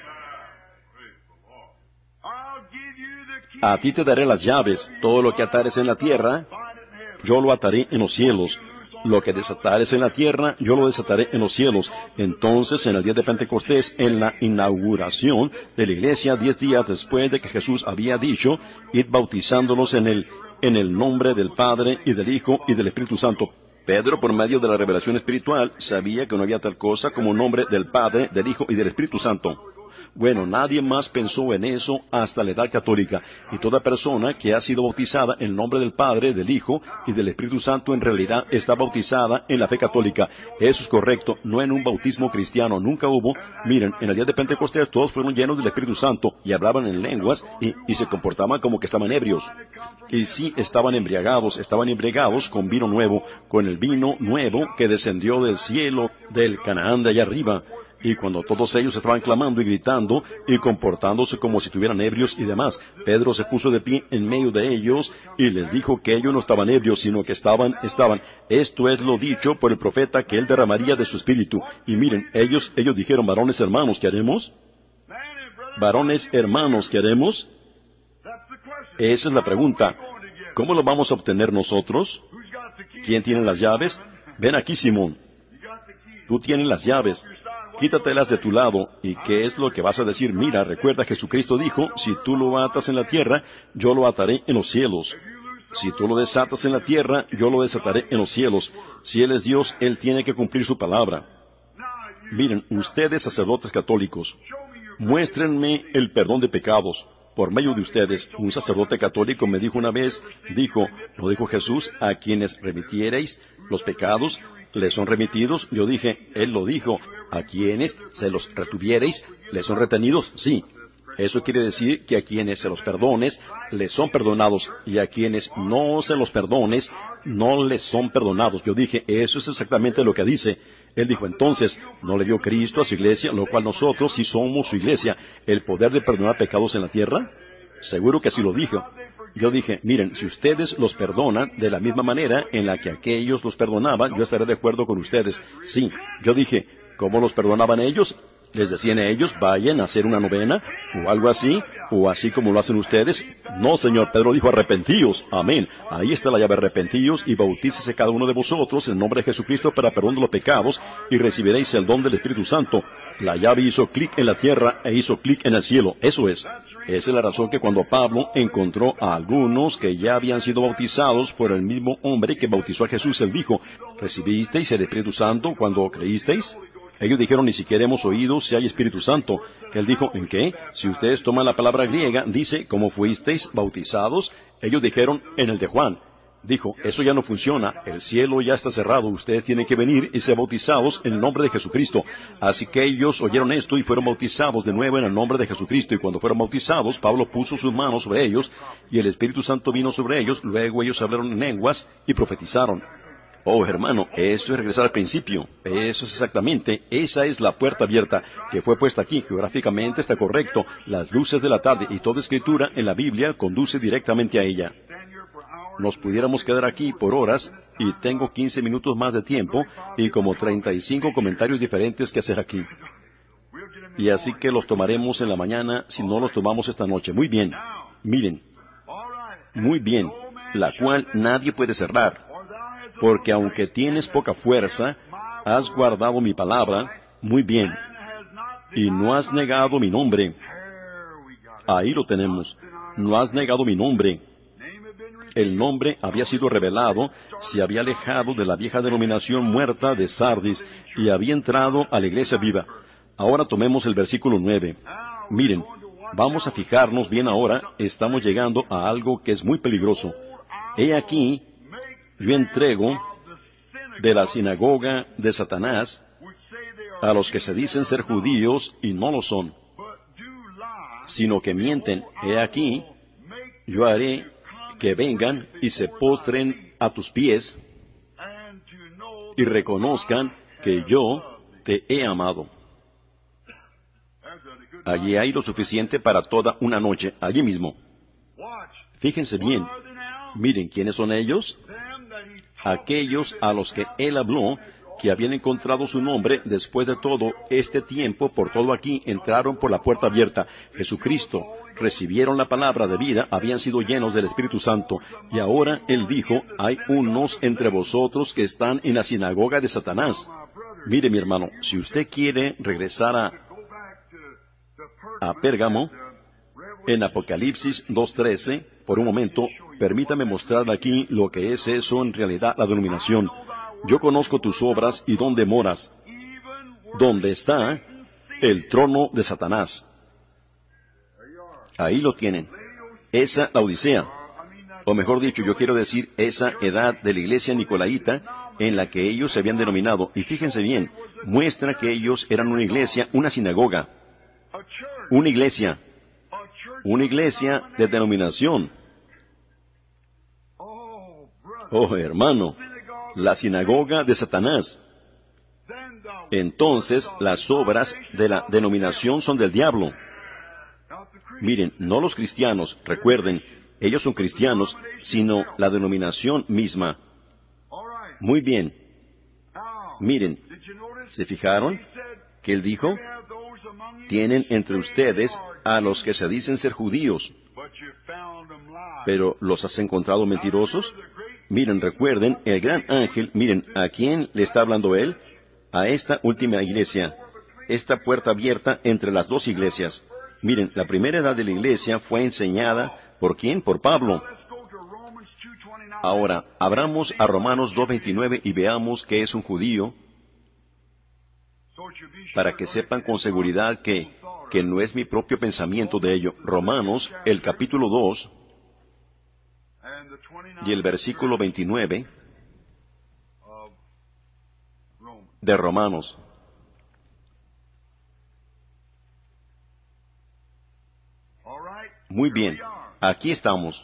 Speaker 1: A ti te daré las llaves. Todo lo que atares en la tierra, yo lo ataré en los cielos. Lo que desatares en la tierra, yo lo desataré en los cielos. Entonces, en el día de Pentecostés, en la inauguración de la iglesia, diez días después de que Jesús había dicho, id bautizándolos en el en el nombre del Padre, y del Hijo, y del Espíritu Santo. Pedro, por medio de la revelación espiritual, sabía que no había tal cosa como un nombre del Padre, del Hijo y del Espíritu Santo. Bueno, nadie más pensó en eso hasta la edad católica, y toda persona que ha sido bautizada en el nombre del Padre, del Hijo y del Espíritu Santo en realidad está bautizada en la fe católica. Eso es correcto, no en un bautismo cristiano, nunca hubo. Miren, en el día de Pentecostés todos fueron llenos del Espíritu Santo y hablaban en lenguas y, y se comportaban como que estaban ebrios. Y sí, estaban embriagados, estaban embriagados con vino nuevo, con el vino nuevo que descendió del cielo, del Canaán de allá arriba. Y cuando todos ellos estaban clamando y gritando y comportándose como si estuvieran ebrios y demás, Pedro se puso de pie en medio de ellos y les dijo que ellos no estaban ebrios, sino que estaban, estaban. Esto es lo dicho por el profeta, que él derramaría de su espíritu. Y miren, ellos, ellos dijeron: varones hermanos, ¿qué haremos? Varones hermanos, ¿qué haremos? Esa es la pregunta. ¿Cómo lo vamos a obtener nosotros? ¿Quién tiene las llaves? Ven aquí, Simón. Tú tienes las llaves. Quítatelas de tu lado. ¿Y qué es lo que vas a decir? Mira, recuerda, Jesucristo dijo: si tú lo atas en la tierra, yo lo ataré en los cielos. Si tú lo desatas en la tierra, yo lo desataré en los cielos. Si Él es Dios, Él tiene que cumplir su palabra. Miren, ustedes, sacerdotes católicos, muéstrenme el perdón de pecados. Por medio de ustedes, un sacerdote católico me dijo una vez, dijo, ¿no dijo Jesús, a quienes remitiereis los pecados, les son remitidos? Yo dije, Él lo dijo, a quienes se los retuviereis, les son retenidos. Sí, eso quiere decir que a quienes se los perdones, les son perdonados, y a quienes no se los perdones, no les son perdonados. Yo dije, eso es exactamente lo que dice. Él dijo, entonces, ¿no le dio Cristo a su iglesia, lo cual nosotros sí somos su iglesia, el poder de perdonar pecados en la tierra? Seguro que así lo dijo. Yo dije, miren, si ustedes los perdonan de la misma manera en la que aquellos los perdonaban, yo estaré de acuerdo con ustedes. Sí, yo dije, ¿cómo los perdonaban ellos? Les decían a ellos, vayan a hacer una novena, o algo así, o así como lo hacen ustedes. No, Señor, Pedro dijo, arrepentíos. Amén. Ahí está la llave, arrepentíos, y bautícese cada uno de vosotros en nombre de Jesucristo para perdón de los pecados, y recibiréis el don del Espíritu Santo. La llave hizo clic en la tierra e hizo clic en el cielo. Eso es. Esa es la razón que cuando Pablo encontró a algunos que ya habían sido bautizados por el mismo hombre que bautizó a Jesús, él dijo, ¿recibisteis el Espíritu Santo cuando creísteis? Ellos dijeron, ni siquiera hemos oído si hay Espíritu Santo. Él dijo, ¿en qué? Si ustedes toman la palabra griega, dice, ¿cómo fuisteis bautizados? Ellos dijeron, en el de Juan. Dijo, eso ya no funciona, el cielo ya está cerrado, ustedes tienen que venir y ser bautizados en el nombre de Jesucristo. Así que ellos oyeron esto y fueron bautizados de nuevo en el nombre de Jesucristo. Y cuando fueron bautizados, Pablo puso sus manos sobre ellos, y el Espíritu Santo vino sobre ellos, luego ellos hablaron en lenguas y profetizaron. Oh, hermano, eso es regresar al principio. Eso es exactamente, esa es la puerta abierta que fue puesta aquí. Geográficamente está correcto. Las luces de la tarde y toda escritura en la Biblia conduce directamente a ella. Nos pudiéramos quedar aquí por horas, y tengo quince minutos más de tiempo, y como treinta y cinco comentarios diferentes que hacer aquí. Y así que los tomaremos en la mañana, si no los tomamos esta noche. Muy bien. Miren. Muy bien. La cual nadie puede cerrar. Porque aunque tienes poca fuerza, has guardado mi palabra, muy bien, y no has negado mi nombre. Ahí lo tenemos, no has negado mi nombre. El nombre había sido revelado, se había alejado de la vieja denominación muerta de Sardis, y había entrado a la iglesia viva. Ahora tomemos el versículo nueve. Miren, vamos a fijarnos bien ahora, estamos llegando a algo que es muy peligroso. He aquí, yo entrego de la sinagoga de Satanás a los que se dicen ser judíos y no lo son, sino que mienten. He aquí, yo haré que vengan y se postren a tus pies y reconozcan que yo te he amado. Allí hay lo suficiente para toda una noche, allí mismo. Fíjense bien. Miren, ¿quiénes son ellos? Aquellos a los que Él habló, que habían encontrado su nombre después de todo este tiempo, por todo aquí, entraron por la puerta abierta. Jesucristo, recibieron la palabra de vida, habían sido llenos del Espíritu Santo. Y ahora Él dijo, hay unos entre vosotros que están en la sinagoga de Satanás. Mire, mi hermano, si usted quiere regresar a, a Pérgamo, en Apocalipsis dos trece, por un momento, permítame mostrar aquí lo que es eso en realidad la denominación. Yo conozco tus obras y dónde moras, donde está el trono de Satanás. Ahí lo tienen. Esa Laodicea, o mejor dicho, yo quiero decir, esa edad de la iglesia nicolaíta en la que ellos se habían denominado. Y fíjense bien, muestra que ellos eran una iglesia, una sinagoga, una iglesia, una iglesia de denominación. Oh, hermano, la sinagoga de Satanás. Entonces, las obras de la denominación son del diablo. Miren, no los cristianos, recuerden, ellos son cristianos, sino la denominación misma. Muy bien. Miren, ¿se fijaron que él dijo? Tienen entre ustedes a los que se dicen ser judíos, pero ¿los has encontrado mentirosos? Miren, recuerden, el gran ángel, miren, ¿a quién le está hablando él? A esta última iglesia, esta puerta abierta entre las dos iglesias. Miren, la primera edad de la iglesia fue enseñada, ¿por quién? Por Pablo. Ahora, abramos a Romanos dos veintinueve y veamos qué es un judío, para que sepan con seguridad que, que no es mi propio pensamiento de ello. Romanos, el capítulo dos, y el versículo veintinueve de Romanos. Muy bien, aquí estamos.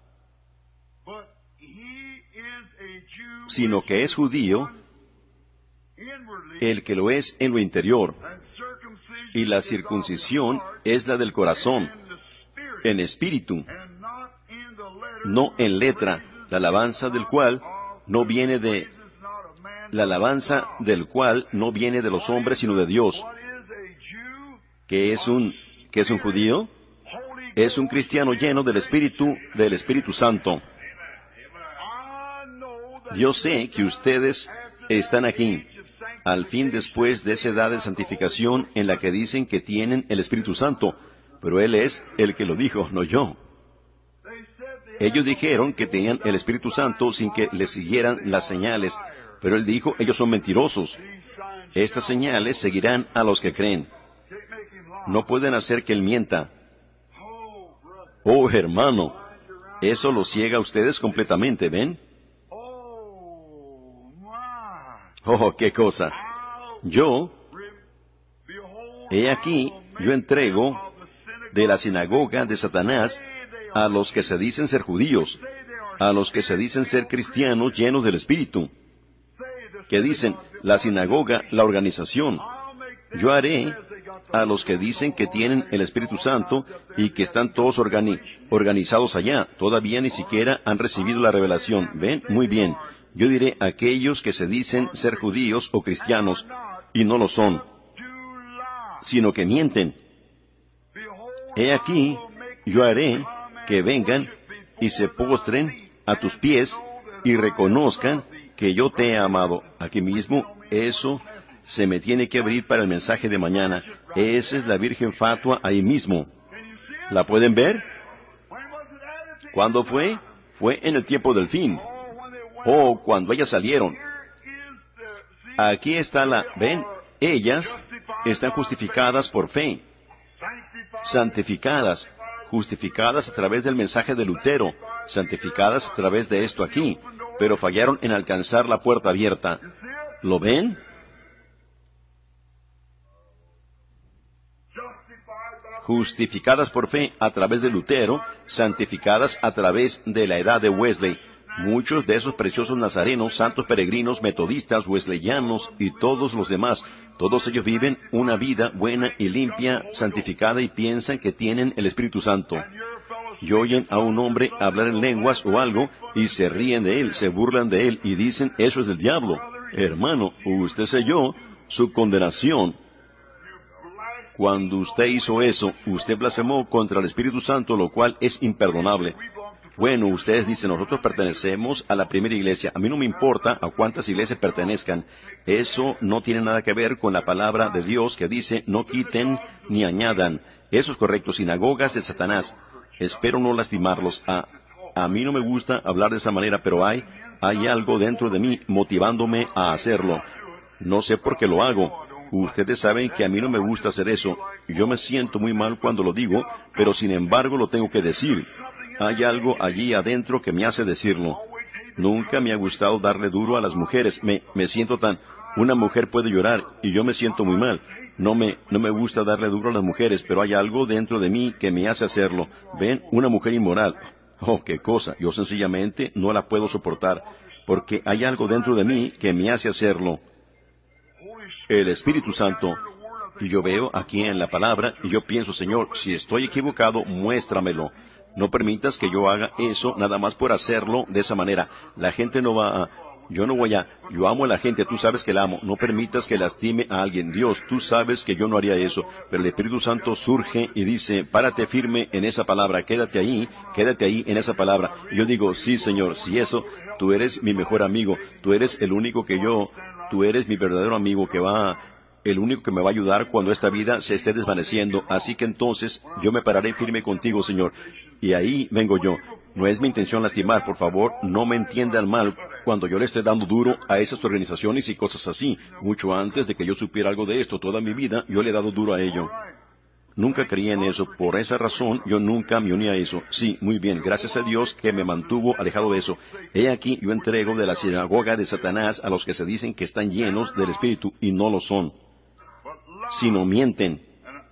Speaker 1: Sino que es judío el que lo es en lo interior, y la circuncisión es la del corazón, en espíritu, no en letra, la alabanza del cual no viene de la alabanza del cual no viene de los hombres sino de Dios. ¿Qué es un qué es un judío? Es un cristiano lleno del Espíritu, del Espíritu Santo. Yo sé que ustedes están aquí, al fin después de esa edad de santificación en la que dicen que tienen el Espíritu Santo, pero Él es el que lo dijo, no yo. Ellos dijeron que tenían el Espíritu Santo sin que les siguieran las señales, pero Él dijo, ellos son mentirosos. Estas señales seguirán a los que creen. No pueden hacer que Él mienta. Oh, hermano, eso los ciega a ustedes completamente, ¿ven? Oh, qué cosa. Yo, he aquí, yo entrego de la sinagoga de Satanás a los que se dicen ser judíos, a los que se dicen ser cristianos llenos del Espíritu, que dicen, la sinagoga, la organización. Yo haré a los que dicen que tienen el Espíritu Santo y que están todos organi- organizados allá, todavía ni siquiera han recibido la revelación. ¿Ven? Muy bien. Yo diré a aquellos que se dicen ser judíos o cristianos, y no lo son, sino que mienten. He aquí, yo haré que vengan y se postren a tus pies y reconozcan que yo te he amado. Aquí mismo, eso se me tiene que abrir para el mensaje de mañana. Esa es la Virgen Fatua ahí mismo. ¿La pueden ver? ¿Cuándo fue? Fue en el tiempo del fin. Oh, cuando ellas salieron. Aquí está la... ¿Ven? Ellas están justificadas por fe. Santificadas. Justificadas a través del mensaje de Lutero. Santificadas a través de esto aquí. Pero fallaron en alcanzar la puerta abierta. ¿Lo ven? Justificadas por fe a través de Lutero, santificadas a través de la edad de Wesley. Muchos de esos preciosos nazarenos, santos peregrinos, metodistas, wesleyanos y todos los demás, todos ellos viven una vida buena y limpia, santificada y piensan que tienen el Espíritu Santo. Y oyen a un hombre hablar en lenguas o algo y se ríen de él, se burlan de él y dicen, eso es del diablo. Hermano, usted selló su condenación. Cuando usted hizo eso, usted blasfemó contra el Espíritu Santo, lo cual es imperdonable. Bueno, ustedes dicen, nosotros pertenecemos a la primera iglesia. A mí no me importa a cuántas iglesias pertenezcan. Eso no tiene nada que ver con la palabra de Dios que dice, no quiten ni añadan. Eso es correcto, sinagogas de Satanás. Espero no lastimarlos. Ah, A mí no me gusta hablar de esa manera, pero hay, hay algo dentro de mí motivándome a hacerlo. No sé por qué lo hago. Ustedes saben que a mí no me gusta hacer eso. Yo me siento muy mal cuando lo digo, pero sin embargo lo tengo que decir. Hay algo allí adentro que me hace decirlo. Nunca me ha gustado darle duro a las mujeres. Me, me siento tan... Una mujer puede llorar y yo me siento muy mal. No me, no me gusta darle duro a las mujeres, pero hay algo dentro de mí que me hace hacerlo. ¿Ven? Una mujer inmoral. Oh, qué cosa. Yo sencillamente no la puedo soportar, porque hay algo dentro de mí que me hace hacerlo. El Espíritu Santo. Y yo veo aquí en la palabra, y yo pienso, Señor, si estoy equivocado, muéstramelo. No permitas que yo haga eso nada más por hacerlo de esa manera. La gente no va a... Yo no voy a... Yo amo a la gente, tú sabes que la amo. No permitas que lastime a alguien. Dios, tú sabes que yo no haría eso. Pero el Espíritu Santo surge y dice, párate firme en esa palabra, quédate ahí, quédate ahí en esa palabra. Y yo digo, sí, Señor, si eso, tú eres mi mejor amigo. Tú eres el único que yo... Tú eres mi verdadero amigo que va a... el único que me va a ayudar cuando esta vida se esté desvaneciendo. Así que entonces yo me pararé firme contigo, Señor. Y ahí vengo yo. No es mi intención lastimar, por favor, no me entiendan mal cuando yo le esté dando duro a esas organizaciones y cosas así. Mucho antes de que yo supiera algo de esto, toda mi vida, yo le he dado duro a ello. Nunca creí en eso. Por esa razón, yo nunca me uní a eso. Sí, muy bien. Gracias a Dios que me mantuvo alejado de eso. He aquí, yo entrego de la sinagoga de Satanás a los que se dicen que están llenos del Espíritu y no lo son, sino mienten.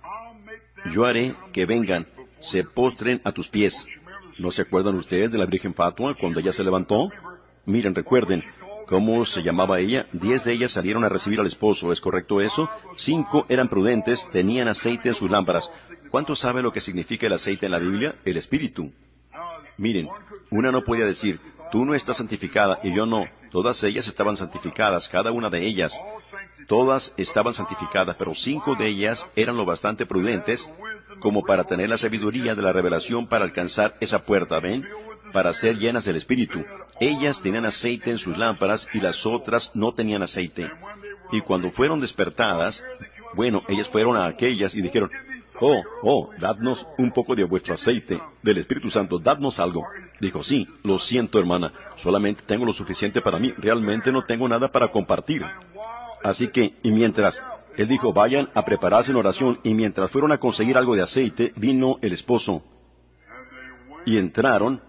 Speaker 1: Yo haré que vengan, se postren a tus pies. ¿No se acuerdan ustedes de la Virgen Fatua cuando ella se levantó? Miren, recuerden, ¿cómo se llamaba ella? Diez de ellas salieron a recibir al esposo, ¿es correcto eso? Cinco eran prudentes, tenían aceite en sus lámparas. ¿Cuánto sabe lo que significa el aceite en la Biblia? El Espíritu. Miren, una no podía decir, tú no estás santificada y yo no. Todas ellas estaban santificadas, cada una de ellas. Todas estaban santificadas, pero cinco de ellas eran lo bastante prudentes como para tener la sabiduría de la revelación para alcanzar esa puerta, ¿ven? Para ser llenas del Espíritu. Ellas tenían aceite en sus lámparas y las otras no tenían aceite. Y cuando fueron despertadas, bueno, ellas fueron a aquellas y dijeron, oh, oh, dadnos un poco de vuestro aceite, del Espíritu Santo, dadnos algo. Dijo, sí, lo siento, hermana, solamente tengo lo suficiente para mí, realmente no tengo nada para compartir. Así que, y mientras, él dijo, vayan a prepararse en oración, y mientras fueron a conseguir algo de aceite, vino el esposo. Y entraron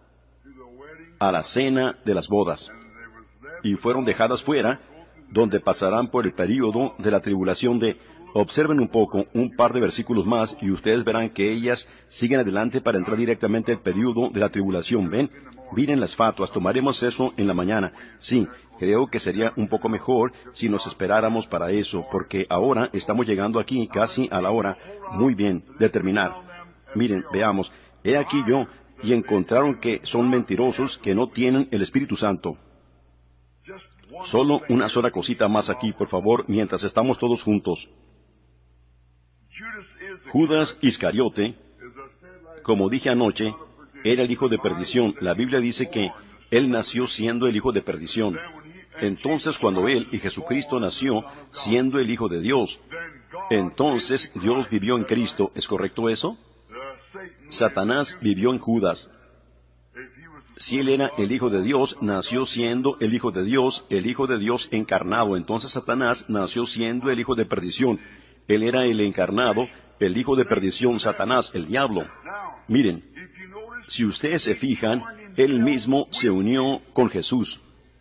Speaker 1: a la cena de las bodas, y fueron dejadas fuera, donde pasarán por el período de la tribulación de... Observen un poco, un par de versículos más, y ustedes verán que ellas siguen adelante para entrar directamente al período de la tribulación, ¿ven? Miren las fatuas, tomaremos eso en la mañana. Sí, creo que sería un poco mejor si nos esperáramos para eso, porque ahora estamos llegando aquí casi a la hora, muy bien, de terminar. Miren, veamos, he aquí yo, y encontraron que son mentirosos, que no tienen el Espíritu Santo. Solo una sola cosita más aquí, por favor, mientras estamos todos juntos. Judas Iscariote, como dije anoche, era el hijo de perdición. La Biblia dice que él nació siendo el hijo de perdición. Entonces, cuando él y Jesucristo nació siendo el hijo de Dios, entonces Dios vivió en Cristo. ¿Es correcto eso? Satanás vivió en Judas. Si él era el hijo de Dios, nació siendo el hijo de Dios, el hijo de Dios encarnado. Entonces Satanás nació siendo el hijo de perdición. Él era el encarnado, el hijo de perdición, Satanás, el diablo. Miren, si ustedes se fijan, él mismo se unió con Jesús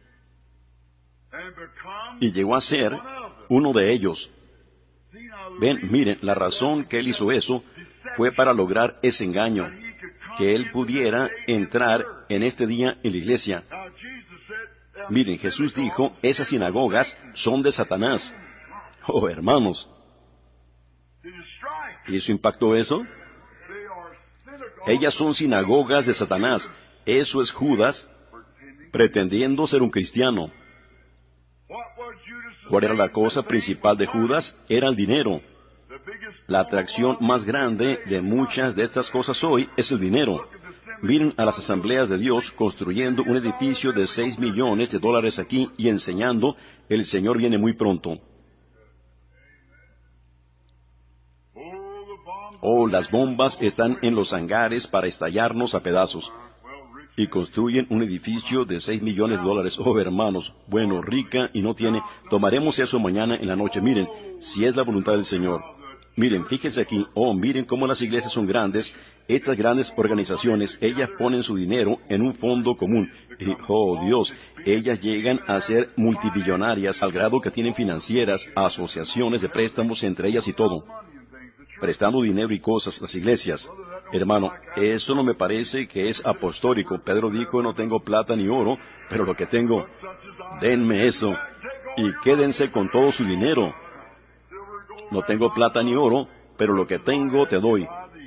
Speaker 1: y llegó a ser uno de ellos. Ven, miren, la razón que él hizo eso fue para lograr ese engaño, que él pudiera entrar en este día en la iglesia. Miren, Jesús dijo, esas sinagogas son de Satanás. Oh, hermanos, ¿y eso impactó eso? Ellas son sinagogas de Satanás. Eso es Judas pretendiendo ser un cristiano. ¿Cuál era la cosa principal de Judas? Era el dinero. La atracción más grande de muchas de estas cosas hoy es el dinero. Miren a las asambleas de Dios construyendo un edificio de seis millones de dólares aquí y enseñando, el Señor viene muy pronto. Oh, las bombas están en los hangares para estallarnos a pedazos. y construyen un edificio de seis millones de dólares. Oh, hermanos, bueno, rica y no tiene. Tomaremos eso mañana en la noche. Miren, si es la voluntad del Señor. Miren, fíjense aquí. Oh, miren cómo las iglesias son grandes. Estas grandes organizaciones, ellas ponen su dinero en un fondo común. Y, oh, Dios, ellas llegan a ser multimillonarias al grado que tienen financieras, asociaciones de préstamos entre ellas y todo. Prestando dinero y cosas, las iglesias. Hermano, eso no me parece que es apostólico. Pedro dijo, no tengo plata ni oro, pero lo que tengo, denme eso, y quédense con todo su dinero. No tengo plata ni oro, pero lo que tengo te doy.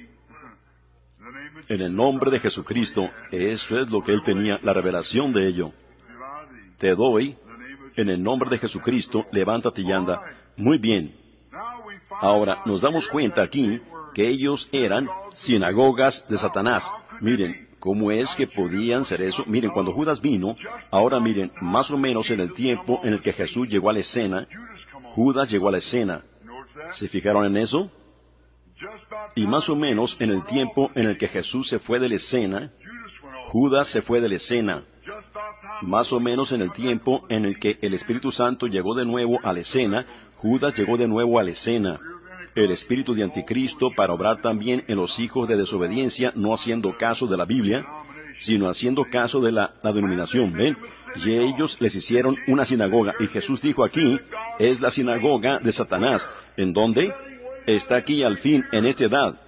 Speaker 1: En el nombre de Jesucristo, eso es lo que él tenía, la revelación de ello. Te doy, en el nombre de Jesucristo, levántate y anda. Muy bien. Ahora, nos damos cuenta aquí que ellos eran sinagogas de Satanás. Miren, ¿cómo es que podían ser eso? Miren, cuando Judas vino, ahora miren, más o menos en el tiempo en el que Jesús llegó a la escena, Judas llegó a la escena. ¿Se fijaron en eso? Y más o menos en el tiempo en el que Jesús se fue de la escena, Judas se fue de la escena. Más o menos en el tiempo en el que el Espíritu Santo llegó de nuevo a la escena, Judas llegó de nuevo a la escena. El espíritu de anticristo para obrar también en los hijos de desobediencia, no haciendo caso de la Biblia, sino haciendo caso de la, la denominación, ¿ven? Y ellos les hicieron una sinagoga. Y Jesús dijo aquí, es la sinagoga de Satanás. ¿En dónde? Está aquí al fin, en esta edad.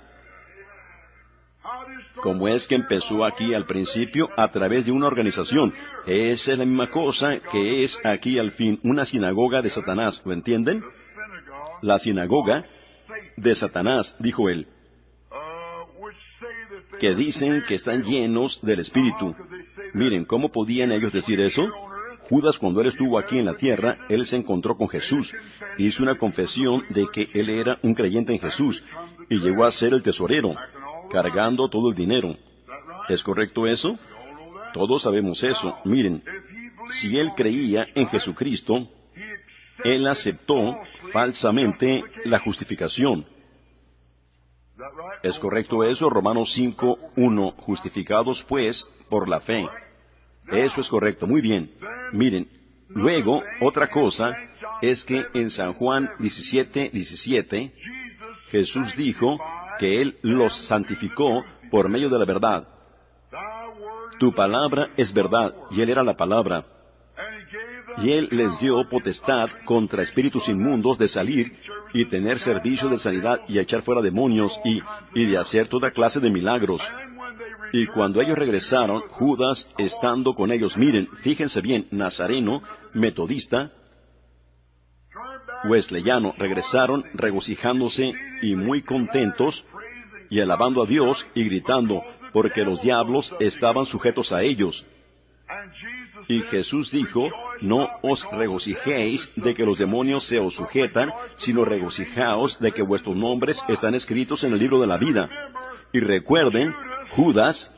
Speaker 1: ¿Cómo es que empezó aquí al principio? A través de una organización. Esa es la misma cosa que es aquí al fin, una sinagoga de Satanás. ¿Lo entienden? La sinagoga de Satanás, dijo él, que dicen que están llenos del Espíritu. Miren, ¿cómo podían ellos decir eso? Judas, cuando él estuvo aquí en la tierra, él se encontró con Jesús. Hizo una confesión de que él era un creyente en Jesús, y llegó a ser el tesorero, cargando todo el dinero. ¿Es correcto eso? Todos sabemos eso. Miren, si él creía en Jesucristo, él aceptó falsamente la justificación. ¿Es correcto eso? Romanos cinco, uno. Justificados pues por la fe. Eso es correcto. Muy bien. Miren, luego, otra cosa es que en San Juan diecisiete, diecisiete, Jesús dijo que Él los santificó por medio de la verdad. Tu palabra es verdad, y Él era la palabra. Y Él les dio potestad contra espíritus inmundos de salir y tener servicio de sanidad y echar fuera demonios y, y de hacer toda clase de milagros. Y cuando ellos regresaron, Judas estando con ellos, miren, fíjense bien, nazareno, metodista, wesleyano, regresaron regocijándose y muy contentos y alabando a Dios y gritando, porque los diablos estaban sujetos a ellos. Y Jesús dijo, no os regocijéis de que los demonios se os sujetan, sino regocijaos de que vuestros nombres están escritos en el libro de la vida. Y recuerden, Judas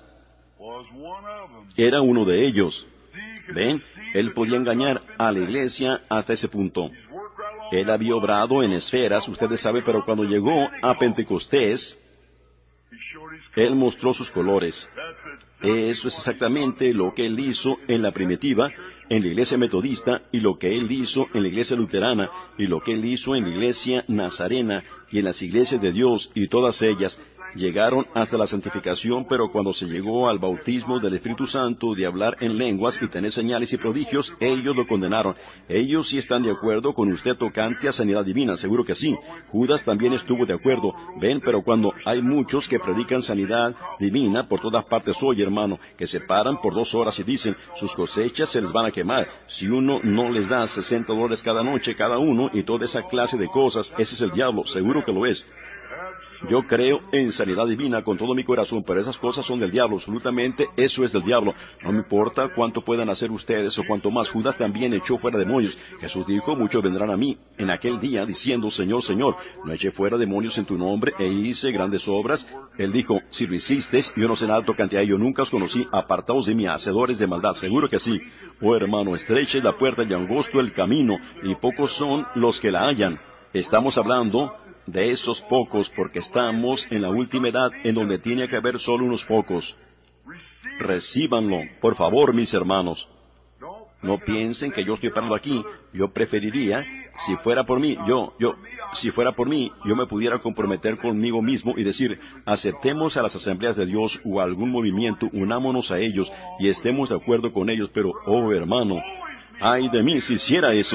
Speaker 1: era uno de ellos. ¿Ven? Él podía engañar a la iglesia hasta ese punto. Él había obrado en esferas, ustedes saben, pero cuando llegó a Pentecostés, Él mostró sus colores. Eso es exactamente lo que Él hizo en la primitiva, en la iglesia metodista, y lo que Él hizo en la iglesia luterana, y lo que Él hizo en la iglesia nazarena, y en las iglesias de Dios, y todas ellas llegaron hasta la santificación, pero cuando se llegó al bautismo del Espíritu Santo, de hablar en lenguas y tener señales y prodigios, ellos lo condenaron. Ellos sí están de acuerdo con usted tocante a sanidad divina, seguro que sí. Judas también estuvo de acuerdo. Ven, pero cuando hay muchos que predican sanidad divina por todas partes hoy, hermano, que se paran por dos horas y dicen, sus cosechas se les van a quemar. Si uno no les da sesenta dólares cada noche, cada uno, y toda esa clase de cosas, ese es el diablo, seguro que lo es. Yo creo en sanidad divina con todo mi corazón, pero esas cosas son del diablo, absolutamente, eso es del diablo. No me importa cuánto puedan hacer ustedes o cuánto más. Judas también echó fuera demonios. Jesús dijo, muchos vendrán a mí en aquel día diciendo, Señor, Señor, no eché fuera demonios en tu nombre e hice grandes obras. Él dijo, si lo hiciste, yo no sé nada tocante a ello, nunca os conocí, apartaos de mí, hacedores de maldad. Seguro que sí. Oh hermano, estrecha es la puerta y angosto el camino, y pocos son los que la hallan. Estamos hablando de esos pocos, porque estamos en la última edad en donde tiene que haber solo unos pocos. Recíbanlo, por favor, mis hermanos. No piensen que yo estoy parado aquí. Yo preferiría, si fuera por mí, yo, yo, si fuera por mí, yo me pudiera comprometer conmigo mismo y decir, aceptemos a las asambleas de Dios o a algún movimiento, unámonos a ellos y estemos de acuerdo con ellos, pero, oh hermano, ay de mí si hiciera eso.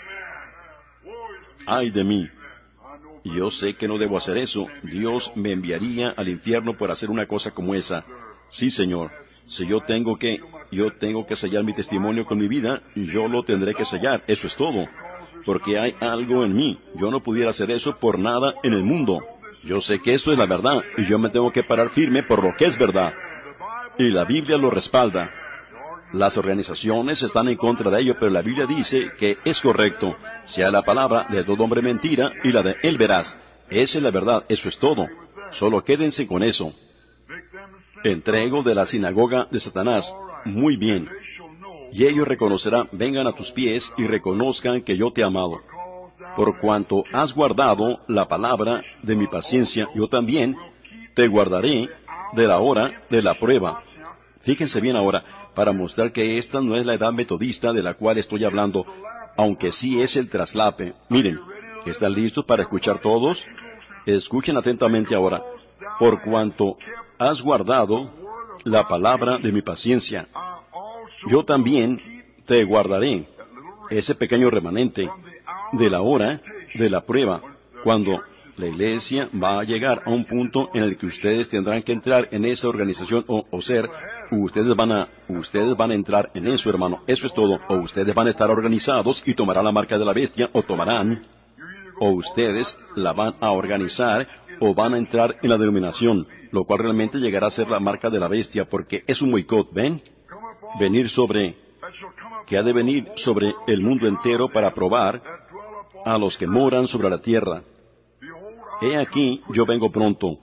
Speaker 1: Ay de mí. Yo sé que no debo hacer eso. Dios me enviaría al infierno por hacer una cosa como esa. Sí, Señor. Si yo tengo que, yo tengo que sellar mi testimonio con mi vida, yo lo tendré que sellar. Eso es todo. Porque hay algo en mí. Yo no pudiera hacer eso por nada en el mundo. Yo sé que esto es la verdad, y yo me tengo que parar firme por lo que es verdad. Y la Biblia lo respalda. Las organizaciones están en contra de ello, pero la Biblia dice que es correcto. Sea la palabra de todo hombre mentira y la de él veraz. Esa es la verdad, eso es todo. Solo quédense con eso. Entrego de la sinagoga de Satanás. Muy bien. Y ellos reconocerán, vengan a tus pies y reconozcan que yo te he amado. Por cuanto has guardado la palabra de mi paciencia, yo también te guardaré de la hora de la prueba. Fíjense bien ahora, para mostrar que esta no es la edad metodista de la cual estoy hablando, aunque sí es el traslape. Miren, ¿están listos para escuchar todos? Escuchen atentamente ahora. Por cuanto has guardado la palabra de mi paciencia, yo también te guardaré, ese pequeño remanente, de la hora de la prueba, cuando la iglesia va a llegar a un punto en el que ustedes tendrán que entrar en esa organización o, o ser, ustedes van a, ustedes van a entrar en eso, hermano, eso es todo, o ustedes van a estar organizados y tomarán la marca de la bestia, o tomarán, o ustedes la van a organizar, o van a entrar en la denominación, lo cual realmente llegará a ser la marca de la bestia, porque es un boicot, ¿ven? Venir sobre, que ha de venir sobre el mundo entero para probar a los que moran sobre la tierra. He aquí, yo vengo pronto.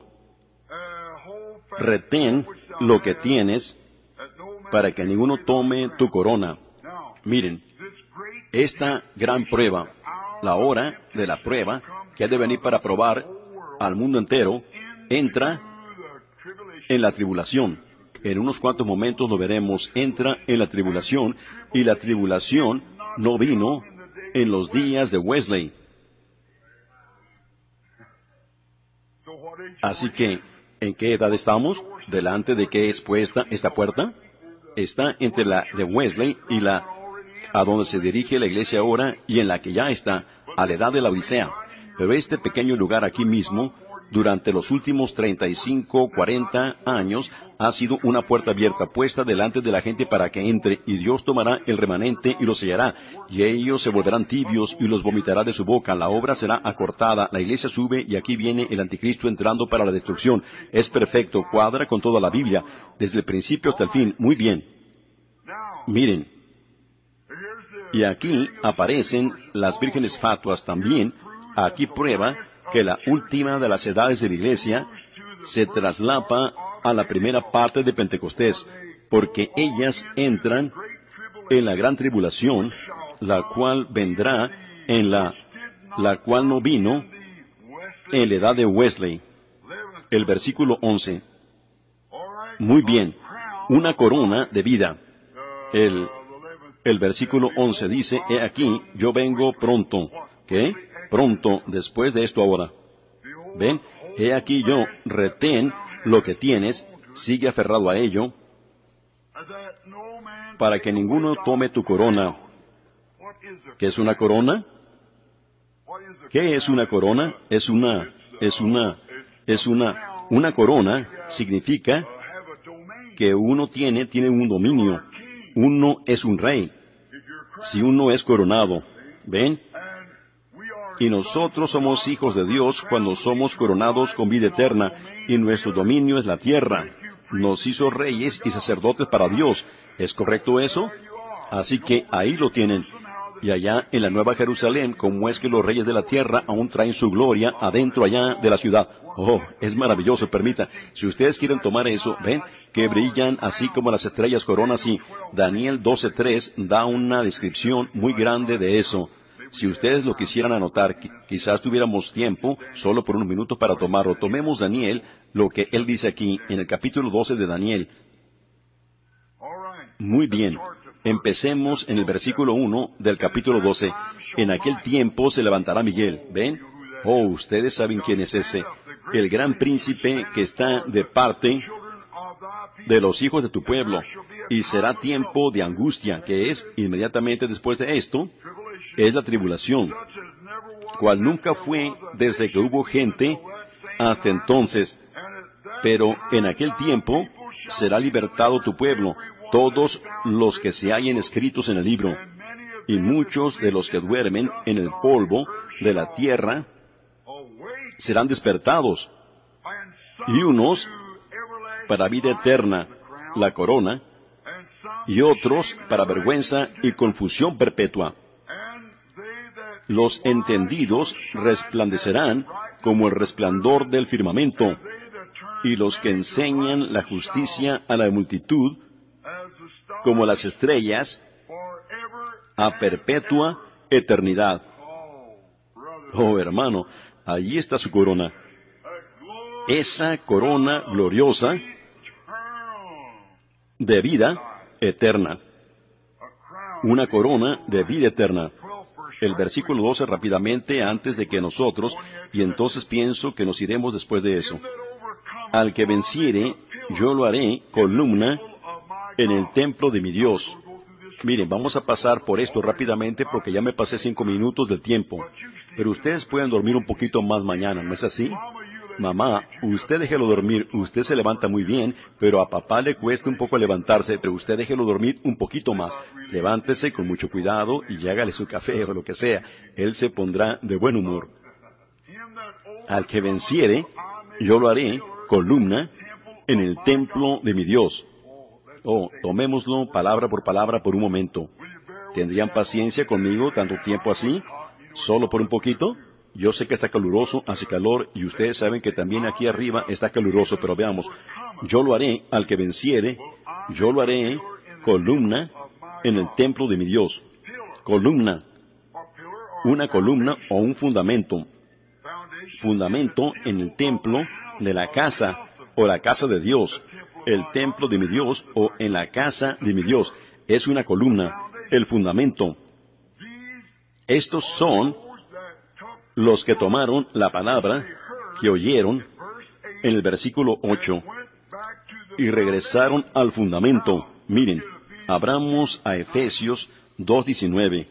Speaker 1: Retén lo que tienes para que ninguno tome tu corona. Miren, esta gran prueba, la hora de la prueba, que ha de venir para probar al mundo entero, entra en la tribulación. En unos cuantos momentos lo veremos, entra en la tribulación, y la tribulación no vino en los días de Wesley. Así que, ¿en qué edad estamos? ¿Delante de qué es puesta esta puerta? Está entre la de Wesley y la a donde se dirige la iglesia ahora y en la que ya está, a la edad de la Odisea. Pero este pequeño lugar aquí mismo, durante los últimos treinta y cinco, cuarenta años, ha sido una puerta abierta, puesta delante de la gente para que entre, y Dios tomará el remanente y lo sellará, y ellos se volverán tibios y los vomitará de su boca. La obra será acortada, la iglesia sube, y aquí viene el anticristo entrando para la destrucción. Es perfecto, cuadra con toda la Biblia, desde el principio hasta el fin. Muy bien. Miren, y aquí aparecen las vírgenes fatuas también. Aquí prueba que la última de las edades de la iglesia se traslapa a la primera parte de Pentecostés, porque ellas entran en la gran tribulación, la cual vendrá en la, la cual no vino en la edad de Wesley. El versículo once. Muy bien, una corona de vida. El, el versículo once dice, he aquí, yo vengo pronto. ¿Qué? Pronto, después de esto ahora. ¿Ven? He aquí yo, retén lo que tienes, sigue aferrado a ello, para que ninguno tome tu corona. ¿Qué es una corona? ¿Qué es una corona? Es una, es una, es una, una corona significa que uno tiene, tiene un dominio. Uno es un rey. Si uno es coronado. ¿Ven? Y nosotros somos hijos de Dios cuando somos coronados con vida eterna, y nuestro dominio es la tierra. Nos hizo reyes y sacerdotes para Dios. ¿Es correcto eso? Así que ahí lo tienen. Y allá en la Nueva Jerusalén, ¿cómo es que los reyes de la tierra aún traen su gloria adentro allá de la ciudad? Oh, es maravilloso, permita. Si ustedes quieren tomar eso, ven, que brillan así como las estrellas coronas, y Daniel doce tres da una descripción muy grande de eso. Si ustedes lo quisieran anotar, quizás tuviéramos tiempo, solo por un minuto para tomarlo. Tomemos Daniel, lo que él dice aquí, en el capítulo doce de Daniel. Muy bien. Empecemos en el versículo uno del capítulo doce. En aquel tiempo se levantará Miguel. ¿Ven? Oh, ustedes saben quién es ese. El gran príncipe que está de parte de los hijos de tu pueblo. Y será tiempo de angustia, que es, inmediatamente después de esto, es la tribulación, cual nunca fue desde que hubo gente hasta entonces. Pero en aquel tiempo será libertado tu pueblo, todos los que se hallen escritos en el libro, y muchos de los que duermen en el polvo de la tierra serán despertados, y unos para vida eterna, la corona, y otros para vergüenza y confusión perpetua. Los entendidos resplandecerán como el resplandor del firmamento, y los que enseñan la justicia a la multitud, como las estrellas, a perpetua eternidad. Oh, hermano, allí está su corona. Esa corona gloriosa de vida eterna. Una corona de vida eterna. El versículo doce rápidamente antes de que nosotros, y entonces pienso que nos iremos después de eso. Al que venciere, yo lo haré columna en el templo de mi Dios. Miren, vamos a pasar por esto rápidamente porque ya me pasé cinco minutos del tiempo. Pero ustedes pueden dormir un poquito más mañana, ¿no es así? Mamá, usted déjelo dormir, usted se levanta muy bien, pero a papá le cuesta un poco levantarse, pero usted déjelo dormir un poquito más. Levántese con mucho cuidado y hágale su café o lo que sea. Él se pondrá de buen humor. Al que venciere, yo lo haré columna en el templo de mi Dios. Oh, tomémoslo palabra por palabra por un momento. ¿Tendrían paciencia conmigo tanto tiempo así? ¿Solo por un poquito? Yo sé que está caluroso, hace calor, y ustedes saben que también aquí arriba está caluroso, pero veamos. Yo lo haré al que venciere, yo lo haré columna en el templo de mi Dios. Columna. Una columna o un fundamento. Fundamento en el templo de la casa o la casa de Dios. El templo de mi Dios o en la casa de mi Dios. Es una columna, el fundamento. Estos son los que tomaron la palabra que oyeron en el versículo ocho y regresaron al fundamento. Miren, abramos a Efesios dos diecinueve.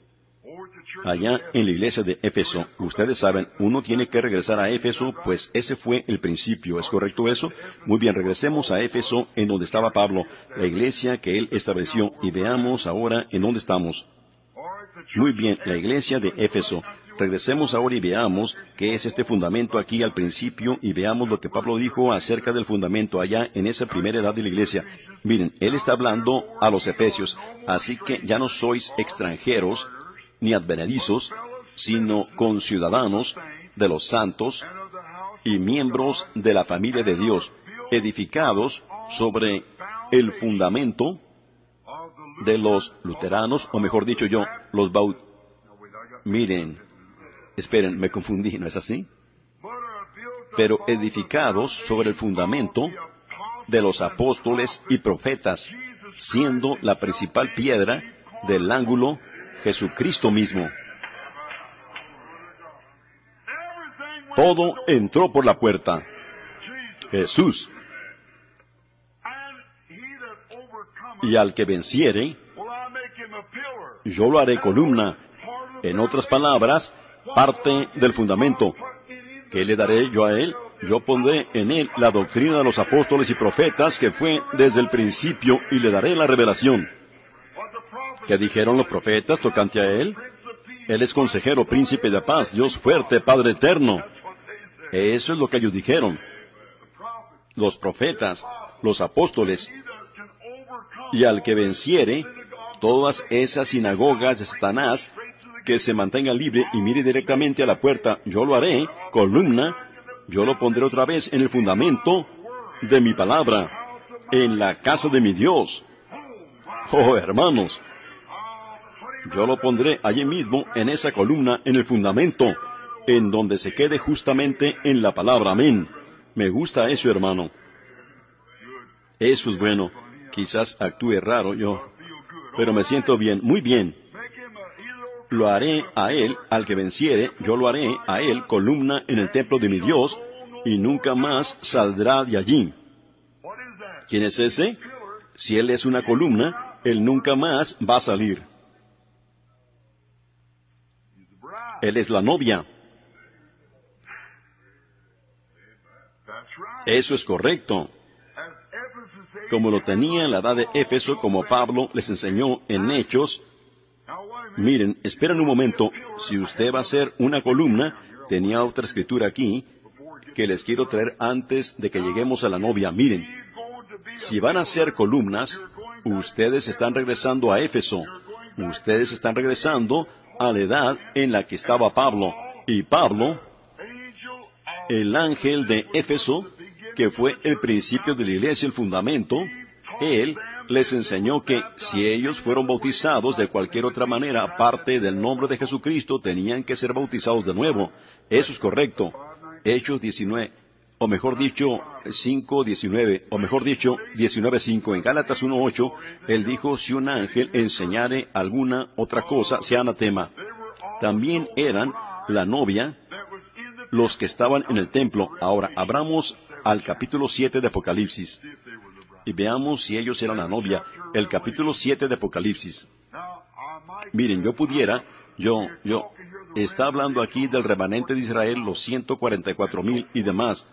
Speaker 1: Allá en la iglesia de Éfeso, ustedes saben, uno tiene que regresar a Éfeso, pues ese fue el principio. ¿Es correcto eso? Muy bien, regresemos a Éfeso, en donde estaba Pablo, la iglesia que él estableció, y veamos ahora en dónde estamos. Muy bien, la iglesia de Éfeso. Regresemos ahora y veamos qué es este fundamento aquí al principio, y veamos lo que Pablo dijo acerca del fundamento allá en esa primera edad de la iglesia. Miren, él está hablando a los efesios, así que ya no sois extranjeros, ni advenedizos, sino conciudadanos de los santos y miembros de la familia de Dios, edificados sobre el fundamento de los luteranos, o mejor dicho yo, los baut... Miren, esperen, me confundí, ¿no es así? Pero edificados sobre el fundamento de los apóstoles y profetas, siendo la principal piedra del ángulo Jesucristo mismo. Todo entró por la puerta. Jesús. Y al que venciere, yo lo haré columna. En otras palabras, parte del fundamento. ¿Qué le daré yo a él? Yo pondré en él la doctrina de los apóstoles y profetas que fue desde el principio, y le daré la revelación. ¿Qué dijeron los profetas tocante a él? Él es consejero, príncipe de paz, Dios fuerte, Padre eterno. Eso es lo que ellos dijeron. Los profetas, los apóstoles. Y al que venciere, todas esas sinagogas de Satanás, que se mantenga libre y mire directamente a la puerta, yo lo haré, columna, yo lo pondré otra vez en el fundamento de mi palabra, en la casa de mi Dios. Oh, hermanos, yo lo pondré allí mismo, en esa columna, en el fundamento, en donde se quede justamente en la palabra. Amén. Me gusta eso, hermano. Eso es bueno. Quizás actúe raro yo, pero me siento bien, muy bien. Lo haré a él, al que venciere, yo lo haré a él columna en el templo de mi Dios, y nunca más saldrá de allí. ¿Quién es ese? Si él es una columna, él nunca más va a salir. Él es la novia. Eso es correcto. Como lo tenía en la edad de Éfeso, como Pablo les enseñó en Hechos. Miren, esperen un momento. Si usted va a ser una columna, tenía otra escritura aquí que les quiero traer antes de que lleguemos a la novia. Miren, si van a ser columnas, ustedes están regresando a Éfeso. Ustedes están regresando a la edad en la que estaba Pablo. Y Pablo, el ángel de Éfeso, que fue el principio de la iglesia, el fundamento, él les enseñó que si ellos fueron bautizados de cualquier otra manera, aparte del nombre de Jesucristo, tenían que ser bautizados de nuevo. Eso es correcto. Hechos diecinueve, o mejor dicho, cinco diecinueve, o mejor dicho, diecinueve cinco. En Gálatas uno ocho, él dijo, si un ángel enseñare alguna otra cosa, sea anatema. También eran la novia los que estaban en el templo. Ahora, abramos al capítulo siete de Apocalipsis y veamos si ellos eran la novia. El capítulo siete de Apocalipsis. Miren, yo pudiera, yo, yo, está hablando aquí del remanente de Israel, los ciento cuarenta y cuatro mil y demás.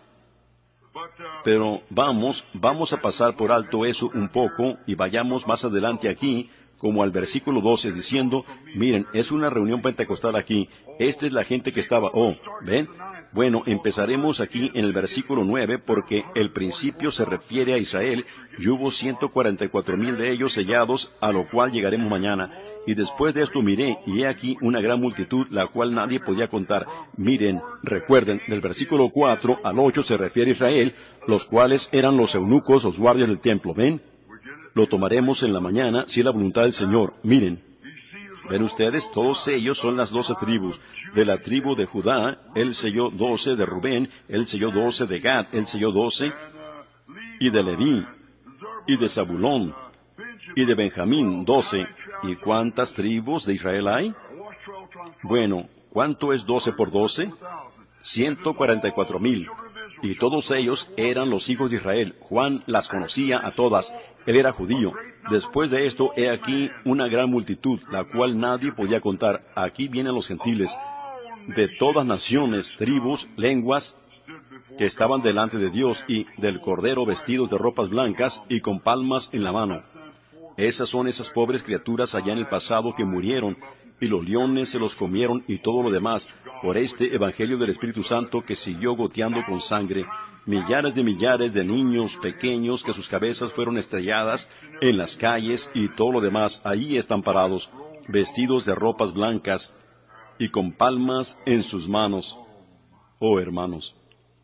Speaker 1: Pero vamos, vamos a pasar por alto eso un poco y vayamos más adelante aquí, como al versículo doce, diciendo, miren, es una reunión pentecostal aquí. Esta es la gente que estaba, oh, ¿ven? Bueno, empezaremos aquí en el versículo nueve, porque el principio se refiere a Israel, y hubo ciento cuarenta y cuatro mil de ellos sellados, a lo cual llegaremos mañana. Y después de esto miré, y he aquí una gran multitud, la cual nadie podía contar. Miren, recuerden, del versículo cuatro al ocho se refiere a Israel, los cuales eran los eunucos, los guardias del templo. ¿Ven? Lo tomaremos en la mañana, si es la voluntad del Señor. Miren. Ven ustedes, todos ellos son las doce tribus. De la tribu de Judá, él selló doce, de Rubén, él selló doce, de Gad, él selló doce, y de Leví, y de Zabulón, y de Benjamín, doce. ¿Y cuántas tribus de Israel hay? Bueno, ¿cuánto es doce por doce? Ciento cuarenta y cuatro mil. Y todos ellos eran los hijos de Israel. Juan las conocía a todas. Él era judío. Después de esto, he aquí una gran multitud, la cual nadie podía contar. Aquí vienen los gentiles, de todas naciones, tribus, lenguas, que estaban delante de Dios y del Cordero vestidos de ropas blancas y con palmas en la mano. Esas son esas pobres criaturas allá en el pasado que murieron, y los leones se los comieron y todo lo demás, por este Evangelio del Espíritu Santo que siguió goteando con sangre. Millares de millares de niños pequeños que sus cabezas fueron estrelladas en las calles y todo lo demás, ahí están parados, vestidos de ropas blancas y con palmas en sus manos. Oh hermanos.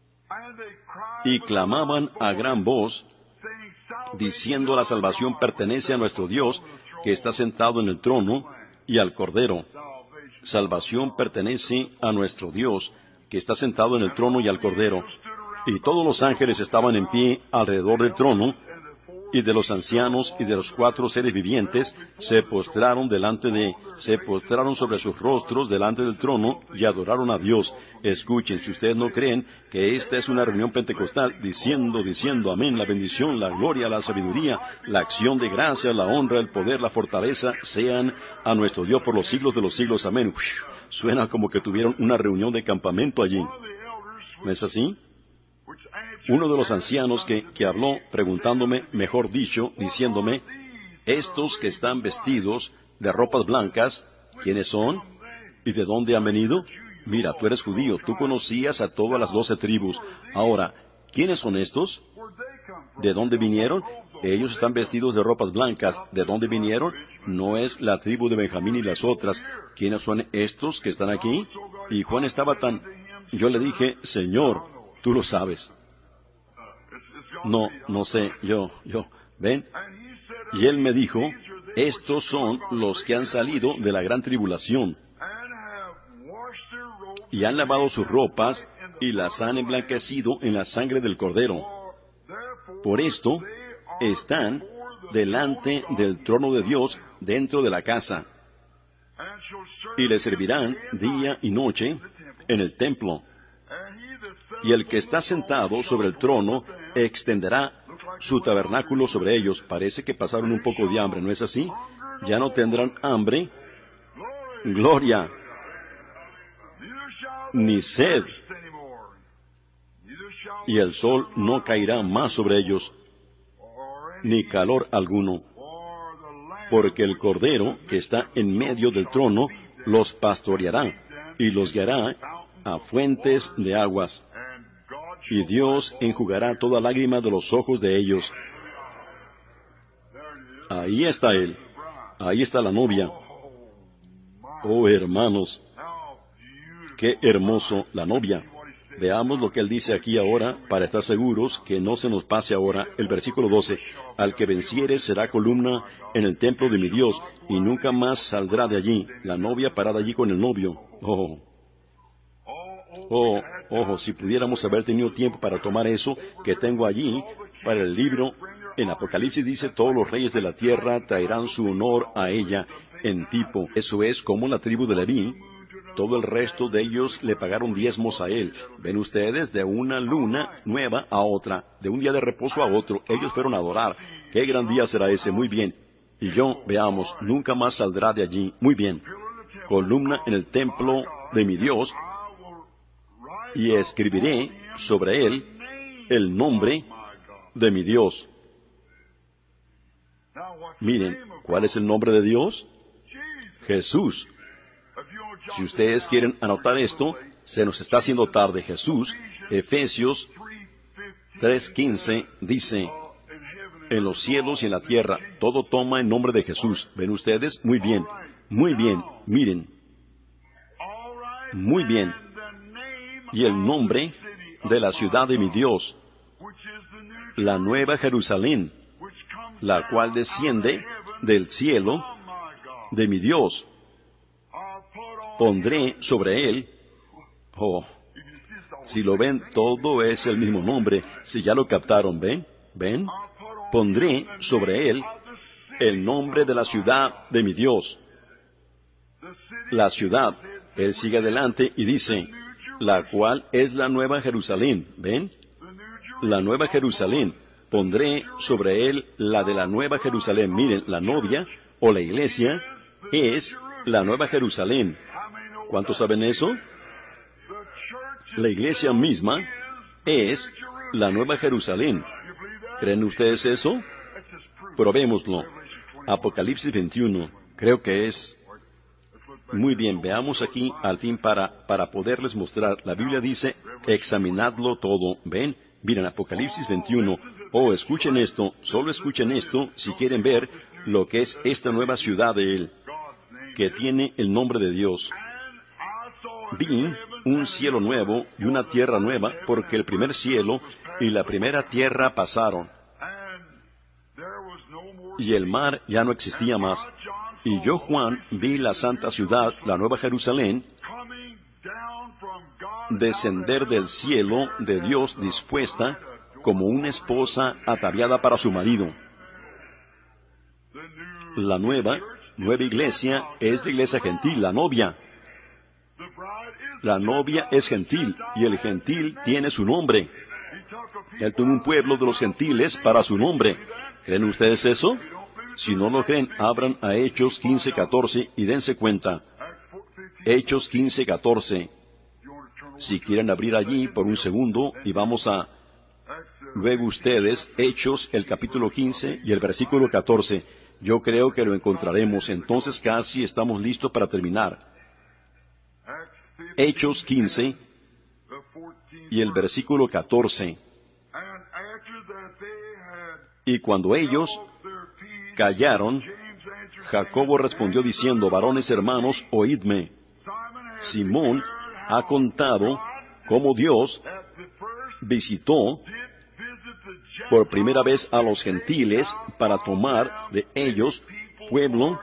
Speaker 1: Y clamaban a gran voz, diciendo, la salvación pertenece a nuestro Dios, que está sentado en el trono, y al Cordero. Salvación pertenece a nuestro Dios, que está sentado en el trono, y al Cordero. Y todos los ángeles estaban en pie alrededor del trono, y de los ancianos y de los cuatro seres vivientes se postraron delante de, se postraron sobre sus rostros delante del trono y adoraron a Dios. Escuchen, si ustedes no creen que esta es una reunión pentecostal, diciendo, diciendo, amén, la bendición, la gloria, la sabiduría, la acción de gracia, la honra, el poder, la fortaleza, sean a nuestro Dios por los siglos de los siglos, amén. Uf, suena como que tuvieron una reunión de campamento allí. ¿No es así? Uno de los ancianos que, que habló, preguntándome, mejor dicho, diciéndome, estos que están vestidos de ropas blancas, ¿quiénes son? ¿Y de dónde han venido? Mira, tú eres judío, tú conocías a todas las doce tribus. Ahora, ¿quiénes son estos? ¿De dónde vinieron? Ellos están vestidos de ropas blancas. ¿De dónde vinieron? No es la tribu de Benjamín y las otras. ¿Quiénes son estos que están aquí? Y Juan estaba tan... Yo le dije, Señor, tú lo sabes. No, no sé, yo, yo, ¿ven? Y él me dijo, estos son los que han salido de la gran tribulación, y han lavado sus ropas, y las han emblanquecido en la sangre del Cordero. Por esto, están delante del trono de Dios dentro de la casa, y le servirán día y noche en el templo. Y el que está sentado sobre el trono extenderá su tabernáculo sobre ellos. Parece que pasaron un poco de hambre, ¿no es así? Ya no tendrán hambre, gloria, ni sed, y el sol no caerá más sobre ellos, ni calor alguno, porque el Cordero que está en medio del trono los pastoreará y los guiará a fuentes de aguas, y Dios enjugará toda lágrima de los ojos de ellos. Ahí está Él, ahí está la novia. Oh, hermanos, qué hermoso la novia. Veamos lo que Él dice aquí ahora, para estar seguros que no se nos pase ahora. El versículo doce, al que venciere será columna en el templo de mi Dios, y nunca más saldrá de allí. La novia parada allí con el novio. Oh, oh, ojo, si pudiéramos haber tenido tiempo para tomar eso que tengo allí, para el libro. En Apocalipsis dice, todos los reyes de la tierra traerán su honor a ella en tipo. Eso es como la tribu de Leví. Todo el resto de ellos le pagaron diezmos a él. Ven ustedes, de una luna nueva a otra, de un día de reposo a otro, ellos fueron a adorar. ¡Qué gran día será ese! Muy bien. Y yo, veamos, nunca más saldrá de allí. Muy bien. Columna en el templo de mi Dios, y escribiré sobre él el nombre de mi Dios. Miren, ¿cuál es el nombre de Dios? Jesús. Si ustedes quieren anotar esto, se nos está haciendo tarde. Jesús, Efesios tres quince, dice, en los cielos y en la tierra, todo toma el nombre de Jesús. ¿Ven ustedes? Muy bien, muy bien, miren. Muy bien. Y el nombre de la ciudad de mi Dios, la nueva Jerusalén, la cual desciende del cielo de mi Dios. Pondré sobre él, oh, si lo ven, todo es el mismo nombre. Si ya lo captaron, ¿ven? ¿Ven? Pondré sobre él el nombre de la ciudad de mi Dios. La ciudad, él sigue adelante y dice, la cual es la nueva Jerusalén, ¿ven? La nueva Jerusalén. Pondré sobre él la de la nueva Jerusalén. Miren, la novia o la iglesia es la nueva Jerusalén. ¿Cuántos saben eso? La iglesia misma es la nueva Jerusalén. ¿Creen ustedes eso? Probémoslo. Apocalipsis veintiuno. Creo que es. Muy bien, veamos aquí al fin para, para poderles mostrar. La Biblia dice, examinadlo todo. ¿Ven? Miren, Apocalipsis veintiuno. Oh, escuchen esto, solo escuchen esto si quieren ver lo que es esta nueva ciudad de Él, que tiene el nombre de Dios. Vi un cielo nuevo y una tierra nueva, porque el primer cielo y la primera tierra pasaron, y el mar ya no existía más. Y yo, Juan, vi la santa ciudad, la nueva Jerusalén, descender del cielo de Dios dispuesta como una esposa ataviada para su marido. La nueva, nueva iglesia es la iglesia gentil, la novia. La novia es gentil, y el gentil tiene su nombre. Él tuvo un pueblo de los gentiles para su nombre. ¿Creen ustedes eso? Si no lo creen, abran a Hechos quince catorce y dense cuenta. Hechos quince catorce. Si quieren abrir allí por un segundo, y vamos a... Luego ustedes, Hechos, el capítulo quince y el versículo catorce. Yo creo que lo encontraremos, entonces casi estamos listos para terminar. Hechos quince y el versículo catorce. Y cuando ellos callaron, Jacobo respondió diciendo, varones hermanos, oídme. Simón ha contado cómo Dios visitó por primera vez a los gentiles para tomar de ellos pueblo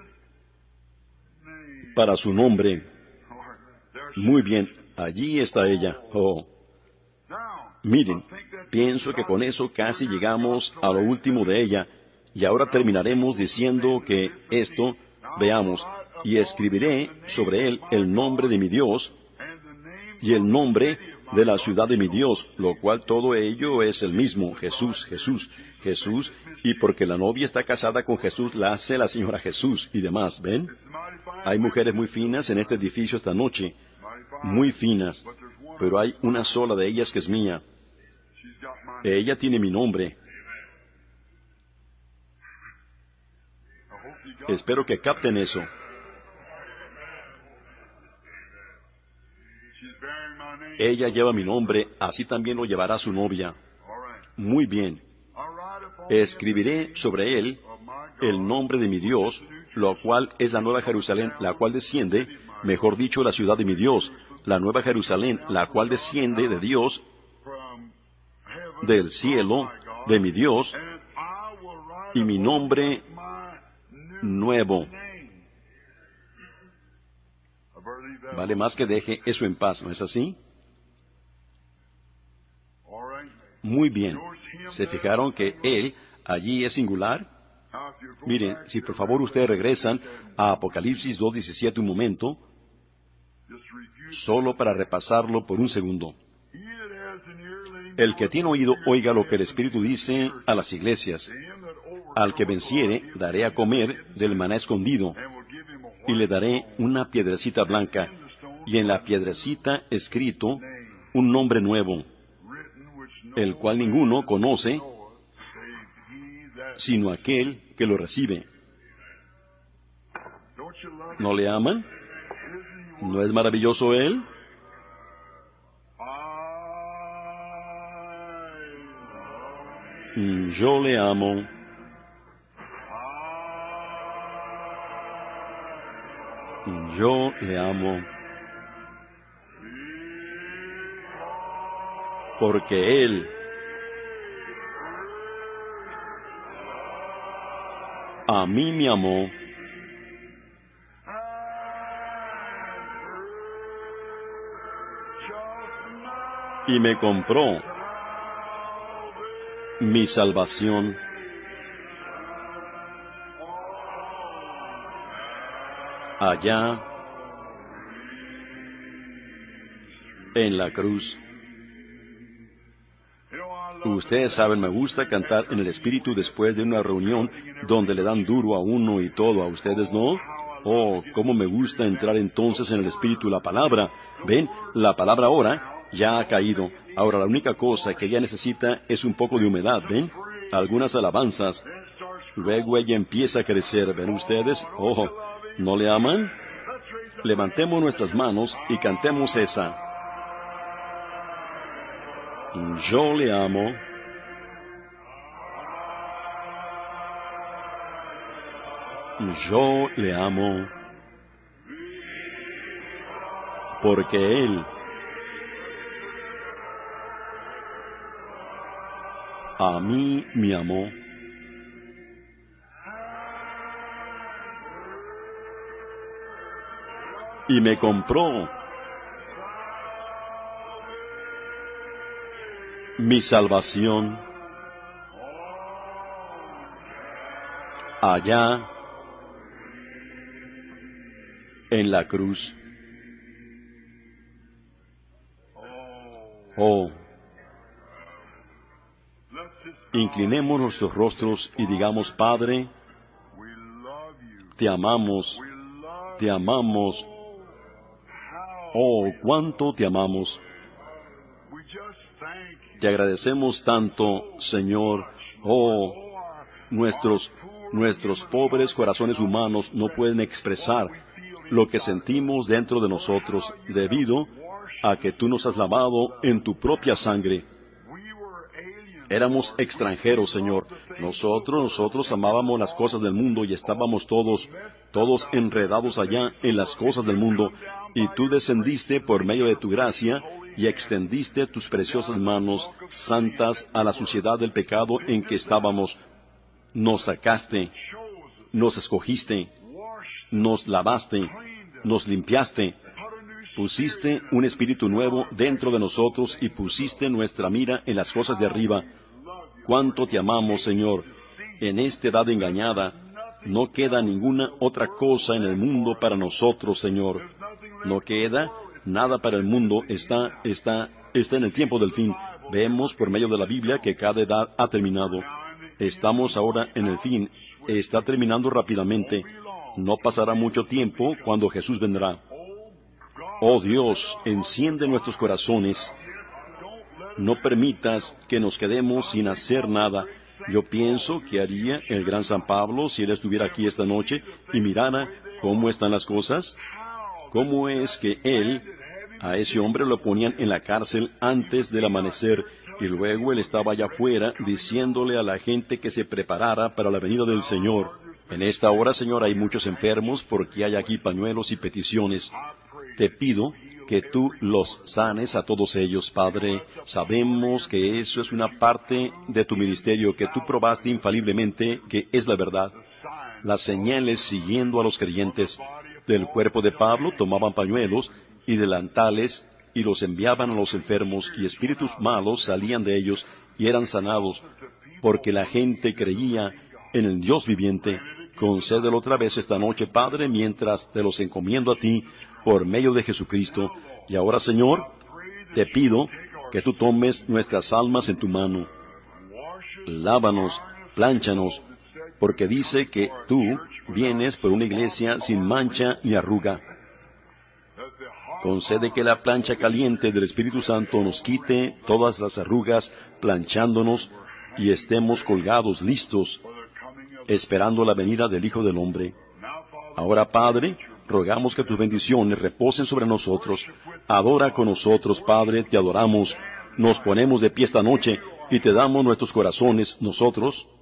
Speaker 1: para su nombre. Muy bien, allí está ella. Oh. Miren, pienso que con eso casi llegamos a lo último de ella. Y ahora terminaremos diciendo que esto, veamos, y escribiré sobre él el nombre de mi Dios y el nombre de la ciudad de mi Dios, lo cual todo ello es el mismo, Jesús, Jesús, Jesús, y porque la novia está casada con Jesús, la hace la señora Jesús y demás, ¿ven? Hay mujeres muy finas en este edificio esta noche, muy finas, pero hay una sola de ellas que es mía. Ella tiene mi nombre. Espero que capten eso. Ella lleva mi nombre, así también lo llevará su novia. Muy bien. Escribiré sobre él el nombre de mi Dios, lo cual es la nueva Jerusalén, la cual desciende, mejor dicho, la ciudad de mi Dios, la nueva Jerusalén, la cual desciende de Dios, del cielo, de mi Dios, y mi nombre nuevo. Vale más que deje eso en paz, ¿no es así? Muy bien. ¿Se fijaron que él allí es singular? Miren, si por favor ustedes regresan a Apocalipsis dos diecisiete un momento, solo para repasarlo por un segundo. El que tiene oído, oiga lo que el Espíritu dice a las iglesias. Al que venciere, daré a comer del maná escondido, y le daré una piedrecita blanca, y en la piedrecita escrito un nombre nuevo, el cual ninguno conoce, sino aquel que lo recibe. ¿No le aman? ¿No es maravilloso él? Yo le amo. Yo le amo. Porque él a mí me amó y me compró mi salvación. Allá en la cruz. Ustedes saben, me gusta cantar en el Espíritu después de una reunión donde le dan duro a uno y todo. ¿A ustedes no? Oh, cómo me gusta entrar entonces en el Espíritu. La palabra, ven, la palabra ahora ya ha caído. Ahora la única cosa que ella necesita es un poco de humedad, ¿ven? Algunas alabanzas. Luego ella empieza a crecer, ¿ven ustedes? Oh, ¿no le aman? Levantemos nuestras manos y cantemos esa. Yo le amo. Yo le amo. Porque él a mí me amó. Y me compró mi salvación allá en la cruz. Oh, inclinemos nuestros rostros y digamos, Padre, te amamos, te amamos. Oh, cuánto te amamos. Te agradecemos tanto, Señor. Oh, nuestros, nuestros pobres corazones humanos no pueden expresar lo que sentimos dentro de nosotros debido a que tú nos has lavado en tu propia sangre. Éramos extranjeros, Señor. Nosotros, nosotros amábamos las cosas del mundo y estábamos todos, todos enredados allá en las cosas del mundo. Y tú descendiste por medio de tu gracia y extendiste tus preciosas manos santas a la suciedad del pecado en que estábamos. Nos sacaste, nos escogiste, nos lavaste, nos limpiaste, pusiste un espíritu nuevo dentro de nosotros y pusiste nuestra mira en las cosas de arriba. Cuánto te amamos, Señor. En esta edad engañada, no queda ninguna otra cosa en el mundo para nosotros, Señor. No queda nada para el mundo, está, está, está en el tiempo del fin. Vemos por medio de la Biblia que cada edad ha terminado. Estamos ahora en el fin. Está terminando rápidamente. No pasará mucho tiempo cuando Jesús vendrá. Oh Dios, enciende nuestros corazones. No permitas que nos quedemos sin hacer nada. Yo pienso que haría el gran San Pablo si él estuviera aquí esta noche y mirara cómo están las cosas. ¿Cómo es que él, a ese hombre lo ponían en la cárcel antes del amanecer y luego él estaba allá afuera diciéndole a la gente que se preparara para la venida del Señor? En esta hora, Señor, hay muchos enfermos porque hay aquí pañuelos y peticiones. Te pido que tú los sanes a todos ellos, Padre. Sabemos que eso es una parte de tu ministerio que tú probaste infaliblemente que es la verdad. Las señales siguiendo a los creyentes. Del cuerpo de Pablo tomaban pañuelos y delantales y los enviaban a los enfermos y espíritus malos salían de ellos y eran sanados porque la gente creía en el Dios viviente. Concédelo otra vez esta noche, Padre, mientras te los encomiendo a ti por medio de Jesucristo. Y ahora, Señor, te pido que tú tomes nuestras almas en tu mano. Lávanos, plánchanos, porque dice que tú vienes por una iglesia sin mancha ni arruga. Concede que la plancha caliente del Espíritu Santo nos quite todas las arrugas, planchándonos, y estemos colgados, listos, esperando la venida del Hijo del Hombre. Ahora, Padre, rogamos que tus bendiciones reposen sobre nosotros. Adora con nosotros, Padre, te adoramos. Nos ponemos de pie esta noche y te damos nuestros corazones, nosotros,